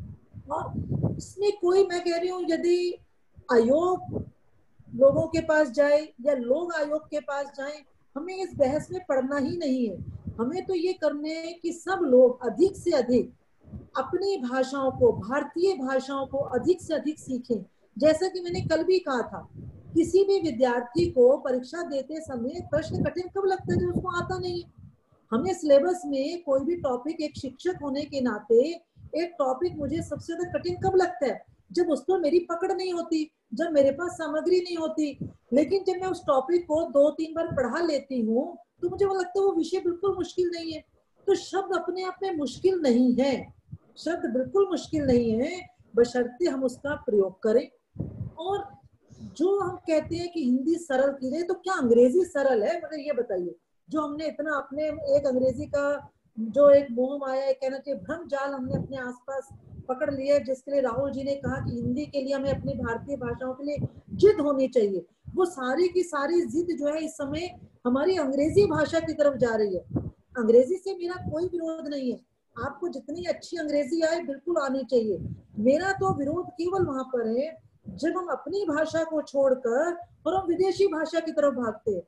और इसमें कोई, मैं कह रही हूँ यदि आयोग लोगों के पास जाए या लोग आयोग के पास जाएं, हमें इस बहस में पड़ना ही नहीं है। हमें तो ये करने है कि सब लोग अधिक से अधिक अपनी भाषाओं को, भारतीय भाषाओं को अधिक से अधिक सीखें। जैसा कि मैंने कल भी कहा था, किसी भी विद्यार्थी को परीक्षा देते समय प्रश्न कठिन कब लगता है जब उसको आता नहीं है। हमें सिलेबस में कोई भी टॉपिक, एक शिक्षक होने के नाते एक टॉपिक मुझे सबसे ज्यादा कठिन कब लगता है जब उस पर मेरी पकड़ नहीं होती, जब मेरे पास सामग्री नहीं होती। लेकिन जब मैं उस टॉपिक को दो तीन बार पढ़ा लेती हूँ तो मुझे वो लगता है वो विषय बिल्कुल मुश्किल नहीं है। तो शब्द अपने आप में मुश्किल नहीं है, शब्द बिल्कुल मुश्किल नहीं है, बशर्ते हम उसका प्रयोग करें। और जो हम कहते हैं कि हिंदी सरल की जाए, तो क्या अंग्रेजी सरल है? मुझे ये बताइए। जो हमने इतना अपने एक अंग्रेजी का जो एक मोह माया, कहना चाहिए भ्रम जाल हमने अपने आसपास पकड़ लिया, जिसके लिए राहुल जी ने कहा कि हिंदी के लिए हमें अपनी भारतीय भाषाओं के लिए जिद होनी चाहिए, वो सारी की सारी जिद जो है इस समय हमारी अंग्रेजी भाषा की तरफ जा रही है। अंग्रेजी से मेरा कोई विरोध नहीं है, आपको जितनी अच्छी अंग्रेजी आए बिल्कुल आनी चाहिए। मेरा तो विरोध केवल वहां पर है जब हम अपनी भाषा को छोड़कर और हम विदेशी भाषा की तरफ भागते हैं।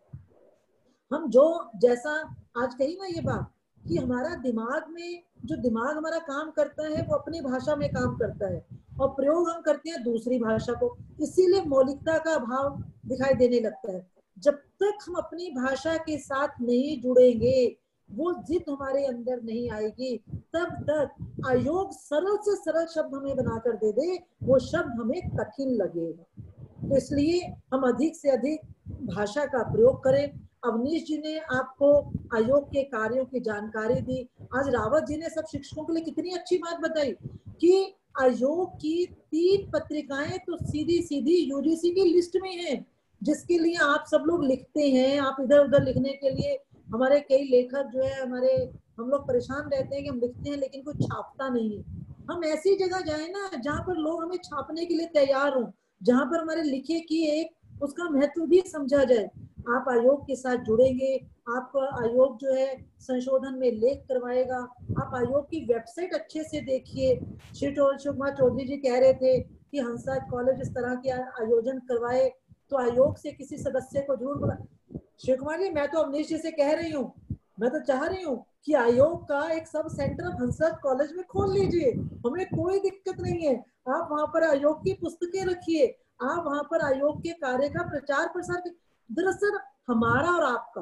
हम जो जैसा आज कही ना ये बात कि हमारा दिमाग में जो दिमाग हमारा काम करता है वो अपनी भाषा में काम करता है और प्रयोग हम करते हैं दूसरी भाषा को, इसीलिए मौलिकता का अभाव दिखाई देने लगता है। जब तक हम अपनी भाषा के साथ नहीं जुड़ेंगे, वो जिद हमारे अंदर नहीं आएगी, तब तक आयोग सरल से सरल शब्द हमें बनाकर दे दे, वो शब्द हमें कठिन लगेगा। तो इसलिए हम अधिक से अधिक भाषा का प्रयोग करें। अवनीश जी ने आपको आयोग के कार्यों की जानकारी दी। आज रावत जी ने सब शिक्षकों के लिए कितनी अच्छी बात बताई कि आयोग की तीन पत्रिकाएं तो सीधी सीधी यूजीसी की लिस्ट में हैं, जिसके लिए आप सब लोग लिखते हैं। आप इधर उधर लिखने के लिए, हमारे कई लेखक जो है हमारे, हम लोग परेशान रहते हैं कि हम लिखते हैं लेकिन कुछ छापता नहीं है। हम ऐसी जगह जाए ना जहाँ पर लोग हमें छापने के लिए तैयार हों, जहाँ पर हमारे लिखे की एक उसका महत्व भी समझा जाए। आप आयोग के साथ जुड़ेंगे, आपको आयोग जो है संशोधन में लेख करवाएगा। आप आयोग की वेबसाइट अच्छे से देखिए। श्री शिव कुमार चौधरी जी कह रहे थे कि हंसराज कॉलेज इस तरह के आयोजन करवाए, तो आयोग से किसी सदस्य को जरूर बुला। शिव कुमार जी, मैं तो अवनीश जी से कह रही हूँ, मैं तो चाह रही हूँ कि आयोग का एक सब सेंटर हंसराज कॉलेज में खोल लीजिए, हमें कोई दिक्कत नहीं है। आप वहाँ पर आयोग की पुस्तकें रखिए, आप वहाँ पर आयोग के कार्य का प्रचार प्रसार। दरअसल हमारा और आपका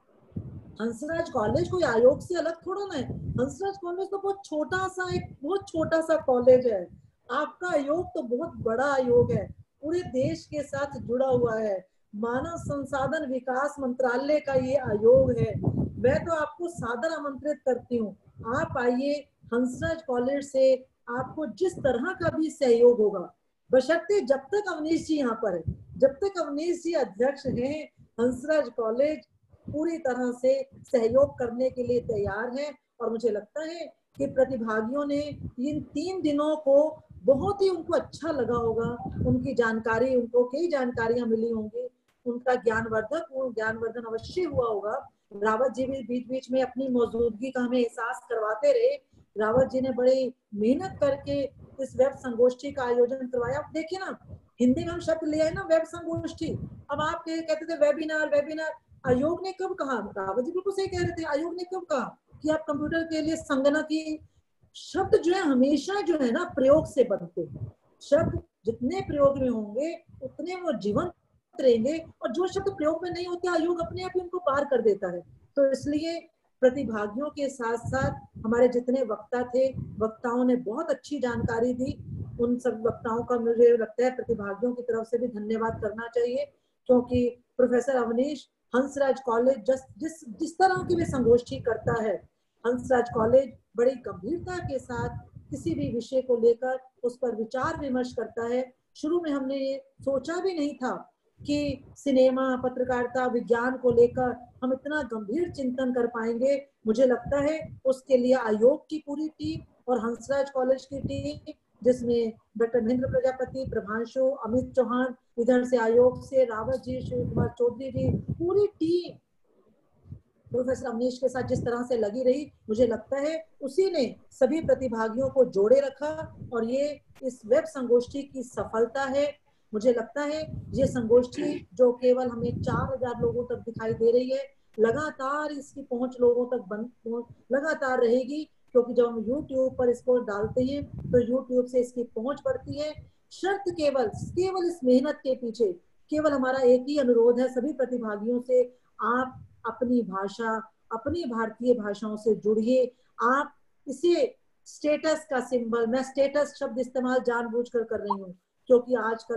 हंसराज कॉलेज कोई आयोग से अलग थोड़ा ना है। हंसराज कॉलेज तो बहुत छोटा सा एक बहुत छोटा सा कॉलेज है। आपका आयोग तो बहुत बड़ा आयोग है, पूरे देश के साथ जुड़ा हुआ है। मानव संसाधन विकास मंत्रालय का ये आयोग है। मैं तो आपको सादर आमंत्रित करती हूँ, आप आइए हंसराज कॉलेज से आपको जिस तरह का भी सहयोग होगा, बशर्ते जब तक अवनीश जी यहाँ पर है, जब तक अवनीश जी अध्यक्ष हैं, हंसराज कॉलेज पूरी तरह से सहयोग करने के लिए तैयार है। और मुझे लगता है कि प्रतिभागियों ने इन तीन दिनों को बहुत ही उनको अच्छा लगा होगा, उनकी जानकारी, उनको कई जानकारियां मिली होंगी, उनका ज्ञानवर्धक वो ज्ञानवर्धन अवश्य हुआ होगा। रावत जी भी बीच बीच में अपनी मौजूदगी का हमें एहसास करवाते रहे। रावत जी ने बड़ी मेहनत करके इस वेब संगोष्ठी का आयोजन करवाया। आप देखिए ना, हिंदी में हम शब्द ले आए ना वेब संगोष्ठी, अब आप कहते थे वेबिनार वेबिनार। आयोग ने कब कहा, रावत जी बिल्कुल सही कह रहे थे, आयोग ने कब कहा कि आप कंप्यूटर के लिए संगणकी शब्द जो है हमेशा जो है ना प्रयोग से बनते हैं। शब्द जितने प्रयोग में होंगे उतने वो जीवंत रहेंगे, और जो शब्द प्रयोग में नहीं होते आयोग अपने आप ही उनको पार कर देता है। तो इसलिए प्रतिभागियों के साथ साथ हमारे जितने वक्ता थे, वक्ताओं ने बहुत अच्छी जानकारी दी। उन सब वक्ताओं का मुझे लगता है प्रतिभागियों की तरफ से भी धन्यवाद करना चाहिए, क्योंकि प्रोफेसर अवनीश हंसराज कॉलेज जिस जिस जिस तरह की भी संगोष्ठी करता है, हंसराज कॉलेज बड़ी गंभीरता के साथ किसी भी विषय को लेकर उस पर विचार विमर्श करता है। शुरू में हमने ये सोचा भी नहीं था कि सिनेमा, पत्रकारिता, विज्ञान को लेकर हम इतना गंभीर चिंतन कर पाएंगे। मुझे लगता है उसके लिए आयोग की पूरी टीम और हंसराज कॉलेज की टीम, जिसमें डॉक्टर महेंद्र प्रजापति, प्रभांशु, अमित चौहान, इधर से आयोग से रावत जी, शिव कुमार चौधरी जी, पूरी टीम प्रोफेसर अवनीश के साथ जिस तरह से लगी रही, मुझे लगता है उसी ने सभी प्रतिभागियों को जोड़े रखा और ये इस वेब संगोष्ठी की सफलता है। मुझे लगता है ये संगोष्ठी जो केवल हमें चार हजार लोगों तक दिखाई दे रही है, लगातार इसकी पहुंच लोगों तक बन लगातार रहेगी, क्योंकि जब हम यूट्यूब पर इसको डालते हैं तो यूट्यूब से इसकी पहुंच बढ़ती है। शर्त केवल केवल इस मेहनत के पीछे केवल हमारा एक ही अनुरोध है सभी प्रतिभागियों से, आप अपनी भाषा, अपनी भारतीय भाषाओं से जुड़िए। आप इसे स्टेटस का सिंबल, मैं स्टेटस शब्द इस्तेमाल जानबूझकर कर रही हूँ क्योंकि आजकल हम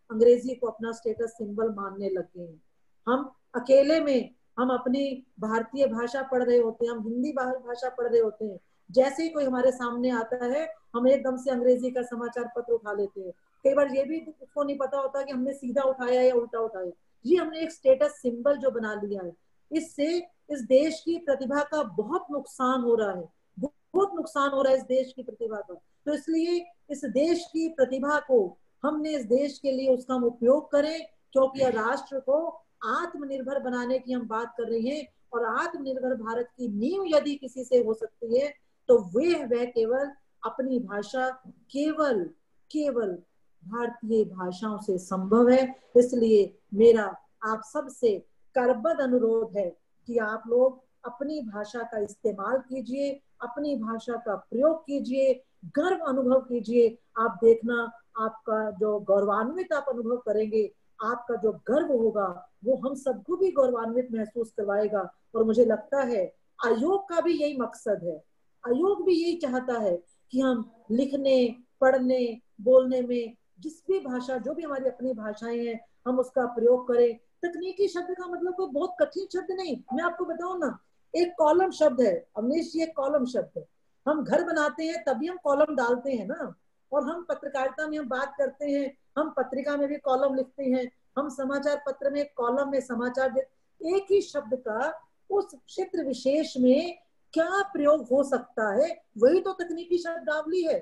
अंग्रेजी को अपना स्टेटस सिंबल मानने लग गए हैं। हम अकेले में हम अपनी भारतीय भाषा पढ़ रहे होते हैं, हम हिंदी भाषा पढ़ रहे होते हैं, जैसे ही कोई हमारे सामने आता है हम एकदम से अंग्रेजी का समाचार पत्र उठा लेते हैं। कई बार ये भी उसको नहीं पता होता कि हमने सीधा उठाया या उल्टा उठाया। ये हमने एक स्टेटस सिंबल जो बना लिया है, इससे इस देश की प्रतिभा का बहुत नुकसान हो रहा है, बहुत नुकसान हो रहा है इस देश की प्रतिभा का। तो इसलिए इस देश की प्रतिभा को हमने इस देश के लिए उसका हम उपयोग करें, क्योंकि राष्ट्र को आत्मनिर्भर बनाने की हम बात कर रहे हैं। और आत्मनिर्भर भारत की नींव यदि किसी से हो सकती है तो वे वह केवल अपनी भाषा, केवल केवल भारतीय भाषाओं से संभव है। इसलिए मेरा आप सबसे करबद्ध अनुरोध है कि आप लोग अपनी भाषा का इस्तेमाल कीजिए, अपनी भाषा का प्रयोग कीजिए, गर्व अनुभव कीजिए। आप देखना, आपका जो गौरवान्वित आप अनुभव करेंगे, आपका जो गर्व होगा वो हम सबको भी गौरवान्वित महसूस करवाएगा। और मुझे लगता है आयोग का भी यही मकसद है, आयोग भी यही चाहता है कि हम लिखने, पढ़ने, बोलने में जिस भी भाषा, जो भी हमारी अपनी भाषाएं हैं, हम उसका प्रयोग करें। तकनीकी शब्द का मतलब कोई बहुत कठिन शब्द नहीं। मैं आपको बताऊं ना, एक कॉलम शब्द है अवनीश जी, एक कॉलम शब्द है। हम घर बनाते हैं तभी हम कॉलम डालते हैं ना, और हम पत्रकारिता में हम बात करते हैं, हम पत्रिका में भी कॉलम लिखते हैं, हम समाचार पत्र में कॉलम में समाचार देते। एक ही शब्द का उस क्षेत्र विशेष में क्या प्रयोग हो सकता है, वही तो तकनीकी शब्दावली है।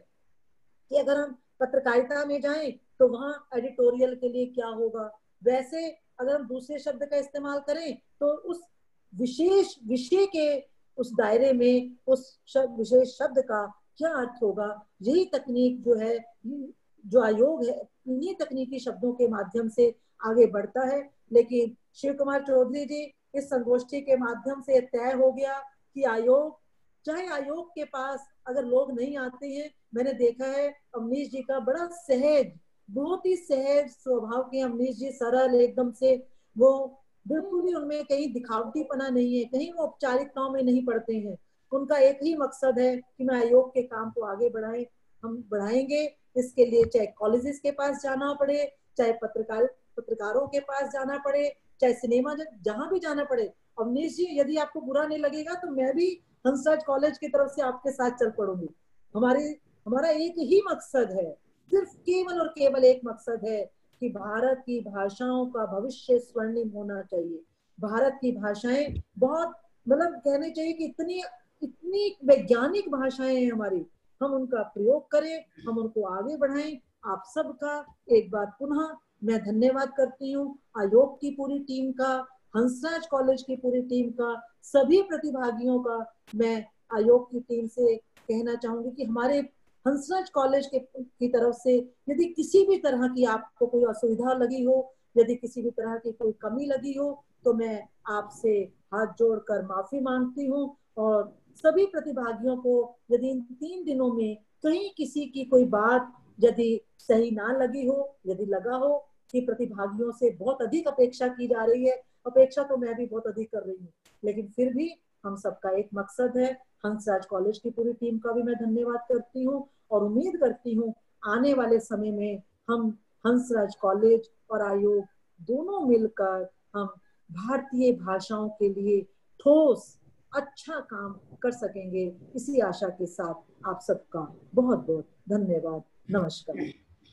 कि अगर हम पत्रकारिता में जाएं तो वहां एडिटोरियल के लिए क्या होगा, वैसे अगर हम दूसरे शब्द का इस्तेमाल करें तो उस विशेष विषय के उस दायरे में उस शब्द, विशेष शब्द का क्या अर्थ होगा। यही तकनीक जो है, जो आयोग है, इन्हीं तकनीकी शब्दों के माध्यम से आगे बढ़ता है। लेकिन शिव कुमार चौधरी जी, इस संगोष्ठी के माध्यम से तय हो गया कि आयोग, चाहे आयोग के पास अगर लोग नहीं आते हैं, मैंने देखा है अवनीश जी का बड़ा सहज, बहुत ही सहज स्वभाव के अवनीश जी, सरल एकदम से, वो बिल्कुल भी उनमें कहीं दिखावटीपना नहीं है, कहीं वो औपचारिकताओं में नहीं पड़ते हैं। उनका एक ही मकसद है कि मैं आयोग के काम को आगे बढ़ाएं, हम बढ़ाएंगे। इसके लिए चाहे कॉलेजेस के पास जाना पड़े, चाहे पत्रकार पत्रकारों के पास जाना पड़े, चाहे सिनेमा जहां भी जाना पड़े। अवनीश जी, यदि आपको बुरा नहीं लगेगा तो मैं भी हंसराज कॉलेज की तरफ से आपके साथ चल पड़ूंगी। हमारी हमारा एक ही मकसद है, सिर्फ केवल और केवल एक मकसद है कि भारत की भाषाओं का भविष्य स्वर्णिम होना चाहिए। भारत की भाषाएं बहुत, मतलब कहने चाहिए कि इतनी इतनी वैज्ञानिक भाषाएं हैं हमारी, हम उनका प्रयोग करें, हम उनको आगे बढ़ाएं। आप सबका एक बार पुनः मैं धन्यवाद करती हूँ, आयोग की पूरी टीम का, हंसराज कॉलेज की पूरी टीम का, सभी प्रतिभागियों का। मैं आयोग की टीम से कहना चाहूंगी कि हमारे हंसराज कॉलेज के की तरफ से यदि किसी भी तरह की आपको कोई असुविधा लगी हो, यदि किसी भी तरह की कोई कमी लगी हो, तो मैं आपसे हाथ जोड़कर माफी मांगती हूँ। और सभी प्रतिभागियों को यदि इन तीन दिनों में कहीं किसी की कोई बात यदि सही ना लगी हो, यदि लगा हो कि प्रतिभागियों से बहुत अधिक अपेक्षा की जा रही है, अपेक्षा तो मैं भी बहुत अधिक कर रही हूँ, लेकिन फिर भी हम सबका एक मकसद है। हंसराज कॉलेज की पूरी टीम का भी मैं धन्यवाद करती हूँ और उम्मीद करती हूँ आने वाले समय में हम हंसराज कॉलेज और आयोग दोनों मिलकर हम भारतीय भाषाओं के लिए ठोस अच्छा काम कर सकेंगे। इसी आशा के साथ आप सबका बहुत बहुत धन्यवाद। नमस्कार।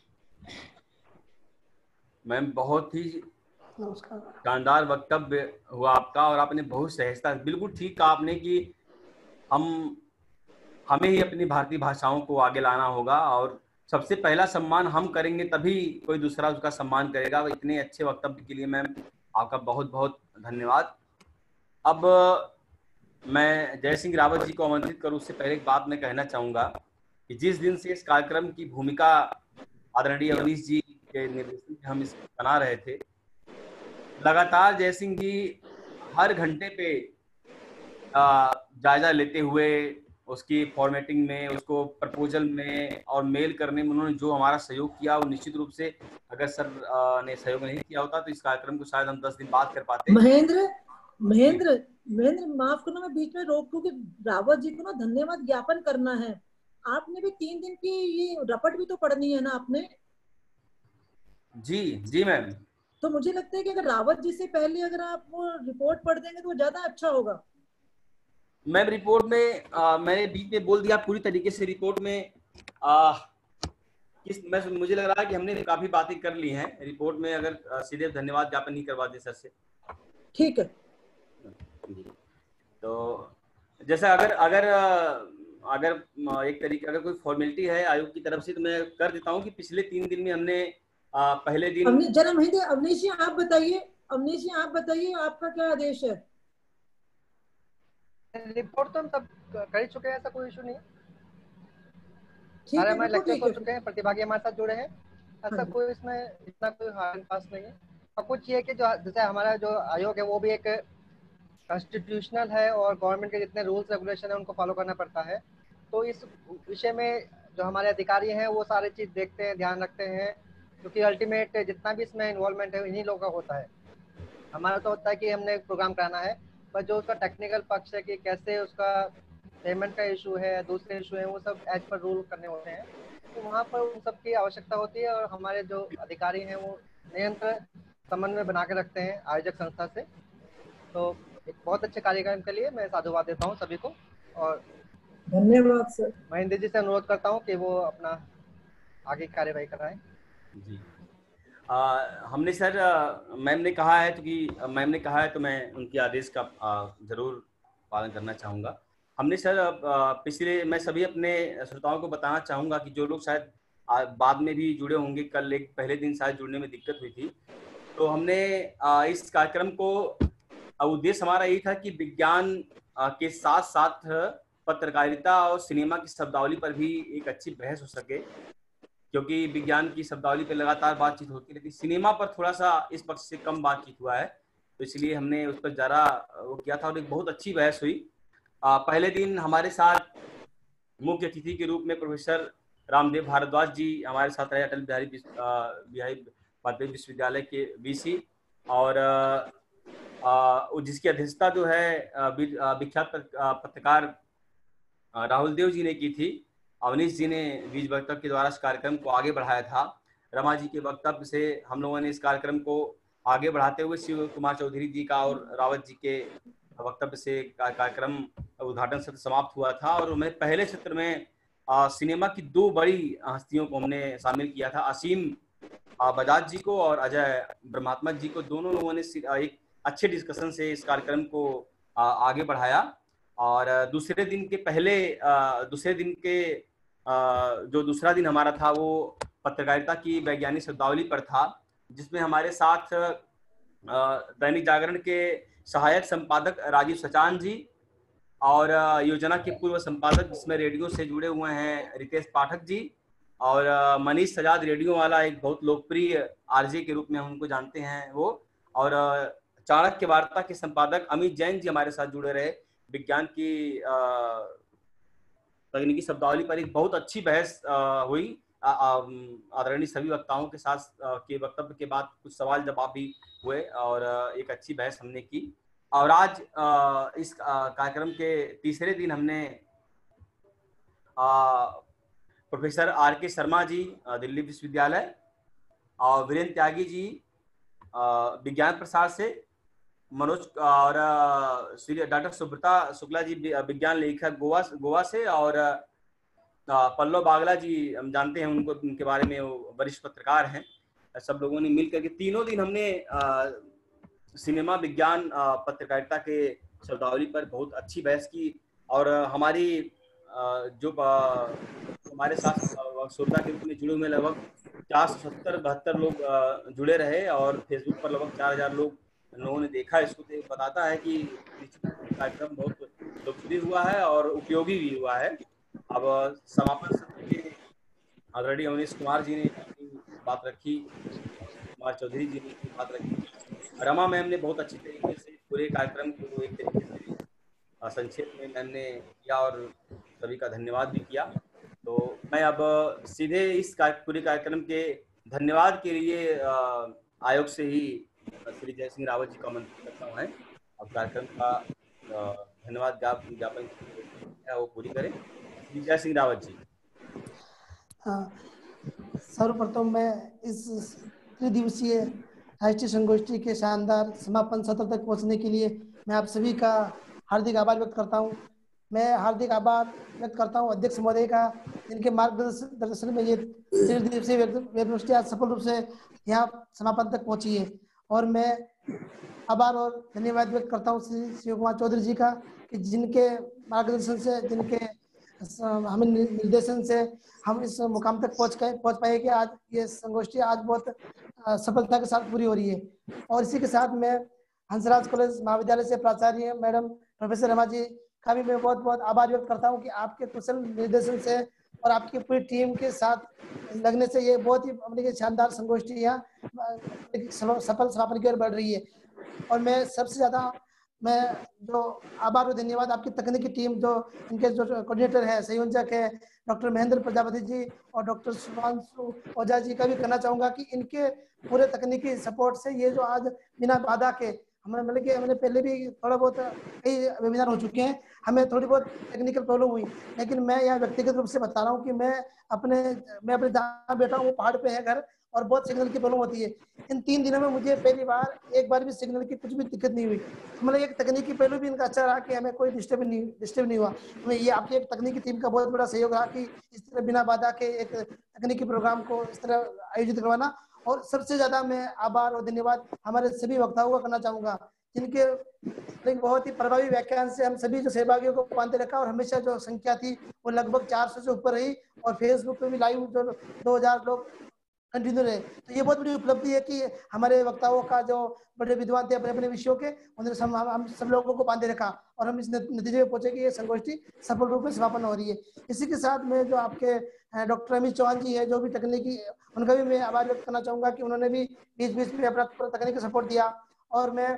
मैम, बहुत ही शानदार वक्तव्य हुआ आपका और आपने बहुत सहजता, बिल्कुल ठीक कहा आपने कि हम हमें ही अपनी भारतीय भाषाओं को आगे लाना होगा और सबसे पहला सम्मान हम करेंगे तभी कोई दूसरा उसका सम्मान करेगा। इतने अच्छे वक्तव्य के लिए मैम आपका बहुत बहुत धन्यवाद। अब मैं जय सिंह रावत जी को आमंत्रित करूं उससे पहले एक बात मैं कहना चाहूंगा कि जिस दिन से इस कार्यक्रम की भूमिका आदरणीय अवनीश जी के निर्देशन में हम इसको बना रहे थे, लगातार जय सिंह जी हर घंटे पे जायजा लेते हुए उसकी फॉर्मेटिंग में, उसको प्रपोजल में और मेल करने में उन्होंने जो हमारा सहयोग किया, वो निश्चित रूप से अगर सर ने सहयोग नहीं किया होता तो इस कार्यक्रम को शायद हम दस दिन बाद कर पाते। महेंद्र महेंद्र महेंद्र माफ करना, मैं बीच में रोक दूं कि रावत जी को ना धन्यवाद ज्ञापन करना है। आपने भी तीन दिन की ये रपट भी तो पढ़नी है ना आपने। जी जी मैम। तो मुझे लगता है कि अगर रावत जी से पहले अगर आप वो रिपोर्ट पढ़ देंगे तो वो ज्यादा अच्छा होगा। मैम रिपोर्ट में आ, मैंने बीच में बोल दिया पूरी तरीके से रिपोर्ट में आ, किस मैं मुझे लग रहा है कि हमने काफी बातें कर ली हैं रिपोर्ट में, अगर आ, सीधे धन्यवाद ज्ञापन नहीं करवा दे सर से। ठीक है। तो जैसा अगर अगर अगर एक तरीके अगर कोई फॉर्मेलिटी है आयोग की तरफ से तो मैं कर देता हूं कि पिछले तीन दिन में हमने आ, पहले दिन जरा महेंद्र अवनीश जी आप बताइए, अवनीश जी आप बताइए आपका क्या आदेश है? रिपोर्ट तो हम सब कर ही चुके हैं, ऐसा कोई इशू नहीं है। सारे हमारे लेक्चर हो चुके हैं, प्रतिभागी हमारे साथ जुड़े हैं, ऐसा कोई इसमें इतना कोई हार्ड एंड फास्ट नहीं है। और कुछ ये कि जो जैसे हमारा जो आयोग है वो भी एक कॉन्स्टिट्यूशनल है और गवर्नमेंट के जितने रूल्स रेगुलेशन है उनको फॉलो करना पड़ता है। तो इस विषय में जो हमारे अधिकारी हैं वो सारी चीज़ देखते हैं, ध्यान रखते हैं, क्योंकि अल्टीमेट जितना भी इसमें इन्वॉल्वमेंट है इन्हीं लोगों का होता है। हमारा तो होता है कि हमने प्रोग्राम कराना है, पर जो उसका टेक्निकल पक्ष है कि कैसे उसका पेमेंट का इशू है, दूसरे इशू है, वो सब एज पर रूल करने होते हैं। तो वहाँ पर उन सब की आवश्यकता होती है और हमारे जो अधिकारी हैं वो निरंतर समन्वय बना के रखते हैं आयोजक संस्था से। तो एक बहुत अच्छे कार्यक्रम के लिए मैं साधुवाद देता हूँ सभी को और धन्यवाद सर। महेंद्र जी से अनुरोध करता हूँ कि वो अपना आगे कार्यवाही कराएं। जी आ, हमने सर मैम ने कहा है तो कि मैम ने कहा है तो मैं उनके आदेश का जरूर पालन करना चाहूँगा। हमने सर पिछले मैं सभी अपने श्रोताओं को बताना चाहूँगा कि जो लोग शायद बाद में भी जुड़े होंगे, कल एक पहले दिन शायद जुड़ने में दिक्कत हुई थी, तो हमने इस कार्यक्रम को उद्देश्य हमारा यही था कि विज्ञान के साथ साथ पत्रकारिता और सिनेमा की शब्दावली पर भी एक अच्छी बहस हो सके, क्योंकि विज्ञान की शब्दावली पर लगातार बातचीत होती है लेकिन सिनेमा पर थोड़ा सा इस पक्ष से कम बातचीत हुआ है, तो इसलिए हमने उस पर ज़्यादा वो किया था और एक बहुत अच्छी बहस हुई। आ, पहले दिन हमारे साथ मुख्य अतिथि के रूप में प्रोफेसर रामदेव भारद्वाज जी हमारे साथ रहे, अटल बिहारी बिहारी वाजपेयी विश्वविद्यालय के वीसी, और आ, जिसकी अध्यक्षता जो है विख्यात पत्रकार राहुल देव जी ने की थी। अवनीश जी ने बीज वक्तव्य के द्वारा इस कार्यक्रम को आगे बढ़ाया था। रमा जी के वक्तव्य से हम लोगों ने इस कार्यक्रम को आगे बढ़ाते हुए शिव कुमार चौधरी जी का और रावत जी के वक्तव्य से कार्यक्रम उद्घाटन सत्र समाप्त हुआ था। और मैं पहले सत्र में आ, सिनेमा की दो बड़ी हस्तियों को हमने शामिल किया था, असीम बजाज जी को और अजय ब्रह्मात्मा जी को। दोनों लोगों ने एक अच्छे डिस्कशन से इस कार्यक्रम को आ, आगे बढ़ाया। और दूसरे दिन के पहले आ, दूसरे दिन के आ, जो दूसरा दिन हमारा था वो पत्रकारिता की वैज्ञानिक शब्दावली पर था, जिसमें हमारे साथ दैनिक जागरण के सहायक संपादक राजीव सचान जी और योजना के पूर्व संपादक जिसमें रेडियो से जुड़े हुए हैं रितेश पाठक जी, और मनीष सजाद रेडियो वाला एक बहुत लोकप्रिय आरजे के रूप में हम उनको जानते हैं वो, और चाणक्य वार्ता के संपादक अमित जैन जी हमारे साथ जुड़े रहे। विज्ञान की तकनीकी शब्दावली पर एक बहुत अच्छी बहस हुई आदरणीय सभी वक्ताओं के साथ के वक्तव्य के बाद कुछ सवाल जवाब भी हुए और एक अच्छी बहस हमने की। और आज इस कार्यक्रम के तीसरे दिन हमने प्रोफेसर आर के शर्मा जी दिल्ली विश्वविद्यालय और वीरेंद्र त्यागी जी विज्ञान प्रसार से, मनोज और श्री डॉक्टर सुब्रता शुक्ला जी विज्ञान लेखक गोवा गोवा से, और पल्लव बागला जी हम जानते हैं उनको, उनके बारे में वो वरिष्ठ पत्रकार हैं। सब लोगों ने मिलकर के तीनों दिन हमने आ, सिनेमा विज्ञान पत्रकारिता के शब्दावली पर बहुत अच्छी बहस की। और हमारी आ, जो आ, हमारे साथ श्रोता के रूप में जुड़े हुए लगभग चार सौ सत्तर बहत्तर लोग जुड़े रहे और फेसबुक पर लगभग चार हजार लोग लोगों ने देखा इसको। तो बताता है कि कार्यक्रम बहुत लोकप्रिय हुआ है और उपयोगी भी हुआ है। अब समापन सत्र में ऑलरेडी अवनीश कुमार जी ने बात रखी, कुमार चौधरी जी ने बात रखी, रमा मैम ने बहुत अच्छी तरीके से पूरे कार्यक्रम को एक तरीके से संक्षेप में मैम ने किया और सभी का धन्यवाद भी किया। तो मैं अब सीधे इस पूरे कार्यक्रम के धन्यवाद के लिए आयोग से ही श्री जय सिंह रावत जी का आमंत्रित करता हूँ। अब कार्यक्रम का धन्यवाद ज्ञापन है वो पूरी करें। श्री जय सिंह रावत जी। हाँ, सर्वप्रथम मैं इस त्रिदिवसीय राष्ट्रीय संगोष्ठी के शानदार समापन सत्र तक पहुंचने के लिए मैं आप सभी का हार्दिक आभार व्यक्त करता हूं। मैं हार्दिक आभार व्यक्त करता हूं अध्यक्ष महोदय का, जिनके मार्गदर्शन में ये त्रिदिवसीय वेबगोष्ठी आज सफल रूप से यहाँ समापन तक पहुंची है। और मैं आभार और धन्यवाद व्यक्त करता हूँ श्री शिव कुमार चौधरी जी का, कि जिनके मार्गदर्शन से, जिनके हमें निर्देशन से हम इस मुकाम तक पहुंच गए पहुंच पाए कि आज ये संगोष्ठी आज बहुत सफलता के साथ पूरी हो रही है। और इसी के साथ मैं हंसराज कॉलेज महाविद्यालय से प्राचार्य मैडम प्रोफेसर रमा जी का भी मैं बहुत बहुत आभार व्यक्त करता हूं कि आपके कुशल निर्देशन से और आपकी पूरी टीम के साथ लगने से ये बहुत ही अपनी शानदार संगोष्ठी यहाँ सफल समापन की ओर बढ़ रही है। और मैं सबसे ज्यादा मैं जो आभार और धन्यवाद आपकी तकनीकी टीम, जो इनके जो कोऑर्डिनेटर है, संयोजक है डॉक्टर महेंद्र प्रजापति जी और डॉक्टर सुभांशु ओझा जी का भी करना चाहूँगा कि इनके पूरे तकनीकी सपोर्ट से ये जो आज बिना बाधा के हमें मतलब कि हमने पहले भी थोड़ा बहुत कई वेबिनार हो चुके हैं, हमें थोड़ी बहुत टेक्निकल प्रॉब्लम हुई, लेकिन मैं यहाँ व्यक्तिगत रूप से बता रहा हूँ कि मैं अपने मैं अपने जहाँ बैठा हूँ वो पहाड़ पे है घर, और बहुत सिग्नल की प्रॉब्लम होती है। इन तीन दिनों में मुझे पहली बार एक बार भी सिग्नल की कुछ भी दिक्कत नहीं हुई। मतलब एक तकनीकी पहलू भी इनका अच्छा रहा कि हमें कोई डिस्टर्ब नहीं डिस्टर्ब नहीं हुआ। तो ये आपकी एक तकनीकी टीम का बहुत बड़ा सहयोग रहा कि इस तरह बिना बाधा के एक तकनीकी प्रोग्राम को इस तरह आयोजित करवाना। और सबसे ज्यादा मैं आभार और धन्यवाद हमारे सभी वक्ताओं का करना चाहूँगा, जिनके बहुत ही प्रभावी व्याख्यान से हम सभी जो सहभागियों को बांधे रखा, और हमेशा जो संख्या थी वो लगभग चार सौ से ऊपर रही, और फेसबुक पे भी लाइव जो दो हजार लोग कंटिन्यू रहे। तो ये बहुत बड़ी उपलब्धि है कि हमारे वक्ताओं का जो बड़े विद्वान थे अपने अपने विषयों के, उन्होंने सब हम सब लोगों को बांधे रखा और हम इस नतीजे में पहुंचे कि ये संगोष्ठी सफल रूप में समापन हो रही है। इसी के साथ में जो आपके डॉक्टर अमित चौहान जी है, जो भी तकनीकी, उनका भी मैं आभार व्यक्त करना चाहूँगा कि उन्होंने भी बीच बीच में अपना तकनीकी सपोर्ट दिया। और मैं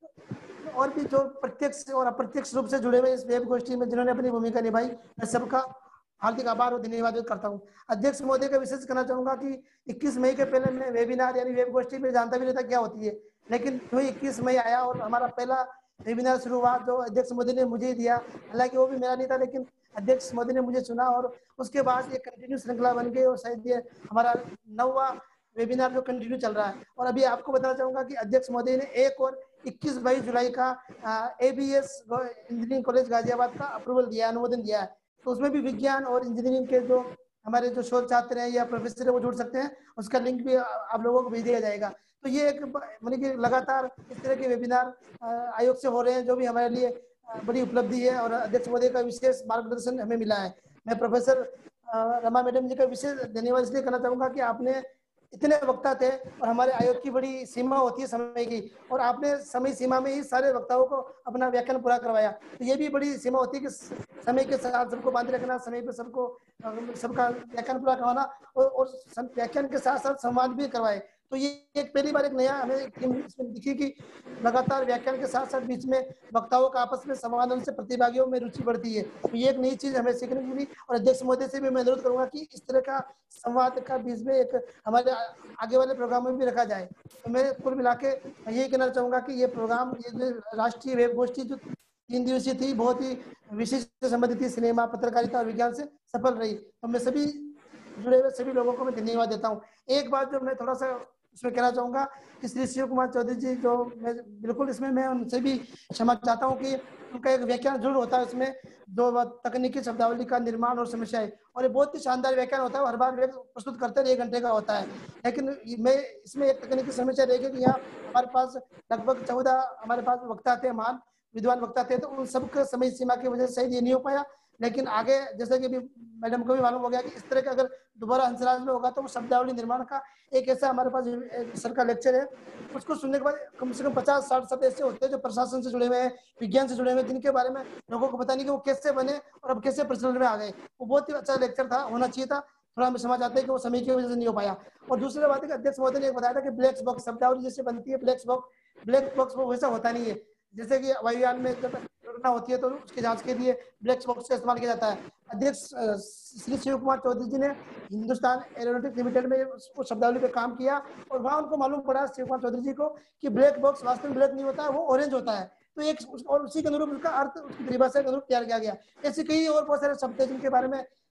और भी जो प्रत्यक्ष और अप्रत्यक्ष रूप से जुड़े हुए इस वेब गोष्ठी में जिन्होंने अपनी भूमिका निभाई, मैं सबका हार्दिक आभार और धन्यवाद करता हूं। अध्यक्ष महोदय का विशेष करना चाहूंगा कि इक्कीस मई के पहले मैं वेबिनार यानी वेब गोष्ठी में जानता भी नहीं था क्या होती है, लेकिन जो इक्कीस मई आया और हमारा पहला वेबिनार शुरू हुआ जो अध्यक्ष मोदी ने मुझे दिया, हालांकि वो भी मेरा नहीं था, लेकिन अध्यक्ष मोदी ने मुझे चुना और उसके बाद ये कंटिन्यू श्रृंखला बन गई और शायद ये हमारा नौवां वेबिनार जो कंटिन्यू चल रहा है। और अभी आपको बताना चाहूंगा कि अध्यक्ष मोदी ने एक और इक्कीस बाईस जुलाई का A B S engineering college Ghaziabad का अप्रूवल दिया, अनुमोदन दिया है। तो उसमें भी विज्ञान और इंजीनियरिंग के जो हमारे जो शोध छात्र हैं या प्रोफेसर है वो जुड़ सकते हैं, उसका लिंक भी आप लोगों को भेज दिया जाएगा। तो ये एक मतलब कि लगातार इस तरह के वेबिनार आयोग से हो रहे हैं, जो भी हमारे लिए बड़ी उपलब्धि है और अध्यक्ष महोदय का विशेष मार्गदर्शन हमें मिला है। मैं प्रोफेसर रमा मैडम जी का विशेष धन्यवाद इसलिए करना चाहूँगा कि आपने इतने वक्ता थे और हमारे आयोग की बड़ी सीमा होती है समय की, और आपने समय सीमा में ही सारे वक्ताओं को अपना व्याख्यान पूरा करवाया। तो ये भी बड़ी सीमा होती है कि समय के साथ सबको बांधे रखना, समय पे सबको सबका व्याख्यान पूरा करवाना और, और व्याख्यान के साथ साथ संवाद भी करवाए। तो ये एक पहली बार एक नया हमें इसमें दिखी कि लगातार व्याख्यान के साथ साथ बीच में वक्ताओं का आपस में संवाद से प्रतिभागियों में रुचि बढ़ती है। तो ये एक नई चीज हमें सीखने को मिली। और अध्यक्ष महोदय से भी मैं अनुरोध करूंगा कि इस तरह का संवाद का बीच में एक हमारे आगे वाले प्रोग्राम में भी रखा जाए। तो मैं कुल मिला के यही कहना चाहूंगा कि ये प्रोग्राम, ये जो राष्ट्रीय वेब गोष्ठी जो तीन दिवसीय थी, बहुत ही विशिष्ट से संबंधित थी, सिनेमा, पत्रकारिता और विज्ञान से सफल रही। तो मैं सभी जुड़े हुए सभी लोगों को मैं धन्यवाद देता हूँ। एक बात जो मैं थोड़ा सा इसमें कहना चाहूंगा कि श्री शिव कुमार चौधरी जी, जो मैं बिल्कुल इसमें मैं उनसे भी क्षमा चाहता हूँ कि उनका एक व्याख्यान जरूर होता है उसमें जो तकनीकी शब्दावली का निर्माण और समस्याएं, और ये बहुत ही शानदार व्याख्यान होता है। हर बार प्रस्तुत करते हैं, एक घंटे का होता है, लेकिन मैं इसमें एक तकनीकी समस्या रहेगी कि यहाँ हमारे पास लगभग चौदह हमारे पास वक्ता थे, महान विद्वान वक्ता थे, तो उन सबके समय सीमा की वजह से ये नहीं हो पाया। लेकिन आगे जैसे कि अभी मैडम को भी मालूम हो गया कि इस तरह का अगर दोबारा हंसराज में होगा तो वो शब्दावली निर्माण का एक ऐसा हमारे पास सर का लेक्चर है, उसको सुनने के बाद कम से कम पचास साठ शब्द ऐसे होते हैं जो प्रशासन से जुड़े हुए हैं, विज्ञान से जुड़े हुए हैं, जिनके बारे में लोगों को पता नहीं कि वो कैसे बने और अब कैसे प्रचलन में आ गए। वो बहुत ही अच्छा लेक्चर था, होना चाहिए था। थोड़ा हमें समझ आता है कि वो समय की वजह से नहीं हो पाया। और दूसरी बात है कि अध्यक्ष महोदय ने बताया था कि ब्लैक बॉक्स शब्दावली जैसे बनती है, ब्लैक बॉक्स ब्लैक बॉक्स वो वैसा होता नहीं है। जैसे कि वायुयान में जब दुर्घटना होती है तो उसकी जांच के लिए ब्लैक बॉक्स का इस्तेमाल किया जाता है। अध्यक्ष श्री शिव कुमार चौधरी जी ने हिंदुस्तान एरोनॉटिक्स लिमिटेड में उस शब्दावली पे काम किया और वहाँ उनको मालूम पड़ा शिव कुमार चौधरी जी को कि ब्लैक बॉक्स वास्तव में ब्लैक नहीं होता है, वो ऑरेंज होता है। तो एक और उसी के अनुरूप उसका अर्थ उसकी परिभाषा के अनुरूप तैयार किया गया। ऐसे कई और बहुत सारे शब्द हैं जिनके बारे में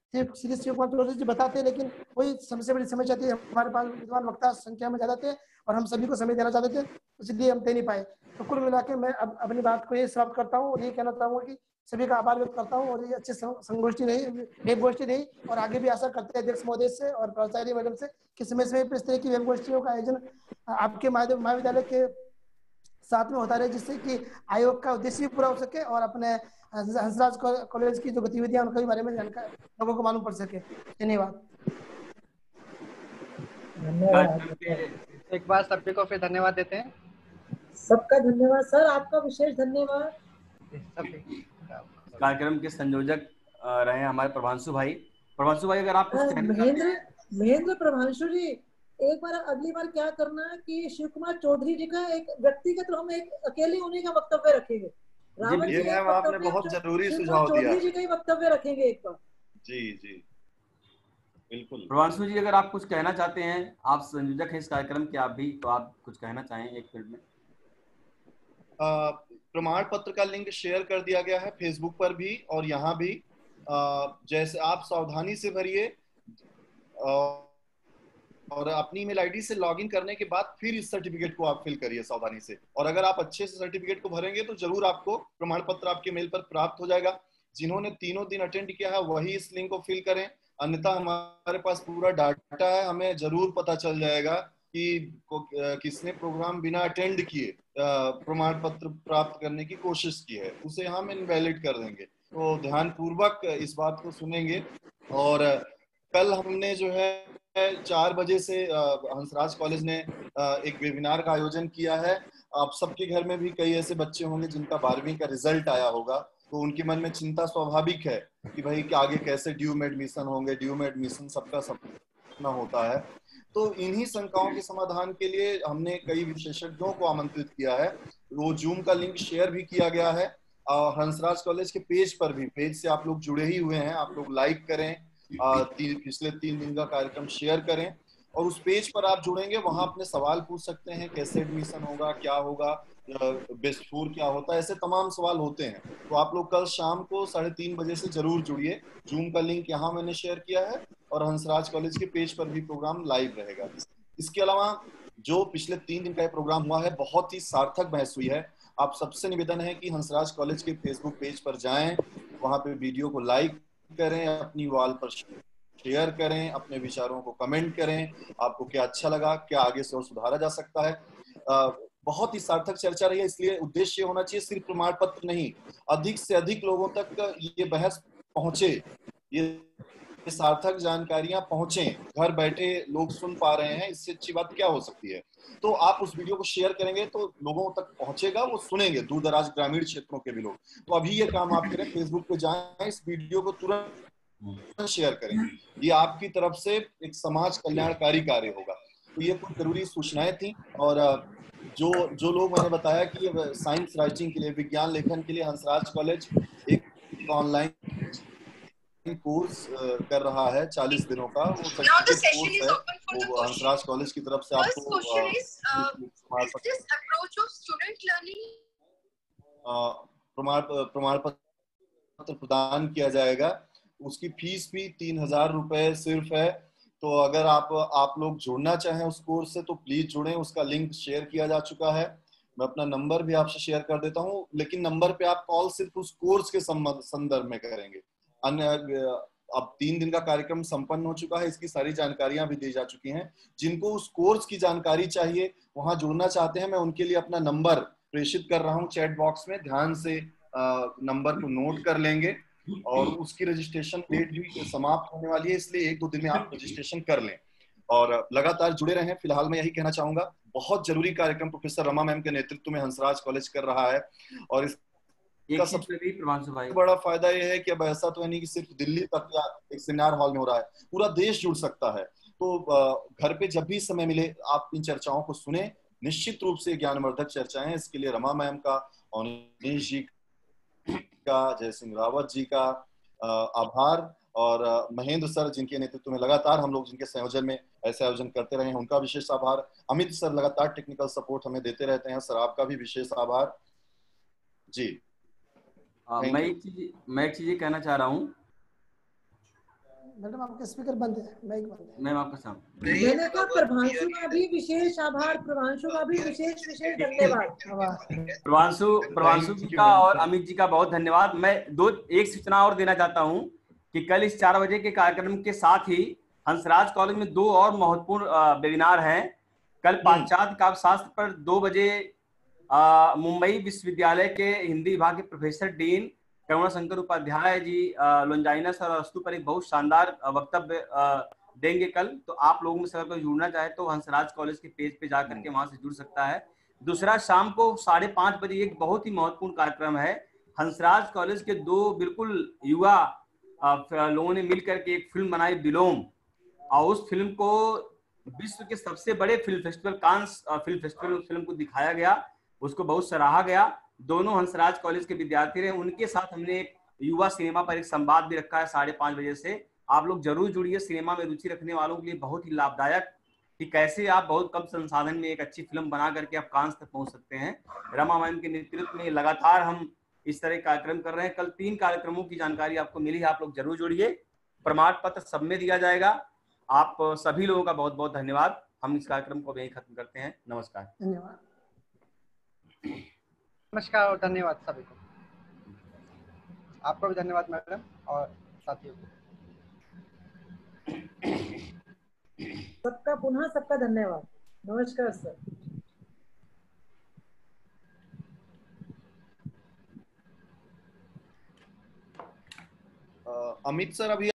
सिर्फ श्री शिव कुमार चौधरी जी बताते हैं, लेकिन वही सबसे बड़ी समस्या थी, हमारे पास विद्वान वक्ता संख्या में ज्यादा थे और हम सभी को समय देना चाहते थे, इसलिए हम दे नहीं पाए। तो कुल मिला के मैं अब अपनी बात को ये समाप्त करता हूँ और ये कहना चाहूंगा कि सभी का आभार व्यक्त करता हूँ और ये अच्छी संगोष्ठी रही, वेब गोष्ठी रही और आगे भी आशा करते हैं अध्यक्ष महोदय से और प्राचार्य मैडम से कि समय समय पर इस तरह की वेब गोष्ठियों का आयोजन आपके महाविद्यालय के साथ में होता रहे, जिससे कि आयोग का उद्देश्य पूरा हो सके और अपने हंसराज कॉलेज की जो गतिविधियां उनके बारे में जानकारी लोगों को मालूम पड़ सके। धन्यवाद। एक बार सभी को फिर धन्यवाद देते हैं। सबका धन्यवाद सर, आपका विशेष धन्यवाद। कार्यक्रम के संयोजक रहे हमारे प्रभांशु भाई। प्रभांशु भाई अगर आप कुछ महेंद्र महेंद्र प्रभांशु जी, एक बार अगली बार क्या करना है कि शिव कुमार चौधरी जी का एक व्यक्तिगत हम एक अकेले उन्हीं का वक्तव्य रखेंगे। रावत जी का आपने बहुत जरूरी सुझाव दिया। चौधरी जी का ही वक्तव्य रखेंगे एक बार। जी जी बिल्कुल। प्रभांशु जी अगर आप कुछ कहना चाहते हैं, आप संयोजक हैं इस कार्यक्रम के, आप भी तो आप कुछ कहना चाहें एक मिनट में। प्रमाण पत्र का लिंक शेयर कर दिया गया है फेसबुक पर भी और यहाँ भी। आ, जैसे आप सावधानी से भरिए और अपनी ईमेल आईडी से लॉगिन करने के बाद फिर इस सर्टिफिकेट को आप फिल करिए सावधानी से। और अगर आप अच्छे से सर्टिफिकेट को भरेंगे तो जरूर आपको प्रमाण पत्र आपके मेल पर प्राप्त हो जाएगा। जिन्होंने तीनों दिन अटेंड किया है वही इस लिंक को फिल करें, अन्यथा हमारे पास पूरा डाटा है, हमें जरूर पता चल जाएगा कि किसने प्रोग्राम बिना अटेंड किए प्रमाण पत्र प्राप्त करने की कोशिश की है, उसे हम इनवैलिड कर देंगे। तो ध्यान पूर्वक इस बात को सुनेंगे। और कल हमने जो है चार बजे से हंसराज कॉलेज ने एक वेबिनार का आयोजन किया है। आप सबके घर में भी कई ऐसे बच्चे होंगे जिनका बारहवीं का रिजल्ट आया होगा, तो उनके मन में चिंता स्वाभाविक है कि भाई कि आगे कैसे ड्यू में एडमिशन होंगे। ड्यू में एडमिशन सबका सपना होता है। तो इन्हीं शंकाओं के समाधान के लिए हमने कई विशेषज्ञों को आमंत्रित किया है। वो जूम का लिंक शेयर भी किया गया है और हंसराज कॉलेज के पेज पर भी, पेज से आप लोग जुड़े ही हुए हैं, आप लोग लाइक करें, ती, पिछले तीन दिन का कार्यक्रम शेयर करें और उस पेज पर आप जुड़ेंगे, वहां अपने सवाल पूछ सकते हैं, कैसे एडमिशन होगा, क्या होगा, बेस्ट फोर क्या होता है, ऐसे तमाम सवाल होते हैं। तो आप लोग कल शाम को साढ़े तीन बजे से जरूर जुड़िए। जूम का लिंक यहाँ मैंने शेयर किया है और हंसराज कॉलेज के पेज पर भी प्रोग्राम लाइव रहेगा। इसके अलावा जो पिछले तीन दिन का प्रोग्राम हुआ है, बहुत ही सार्थक बहस हुई है। आप सबसे निवेदन है कि हंसराज कॉलेज के फेसबुक पेज पर जाएं, वहां पे वीडियो को लाइक करें, अपनी वॉल पर शेयर करें, अपने विचारों को कमेंट करें, आपको क्या अच्छा लगा, क्या आगे से और सुधारा जा सकता है। आ, बहुत ही सार्थक चर्चा रही है, इसलिए उद्देश्य होना चाहिए सिर्फ प्रमाण पत्र नहीं, अधिक से अधिक लोगों तक ये बहस पहुंचे, ये सार्थक जानकारियां पहुंचे, घर बैठे लोग सुन पा रहे हैं, इससे अच्छी बात क्या हो सकती है। तो आप उस वीडियो को शेयर करेंगे तो लोगों तक पहुंचेगा, वो सुनेंगे, दूर दराज ग्रामीण क्षेत्रों के भी लोग। तो अभी ये काम आप करें, फेसबुक पे जाएं, इस वीडियो को तुरंत शेयर करें, ये आपकी तरफ से एक समाज कल्याणकारी कार्य होगा। तो ये कुछ जरूरी सूचनाएं थी। और जो जो लोग मैंने बताया कि साइंस राइटिंग के लिए, विज्ञान लेखन के लिए हंसराज कॉलेज एक ऑनलाइन कोर्स कर रहा है चालीस दिनों का, वो सर्टिफिकेट कोर्स है, वो हंसराज कॉलेज की तरफ से आपको प्रमाण प्रमाण पत्र प्रदान किया जाएगा। उसकी फीस भी तीन हजार रुपए सिर्फ है। तो अगर आप आप लोग जुड़ना चाहें उस कोर्स से तो प्लीज जुड़ें, उसका लिंक शेयर किया जा चुका है। मैं अपना नंबर भी आपसे शेयर कर देता हूँ, लेकिन नंबर पे आप कॉल सिर्फ उस कोर्स के संदर्भ में करेंगे। अन्य अब तीन दिन का कार्यक्रम संपन्न हो चुका है, इसकी सारी जानकारियां भी दी जा चुकी हैं। जिनको उस कोर्स की जानकारी चाहिए, वहां जुड़ना चाहते हैं, मैं उनके लिए अपना नंबर प्रेषित कर रहा हूं चैट बॉक्स में, ध्यान से नंबर को नोट कर लेंगे। और उसकी रजिस्ट्रेशन डेट भी समाप्त होने वाली है, इसलिए एक दो दिन में आप रजिस्ट्रेशन कर लें और लगातार जुड़े रहें। फिलहाल मैं यही कहना चाहूंगा, बहुत जरूरी कार्यक्रम प्रोफेसर रमा मैम के नेतृत्व में हंसराज कॉलेज कर रहा है और इस का सबसे बड़ा फायदा यह है कि अब ऐसा तो है नहीं कि सिर्फ दिल्ली तक या एक सेमिनार हॉल में हो रहा है, पूरा देश जुड़ सकता है। तो घर पे जब भी समय मिले आप इन चर्चाओं को सुने, निश्चित रूप से ज्ञानवर्धक चर्चाएं। इसके लिए रमा मैम का, अनिश जी का, जय सिंह रावत जी का आभार और महेंद्र सर जिनके नेतृत्व में लगातार हम लोग जिनके संयोजन में ऐसे आयोजन करते रहे हैं, उनका विशेष आभार। अमित सर लगातार टेक्निकल सपोर्ट हमें देते रहते हैं, सर आपका भी विशेष आभार जी। आ, मैं एक चीज मैं एक चीज कहना चाह रहा हूँ मैडम आपका स्पीकर बंद है, माइक बंद है। मैम आपका सामने मैंने कहा प्रभांशु का भी विशेष आभार, प्रभांशु का भी विशेष विशेष धन्यवाद। प्रभांशु प्रभांशु जी का और अमित जी का बहुत धन्यवाद। मैं दो एक सूचना और देना चाहता हूं कि कल इस चार बजे के कार्यक्रम के साथ ही हंसराज कॉलेज में दो और महत्वपूर्ण वेबिनार हैं। कल पाश्चात्य काव्य शास्त्र पर दो बजे मुंबई विश्वविद्यालय के हिंदी विभाग के professor dean Karuna Shankar Upadhyay ji Longinus और अस्तु पर एक बहुत शानदार वक्तव्य देंगे कल। तो आप लोगों में से अगर कोई जुड़ना चाहे तो हंसराज कॉलेज के पेज पे जाकर के वहां से जुड़ सकता है। दूसरा, शाम को साढ़े पांच बजे एक बहुत ही महत्वपूर्ण कार्यक्रम है। हंसराज कॉलेज के दो बिल्कुल युवा लोगों ने मिलकर के एक फिल्म बनाई विलोम, और उस फिल्म को विश्व के सबसे बड़े film festival Cannes film festival में फिल्म को दिखाया गया, उसको बहुत सराहा गया। दोनों हंसराज कॉलेज के विद्यार्थी रहे, उनके साथ हमने एक युवा सिनेमा पर एक संवाद भी रखा है साढ़े पांच बजे से। आप लोग जरूर जुड़िए, सिनेमा में रुचि रखने वालों के लिए बहुत ही लाभदायक कि कैसे आप बहुत कम संसाधन में एक अच्छी फिल्म बना करके आप कांस तक पहुंच सकते हैं। रमा मैम के नेतृत्व में लगातार हम इस तरह कार्यक्रम कर रहे हैं। कल तीन कार्यक्रमों की जानकारी आपको मिली है, आप लोग जरूर जुड़िए। प्रमाण पत्र सब में दिया जाएगा। आप सभी लोगों का बहुत बहुत धन्यवाद। हम इस कार्यक्रम को यहीं खत्म करते हैं। नमस्कार। धन्यवाद। नमस्कार और धन्यवाद सभी को। आपको भी धन्यवाद मैडम और साथियों को। सबका पुनः सबका धन्यवाद। नमस्कार सर। अमित सर अभी